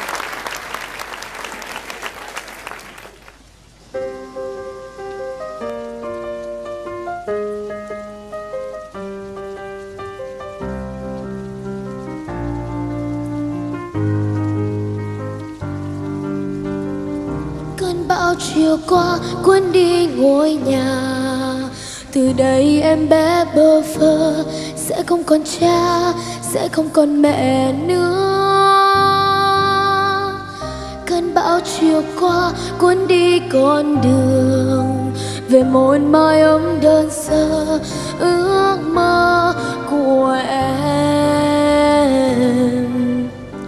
Cơn bão chiều qua cuốn đi ngôi nhà, từ đây em bé bơ phơ, sẽ không còn cha, sẽ không còn mẹ nữa. Cơn bão chiều qua cuốn đi con đường về một mái ấm đơn sơ, ước mơ của em.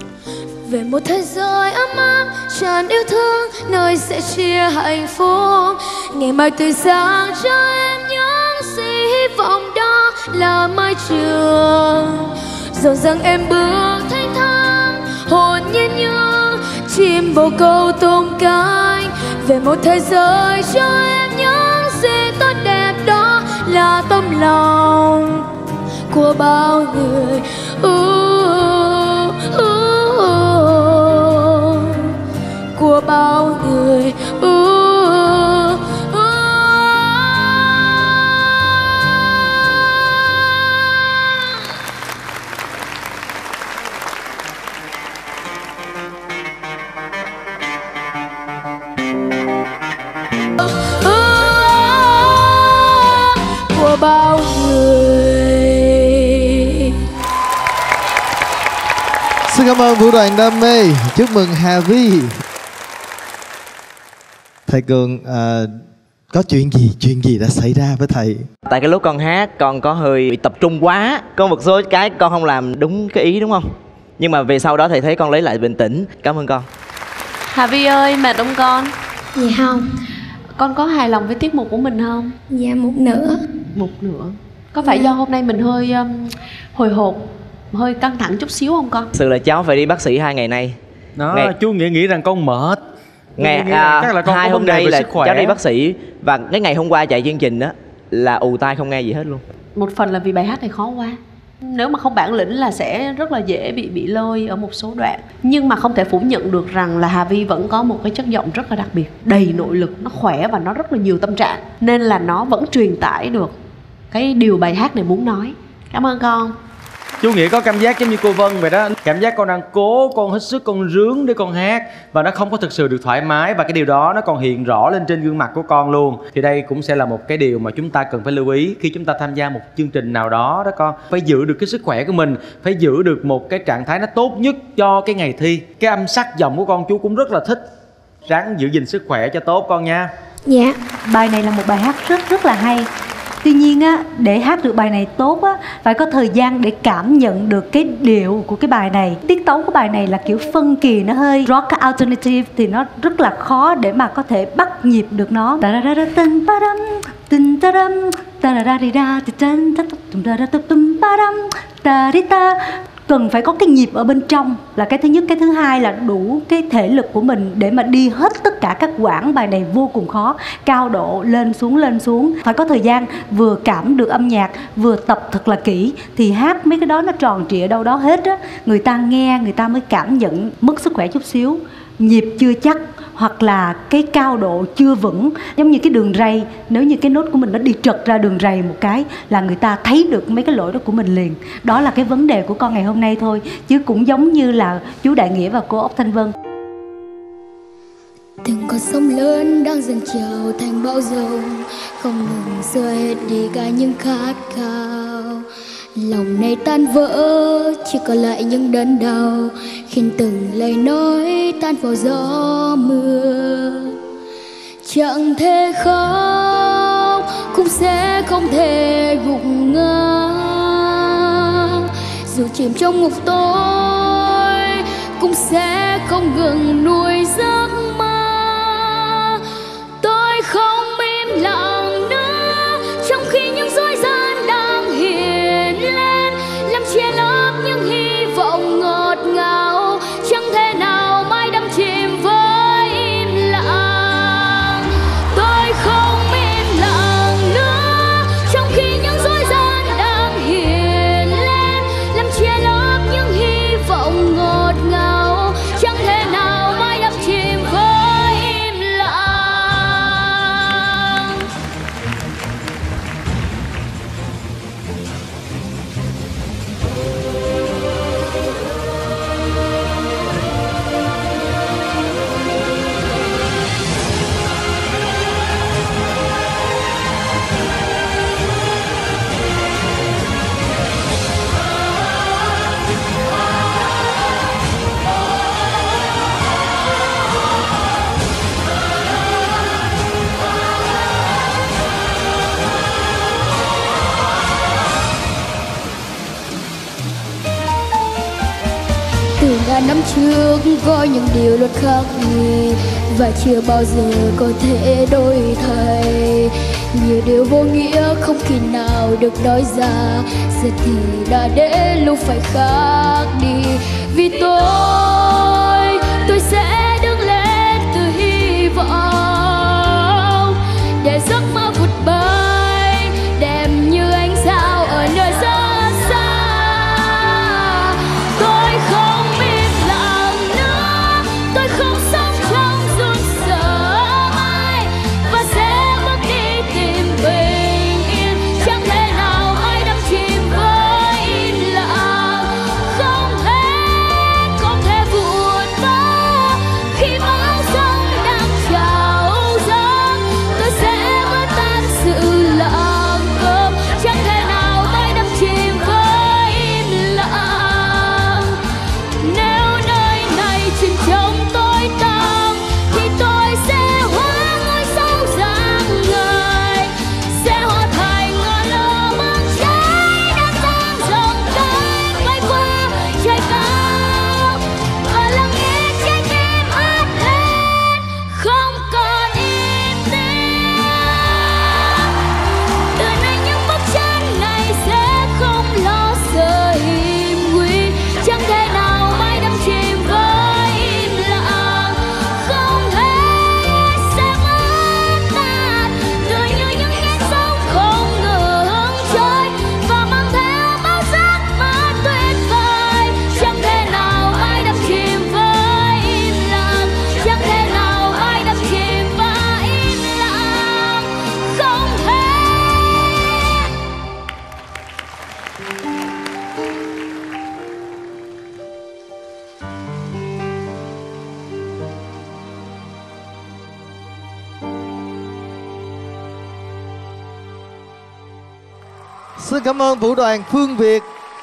một thế giới ấm áp tràn yêu thương, nơi sẽ chia hạnh phúc. Ngày mai tươi sáng cho em những gì hy vọng, đó là mái trường. Dẫu rằng em bước thanh thang hồn nhiên như chim bồ câu tung cánh, về một thế giới cho em những gì tốt đẹp, đó là tấm lòng của bao người. uh, uh, uh, của bao người. uh, uh. Của bao người. Xin cảm ơn Vũ đoàn Đam Mê. Chúc mừng Hà Vi. Thầy Cường, à, có chuyện gì, chuyện gì đã xảy ra với thầy? Tại cái lúc con hát con có hơi bị tập trung quá, có một số cái con không làm đúng cái ý đúng không? Nhưng mà về sau đó thầy thấy con lấy lại bình tĩnh. Cảm ơn con. Hà Vi ơi, mệt không con? Dạ không. Con có hài lòng với tiết mục của mình không? Dạ một nửa. Một nửa. Có phải Dạ. do hôm nay mình hơi um, hồi hộp, hơi căng thẳng chút xíu không con? Thực sự là cháu phải đi bác sĩ hai ngày nay. Đó, Ngày- chú nghĩ nghĩ rằng con mệt. Ngày Nghĩ là à, chắc là con hai có hôm vấn đề nay về là sức khỏe. cháu đi bác sĩ. Và cái ngày hôm qua chạy chương trình đó là ù tai không nghe gì hết luôn. Một phần là vì bài hát này khó quá. Nếu mà không bản lĩnh là sẽ rất là dễ bị bị lơi ở một số đoạn. Nhưng mà không thể phủ nhận được rằng là Hà Vi vẫn có một cái chất giọng rất là đặc biệt, đầy nội lực, nó khỏe và nó rất là nhiều tâm trạng. Nên là nó vẫn truyền tải được cái điều bài hát này muốn nói. Cảm ơn con. Chú Nghĩa có cảm giác giống như cô Vân vậy đó. Cảm giác con đang cố, con hết sức, con rướng để con hát, và nó không có thực sự được thoải mái. Và cái điều đó nó còn hiện rõ lên trên gương mặt của con luôn. Thì đây cũng sẽ là một cái điều mà chúng ta cần phải lưu ý khi chúng ta tham gia một chương trình nào đó đó con. Phải giữ được cái sức khỏe của mình, phải giữ được một cái trạng thái nó tốt nhất cho cái ngày thi. Cái âm sắc giọng của con chú cũng rất là thích. Ráng giữ gìn sức khỏe cho tốt con nha. Dạ. Bài này là một bài hát rất rất là hay. Tuy nhiên á, để hát được bài này tốt á, phải có thời gian để cảm nhận được cái điệu của cái bài này. Tiết tấu của bài này là kiểu phân kỳ, nó hơi rock alternative, thì nó rất là khó để mà có thể bắt nhịp được nó. Cần phải có cái nhịp ở bên trong là cái thứ nhất. Cái thứ hai là đủ cái thể lực của mình để mà đi hết tất cả các quãng. Bài này vô cùng khó, cao độ lên xuống lên xuống. Phải có thời gian vừa cảm được âm nhạc, vừa tập thật là kỹ, thì hát mấy cái đó nó tròn trịa đâu đó hết á. Người ta nghe, người ta mới cảm nhận. Mất sức khỏe chút xíu, nhịp chưa chắc, hoặc là cái cao độ chưa vững. Giống như cái đường ray, nếu như cái nốt của mình nó đi trật ra đường ray một cái là người ta thấy được mấy cái lỗi đó của mình liền. Đó là cái vấn đề của con ngày hôm nay thôi, chứ cũng giống như là chú Đại Nghĩa và cô Ốc Thanh Vân. Từng con sông lớn đang dần trào thành bão dòng, không ngừng xua hết đi cả những khát khao. Lòng này tan vỡ, chỉ còn lại những đớn đau, khiến từng lời nói tan vào gió mưa. Chẳng thể khóc, cũng sẽ không thể gục ngã. Dù chìm trong ngục tối, cũng sẽ không ngừng nuôi giấc mơ. Tôi không im lặng nữa, trong khi những dối gian đang hiện lên, làm che lấp những hy vọng ngọt ngào. Chẳng thể nào mãi đắm chìm với im lặng. Tôi không im lặng nữa, trong khi những dối gian đang hiện lên, làm che lấp những hy vọng ngọt ngào. Chẳng thể nào ngàn năm trước có những điều luật khác người và chưa bao giờ có thể đổi thay. Nhiều điều vô nghĩa không khi nào được nói ra, giờ thì đã đến lúc phải khác đi. Vì tôi, tôi sẽ đứng lên từ hy vọng để giấc mơ vụt bay đẹp như ánh sao ở nơi rất xa. Tôi không im lặng nữa, tôi không sống trong run sợ ai và sẽ bước đi tìm bình yên. Chẳng thể nào ai đắm chìm với im lặng, không thể, không thể vụt vỡ khi máu sống đang trào dâng. Tôi sẽ vỡ tan sự lặng câm, chẳng thể nào tôi đắm chìm với im lặng. Nếu nơi này chìm trong tối tăm thì tôi sẽ hóa ngôi sao rạng ngời, sẽ hóa thành ngọn lửa bốc cháy đang dang rộng cánh bay qua trời cao. Ở lặng nghe trái tim hát lên không còn im tiếng. Từ nay những bước chân này sẽ không lo sợ hiểm nguy, chẳng thể nào mãi đắm chìm với im lặng, không thể sẽ mất tan. Tựa như những nhánh sông không ngừng trôi và mang theo bao giấc mơ tuyệt vời, chẳng thể nào mãi đắm chìm với im lặng, chẳng thể nào mãi đắm chìm và im lặng, không thể. Xin cảm ơn vũ đoàn Phương Việt.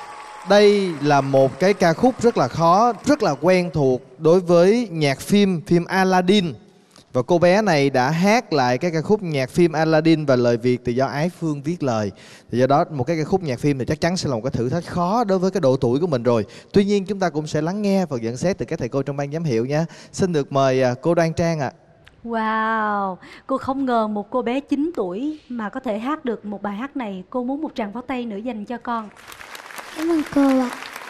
Đây là một cái ca khúc rất là khó, rất là quen thuộc đối với nhạc phim, phim Aladdin. Và cô bé này đã hát lại cái ca khúc nhạc phim Aladdin và lời Việt thì do Ái Phương viết lời. Thì do đó một cái ca khúc nhạc phim thì chắc chắn sẽ là một cái thử thách khó đối với cái độ tuổi của mình rồi. Tuy nhiên chúng ta cũng sẽ lắng nghe và nhận xét từ các thầy cô trong ban giám hiệu nhé. Xin được mời à, cô Đoan Trang ạ. Wow, cô không ngờ một cô bé chín tuổi mà có thể hát được một bài hát này. Cô muốn một tràng pháo tay nữa dành cho con. Cảm ơn cô ạ.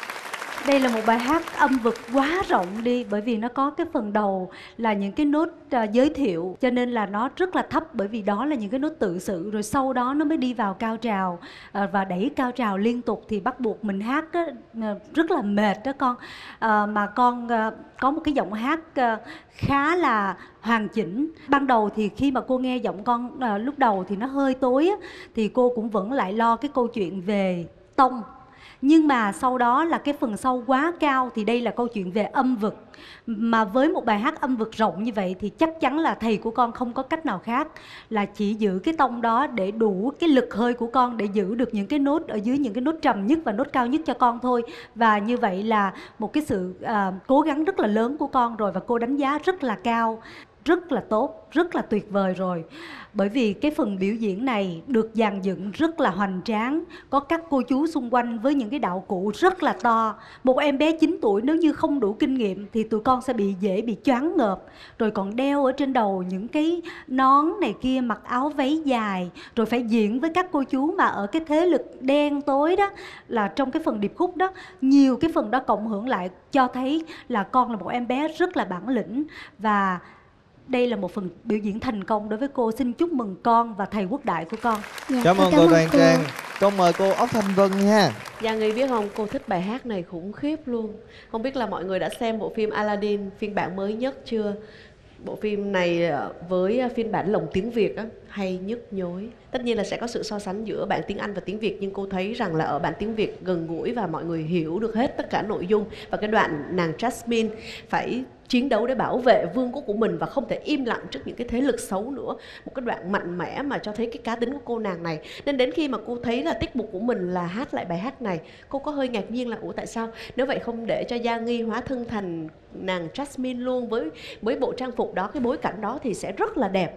Đây là một bài hát âm vực quá rộng đi, bởi vì nó có cái phần đầu là những cái nốt à, giới thiệu, cho nên là nó rất là thấp, bởi vì đó là những cái nốt tự sự, rồi sau đó nó mới đi vào cao trào à, và đẩy cao trào liên tục thì bắt buộc mình hát á, à, rất là mệt đó con. À, mà con à, có một cái giọng hát à, khá là hoàn chỉnh. Ban đầu thì khi mà cô nghe giọng con à, lúc đầu thì nó hơi tối á, thì cô cũng vẫn lại lo cái câu chuyện về tông. Nhưng mà sau đó là cái phần sau quá cao thì đây là câu chuyện về âm vực. Mà với một bài hát âm vực rộng như vậy thì chắc chắn là thầy của con không có cách nào khác là chỉ giữ cái tông đó để đủ cái lực hơi của con để giữ được những cái nốt ở dưới, những cái nốt trầm nhất và nốt cao nhất cho con thôi. Và như vậy là một cái sự à, cố gắng rất là lớn của con rồi, và cô đánh giá rất là cao, rất là tốt, rất là tuyệt vời rồi. Bởi vì cái phần biểu diễn này được dàn dựng rất là hoành tráng, có các cô chú xung quanh với những cái đạo cụ rất là to. Một em bé chín tuổi nếu như không đủ kinh nghiệm thì tụi con sẽ bị dễ bị choáng ngợp. Rồi còn đeo ở trên đầu những cái nón này kia, mặc áo váy dài, rồi phải diễn với các cô chú mà ở cái thế lực đen tối đó, là trong cái phần điệp khúc đó. Nhiều cái phần đó cộng hưởng lại cho thấy là con là một em bé rất là bản lĩnh. Và đây là một phần biểu diễn thành công đối với cô. Xin chúc mừng con và thầy Quốc Đại của con. Dạ, cảm ơn cô Đoan Trang. Con mời cô Ốc Thanh Vân nha. Dạ, Nghi biết không, cô thích bài hát này khủng khiếp luôn. Không biết là mọi người đã xem bộ phim Aladdin phiên bản mới nhất chưa? Bộ phim này với phiên bản lồng tiếng Việt á, hay nhức nhối. Tất nhiên là sẽ có sự so sánh giữa bản tiếng Anh và tiếng Việt, nhưng cô thấy rằng là ở bản tiếng Việt gần gũi và mọi người hiểu được hết tất cả nội dung. Và cái đoạn nàng Jasmine phải chiến đấu để bảo vệ vương quốc của mình và không thể im lặng trước những cái thế lực xấu nữa. Một cái đoạn mạnh mẽ mà cho thấy cái cá tính của cô nàng này. Nên đến khi mà cô thấy là tiết mục của mình là hát lại bài hát này, cô có hơi ngạc nhiên là ủa tại sao nếu vậy không để cho Gia Nghi hóa thân thành nàng Jasmine luôn, với với bộ trang phục đó, cái bối cảnh đó thì sẽ rất là đẹp.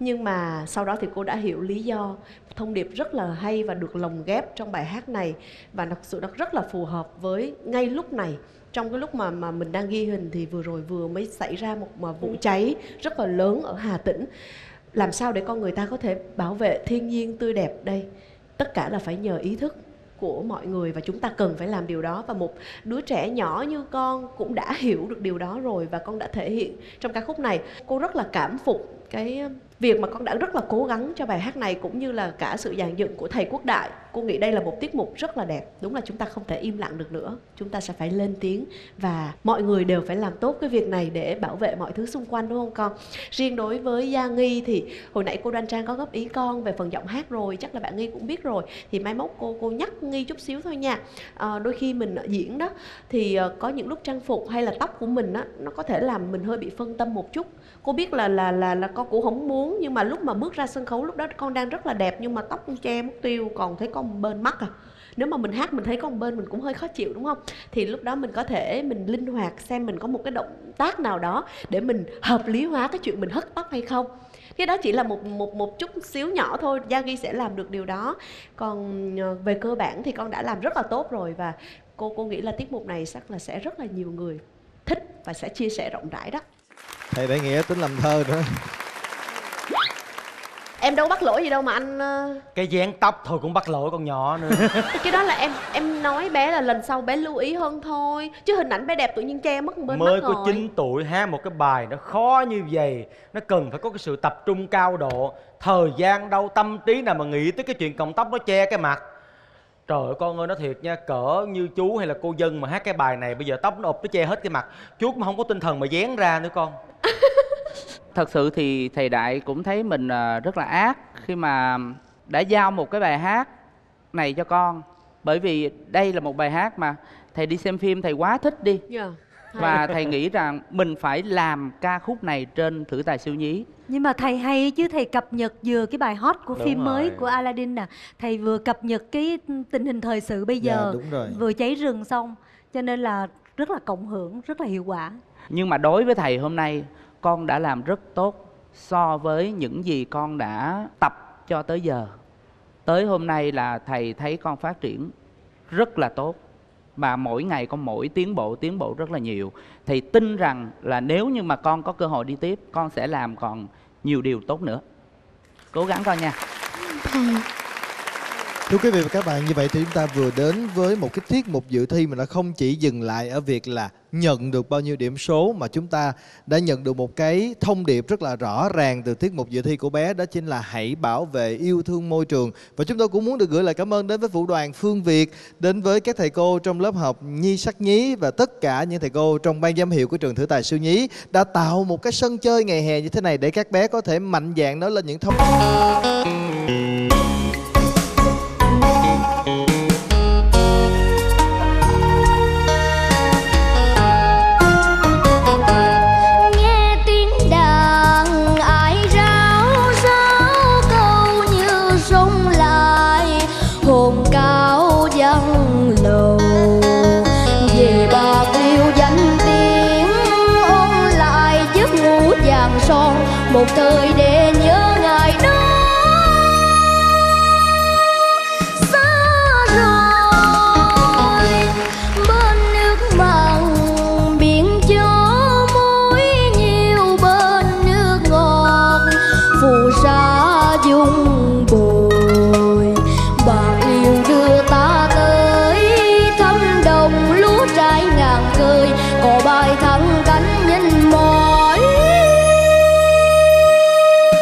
Nhưng mà sau đó thì cô đã hiểu lý do. Thông điệp rất là hay và được lồng ghép trong bài hát này, và thật sự nó rất là phù hợp với ngay lúc này. Trong cái lúc mà mà mình đang ghi hình thì vừa rồi vừa mới xảy ra một mà vụ cháy rất là lớn ở Hà Tĩnh. Làm sao để con người ta có thể bảo vệ thiên nhiên tươi đẹp đây? Tất cả là phải nhờ ý thức của mọi người, và chúng ta cần phải làm điều đó. Và một đứa trẻ nhỏ như con cũng đã hiểu được điều đó rồi, và con đã thể hiện trong ca khúc này. Cô rất là cảm phục cái việc mà con đã rất là cố gắng cho bài hát này, cũng như là cả sự dàn dựng của thầy Quốc Đại. Cô nghĩ đây là một tiết mục rất là đẹp. Đúng là chúng ta không thể im lặng được nữa, chúng ta sẽ phải lên tiếng, và mọi người đều phải làm tốt cái việc này để bảo vệ mọi thứ xung quanh, đúng không con? Riêng đối với Gia Nghi thì hồi nãy cô Đoan Trang có góp ý con về phần giọng hát rồi, chắc là bạn Nghi cũng biết rồi, thì mai mốt cô cô nhắc Nghi chút xíu thôi nha. À, đôi khi mình diễn đó thì có những lúc trang phục hay là tóc của mình á, nó có thể làm mình hơi bị phân tâm một chút. Cô biết là là là là con cũng không muốn, nhưng mà lúc mà bước ra sân khấu lúc đó con đang rất là đẹp, nhưng mà tóc con che mất tiêu, còn thấy con một bên mắt à. Nếu mà mình hát mình thấy có một bên mình cũng hơi khó chịu, đúng không? Thì lúc đó mình có thể mình linh hoạt xem mình có một cái động tác nào đó để mình hợp lý hóa cái chuyện mình hất tóc hay không. Cái đó chỉ là một một một chút xíu nhỏ thôi, Gia Ghi sẽ làm được điều đó. Còn về cơ bản thì con đã làm rất là tốt rồi, và cô cô nghĩ là tiết mục này chắc là sẽ rất là nhiều người thích và sẽ chia sẻ rộng rãi đó. Thầy Đại Nghĩa tính làm thơ nữa. Em đâu bắt lỗi gì đâu mà anh. Cái dáng tóc thôi cũng bắt lỗi con nhỏ nữa. Cái đó là em em nói bé là lần sau bé lưu ý hơn thôi, chứ hình ảnh bé đẹp tự nhiên che mất một bên mới mắt rồi. có chín tuổi hát một cái bài nó khó như vậy, nó cần phải có cái sự tập trung cao độ, thời gian đâu tâm trí nào mà nghĩ tới cái chuyện cọng tóc nó che cái mặt. Trời ơi con ơi, nói thiệt nha, cỡ như chú hay là cô Dân mà hát cái bài này bây giờ tóc nó ụp nó che hết cái mặt, chú cũng không có tinh thần mà dán ra nữa con. Thật sự thì thầy Đại cũng thấy mình rất là ác khi mà đã giao một cái bài hát này cho con. Bởi vì đây là một bài hát mà thầy đi xem phim thầy quá thích đi. Yeah. Và thầy nghĩ rằng mình phải làm ca khúc này trên Thử Tài Siêu Nhí. Nhưng mà thầy hay chứ, thầy cập nhật vừa cái bài hot của Đúng phim mới rồi. của Aladdin nè. Thầy vừa cập nhật cái tình hình thời sự bây Dạ, giờ, đúng rồi. vừa cháy rừng xong. Cho nên là rất là cộng hưởng, rất là hiệu quả. Nhưng mà đối với thầy hôm nay, con đã làm rất tốt so với những gì con đã tập cho tới giờ. Tới hôm nay là thầy thấy con phát triển rất là tốt, mà mỗi ngày con mỗi tiến bộ tiến bộ rất là nhiều. Thầy tin rằng là nếu như mà con có cơ hội đi tiếp, con sẽ làm còn nhiều điều tốt nữa. Cố gắng con nha. Thưa quý vị và các bạn, như vậy thì chúng ta vừa đến với một cái tiết mục dự thi mà nó không chỉ dừng lại ở việc là nhận được bao nhiêu điểm số, mà chúng ta đã nhận được một cái thông điệp rất là rõ ràng từ tiết mục dự thi của bé, đó chính là hãy bảo vệ yêu thương môi trường. Và chúng tôi cũng muốn được gửi lời cảm ơn đến với Vũ đoàn Phương Việt, đến với các thầy cô trong lớp học Nhi Sắc Nhí và tất cả những thầy cô trong ban giám hiệu của trường Thử Tài Siêu Nhí đã tạo một cái sân chơi ngày hè như thế này để các bé có thể mạnh dạn nói lên những thông một thời để nhớ ngày đó xa rồi, bên nước mặn biển gió muối nhiều, bên nước ngọt phù sa dung bồi. Bạn yêu đưa ta tới thăm đồng lúa trái ngàn khơi, cò bay thẳng cánh nhìn mỏi.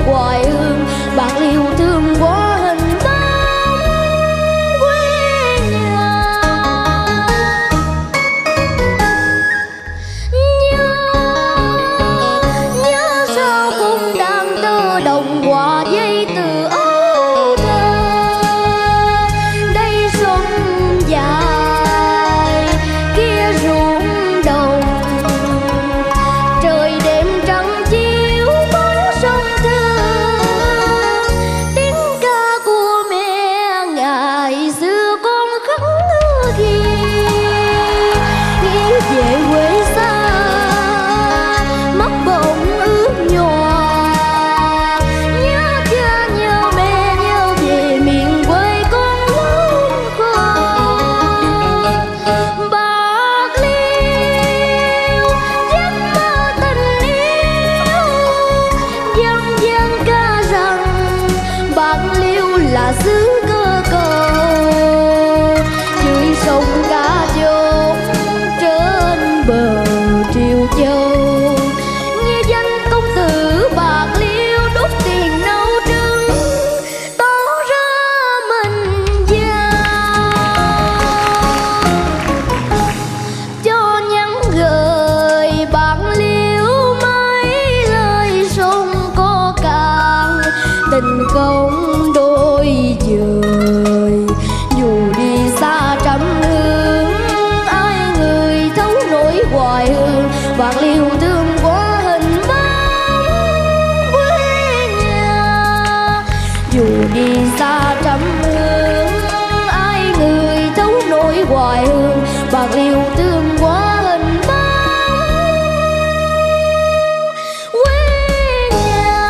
hoài hương. Bạc Liêu thương quá hình bóng quê nhà. Nhớ, nhớ sao cũng đang tơ đồng qua dây từ ấu thơ. Đây xuân dài kia ruộng đồng, trời đêm trăng chiếu bóng sông thương. Tiếng ca của mẹ ngày xưa con khắc ghi, nghĩ về quê xa mắt bỗng ướt nhòa. Nhớ cha nhớ mẹ nhớ về miền quê con lớn khôn. Bạc Liêu giấc mơ tình yêu, dân gian ca rằng Bạc Liêu là xứ cơ cầu. Dưới sông cá chốn trên bờ Triều Châu, nghe danh công tử Bạc Liêu đốt tiền nấu trứng tỏ ra mình giàu. Cho nhắn gửi Bạc Liêu mấy lời sông có cạn, tình không đôi dời. Dù đi xa trăm hướng, ai người thấu nỗi hoài hương. Bạc Liêu thương quá hình bóng quê nhà. Dù đi xa trăm hướng, ai người thấu nỗi hoài hương. Bạc Liêu thương quá hình bóng quê nhà.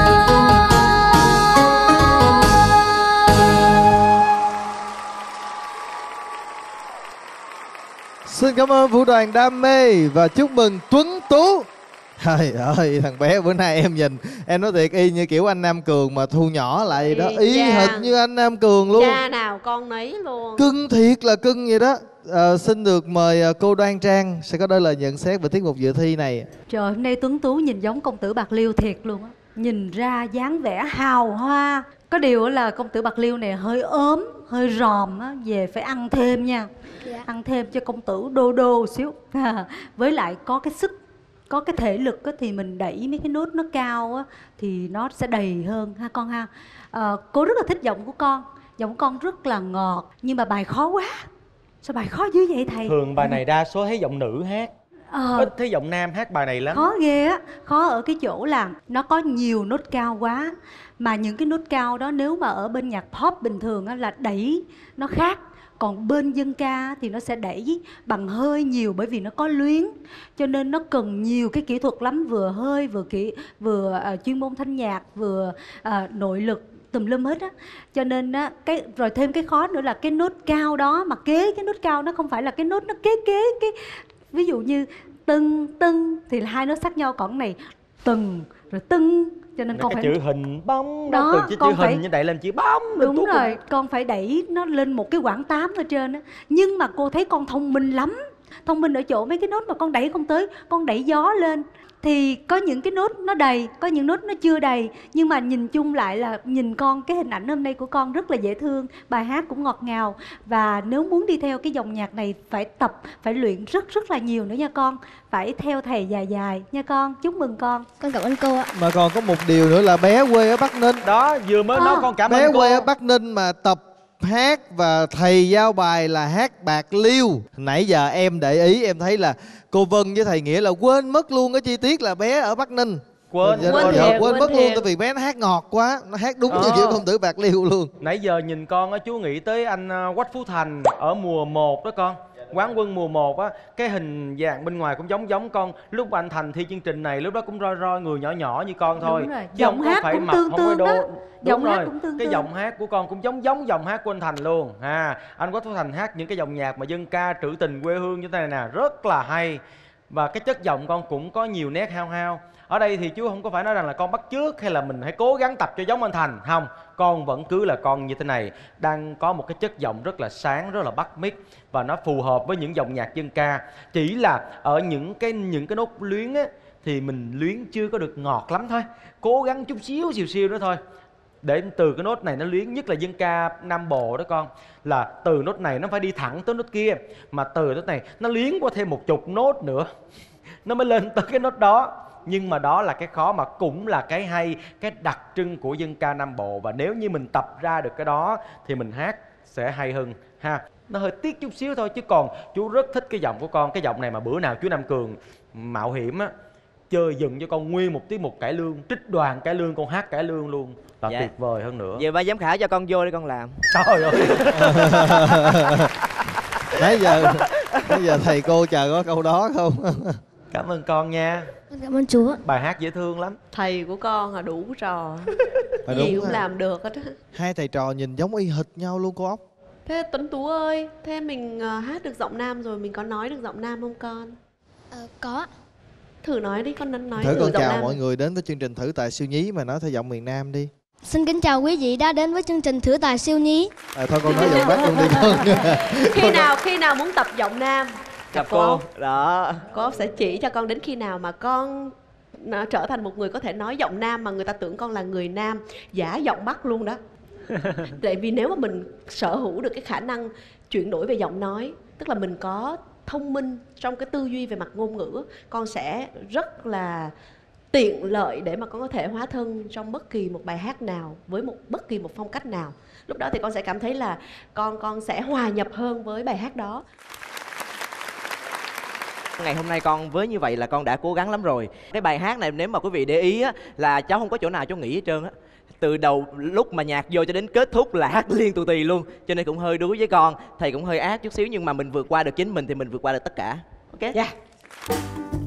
Xin cảm ơn vũ đoàn Đam Mê và chúc mừng Tuấn Tú. Trời ơi, thằng bé bữa nay em nhìn, em nói thiệt y như kiểu anh Nam Cường mà thu nhỏ lại đó, y Dạ. hệt như anh Nam Cường luôn. Cha nào con nấy luôn. Cưng thiệt là cưng vậy đó. À, xin được mời à, cô Đoan Trang sẽ có đôi lời nhận xét về tiết mục dự thi này. Trời, hôm nay Tuấn Tú nhìn giống công tử Bạc Liêu thiệt luôn á. Nhìn ra dáng vẻ hào hoa. Có điều là công tử Bạc Liêu này hơi ốm, hơi ròm á, về phải ăn thêm nha. Dạ. Ăn thêm cho công tử đô đô xíu. Với lại có cái sức, có cái thể lực á, thì mình đẩy mấy cái nốt nó cao á, thì nó sẽ đầy hơn ha con ha. À, cô rất là thích giọng của con. Giọng con rất là ngọt, nhưng mà bài khó quá. Sao bài khó dữ vậy thầy? Thường bài này đa số thấy giọng nữ hát, Ờ, ít thấy giọng nam hát bài này lắm. khó ghê á. Khó ở cái chỗ là nó có nhiều nốt cao quá. Mà những cái nốt cao đó nếu mà ở bên nhạc pop bình thường á, là đẩy nó khác. Còn bên dân ca thì nó sẽ đẩy bằng hơi nhiều, bởi vì nó có luyến. Cho nên nó cần nhiều cái kỹ thuật lắm. Vừa hơi, vừa kỹ, vừa uh, chuyên môn thanh nhạc, vừa uh, nội lực tùm lum hết á. Cho nên á, cái rồi thêm cái khó nữa là cái nốt cao đó mà kế cái nốt cao nó không phải là cái nốt nó kế kế cái, ví dụ như tưng tưng thì là hai nốt khác nhau, còn cái này từng rồi tưng, cho nên Cái con phải chữ hình bóng đó, đó, từ chữ, con chữ phải- hình như đẩy lên chữ bóng. đúng Tú rồi, cũng- con phải đẩy nó lên một cái quãng tám ở trên á. Nhưng mà cô thấy con thông minh lắm. Thông minh ở chỗ mấy cái nốt mà con đẩy không tới, con đẩy gió lên thì có những cái nốt nó đầy, có những nốt nó chưa đầy. Nhưng mà nhìn chung lại là nhìn con, cái hình ảnh hôm nay của con rất là dễ thương, bài hát cũng ngọt ngào. Và nếu muốn đi theo cái dòng nhạc này phải tập, phải luyện rất rất là nhiều nữa nha con. Phải theo thầy dài dài nha con. Chúc mừng con. Con cảm ơn cô ạ. Mà còn có một điều nữa là bé quê ở Bắc Ninh. Đó, vừa mới nói con cảm bé ơn cô. quê ở Bắc Ninh mà tập hát và thầy giao bài là hát Bạc Liêu. Nãy giờ em để ý em thấy là cô Vân với thầy Nghĩa là quên mất luôn cái chi tiết là bé ở Bắc Ninh. Quên, Dạ, quên dạ, thiệt, quên quên mất luôn thiệt. tại vì bé nó hát ngọt quá, nó hát đúng như Ờ. kiểu công tử Bạc Liêu luôn. Nãy giờ nhìn con á, chú nghĩ tới anh uh, Quách Phú Thành ở mùa một đó con. Quán quân mùa một á, cái hình dạng bên ngoài cũng giống giống con. Lúc anh Thành thi chương trình này lúc đó cũng roi roi người nhỏ nhỏ như con thôi. Đúng rồi. Chứ Giọng không có hát phải cũng mập, tương không có tương đô. đó. Đúng Giọng hát rồi. cũng tương Cái tương. giọng hát của con cũng giống giống giọng hát của anh Thành luôn. À, anh Quách Phú Thành hát những cái dòng nhạc mà dân ca trữ tình quê hương như thế này nè, rất là hay. Và cái chất giọng con cũng có nhiều nét hao hao. Ở đây thì chú không có phải nói rằng là con bắt chước hay là mình hãy cố gắng tập cho giống anh Thành. Không, con vẫn cứ là con như thế này. Đang có một cái chất giọng rất là sáng, rất là bắt mic. Và nó phù hợp với những dòng nhạc dân ca. Chỉ là ở những cái những cái nốt luyến á, thì mình luyến chưa có được ngọt lắm thôi. Cố gắng chút xíu xìu xiu nữa thôi. Để từ cái nốt này nó luyến, nhất là dân ca Nam Bộ đó con. Là từ nốt này nó phải đi thẳng tới nốt kia. Mà từ nốt này nó luyến qua thêm một chục nốt nữa nó mới lên tới cái nốt đó. Nhưng mà đó là cái khó mà cũng là cái hay, cái đặc trưng của dân ca Nam Bộ. Và nếu như mình tập ra được cái đó thì mình hát sẽ hay hơn ha. Nó hơi tiếc chút xíu thôi, chứ còn chú rất thích cái giọng của con. Cái giọng này mà bữa nào chú Nam Cường mạo hiểm á, chơi dựng cho con nguyên một tiết mục cải lương, trích đoàn cải lương, con hát cải lương luôn là Dạ. tuyệt vời hơn nữa. Giờ ba giám khảo cho con vô để con làm. Trời ơi. Nãy giờ Bây giờ thầy cô chờ có câu đó không? Cảm ơn con nha. Cảm ơn chú. Bài hát dễ thương lắm. Thầy của con là đủ trò. Mà Gì đúng cũng ha. làm được hết á. Hai thầy trò nhìn giống y hệt nhau luôn cô ốc. Thế Tuấn Tú ơi, thế mình ờ, hát được giọng nam rồi, mình có nói được giọng nam không con? Ờ, có. Thử nói đi, con nói Thử thử con giọng chào nam. mọi người đến với chương trình Thử Tài Siêu Nhí mà nói theo giọng miền Nam đi. Xin kính chào quý vị đã đến với chương trình Thử Tài Siêu Nhí. À, thôi con nói giọng Bắc luôn đi con. Khi nào khi nào muốn tập giọng nam Gặp cô. Đó. Cô sẽ chỉ cho con đến khi nào mà con nó trở thành một người có thể nói giọng nam mà người ta tưởng con là người nam, giả giọng Bắc luôn đó. Tại vì nếu mà mình sở hữu được cái khả năng chuyển đổi về giọng nói, tức là mình có thông minh trong cái tư duy về mặt ngôn ngữ, con sẽ rất là tiện lợi để mà con có thể hóa thân trong bất kỳ một bài hát nào, với một bất kỳ một phong cách nào. Lúc đó thì con sẽ cảm thấy là con con sẽ hòa nhập hơn với bài hát đó. Ngày hôm nay con với như vậy là con đã cố gắng lắm rồi. Cái bài hát này nếu mà quý vị để ý á, là cháu không có chỗ nào cháu nghỉ hết trơn á. Từ đầu lúc mà nhạc vô cho đến kết thúc là hát liên tù tì luôn. Cho nên cũng hơi đuối với con. Thầy cũng hơi ác chút xíu, nhưng mà mình vượt qua được chính mình thì mình vượt qua được tất cả. Ok? Dạ.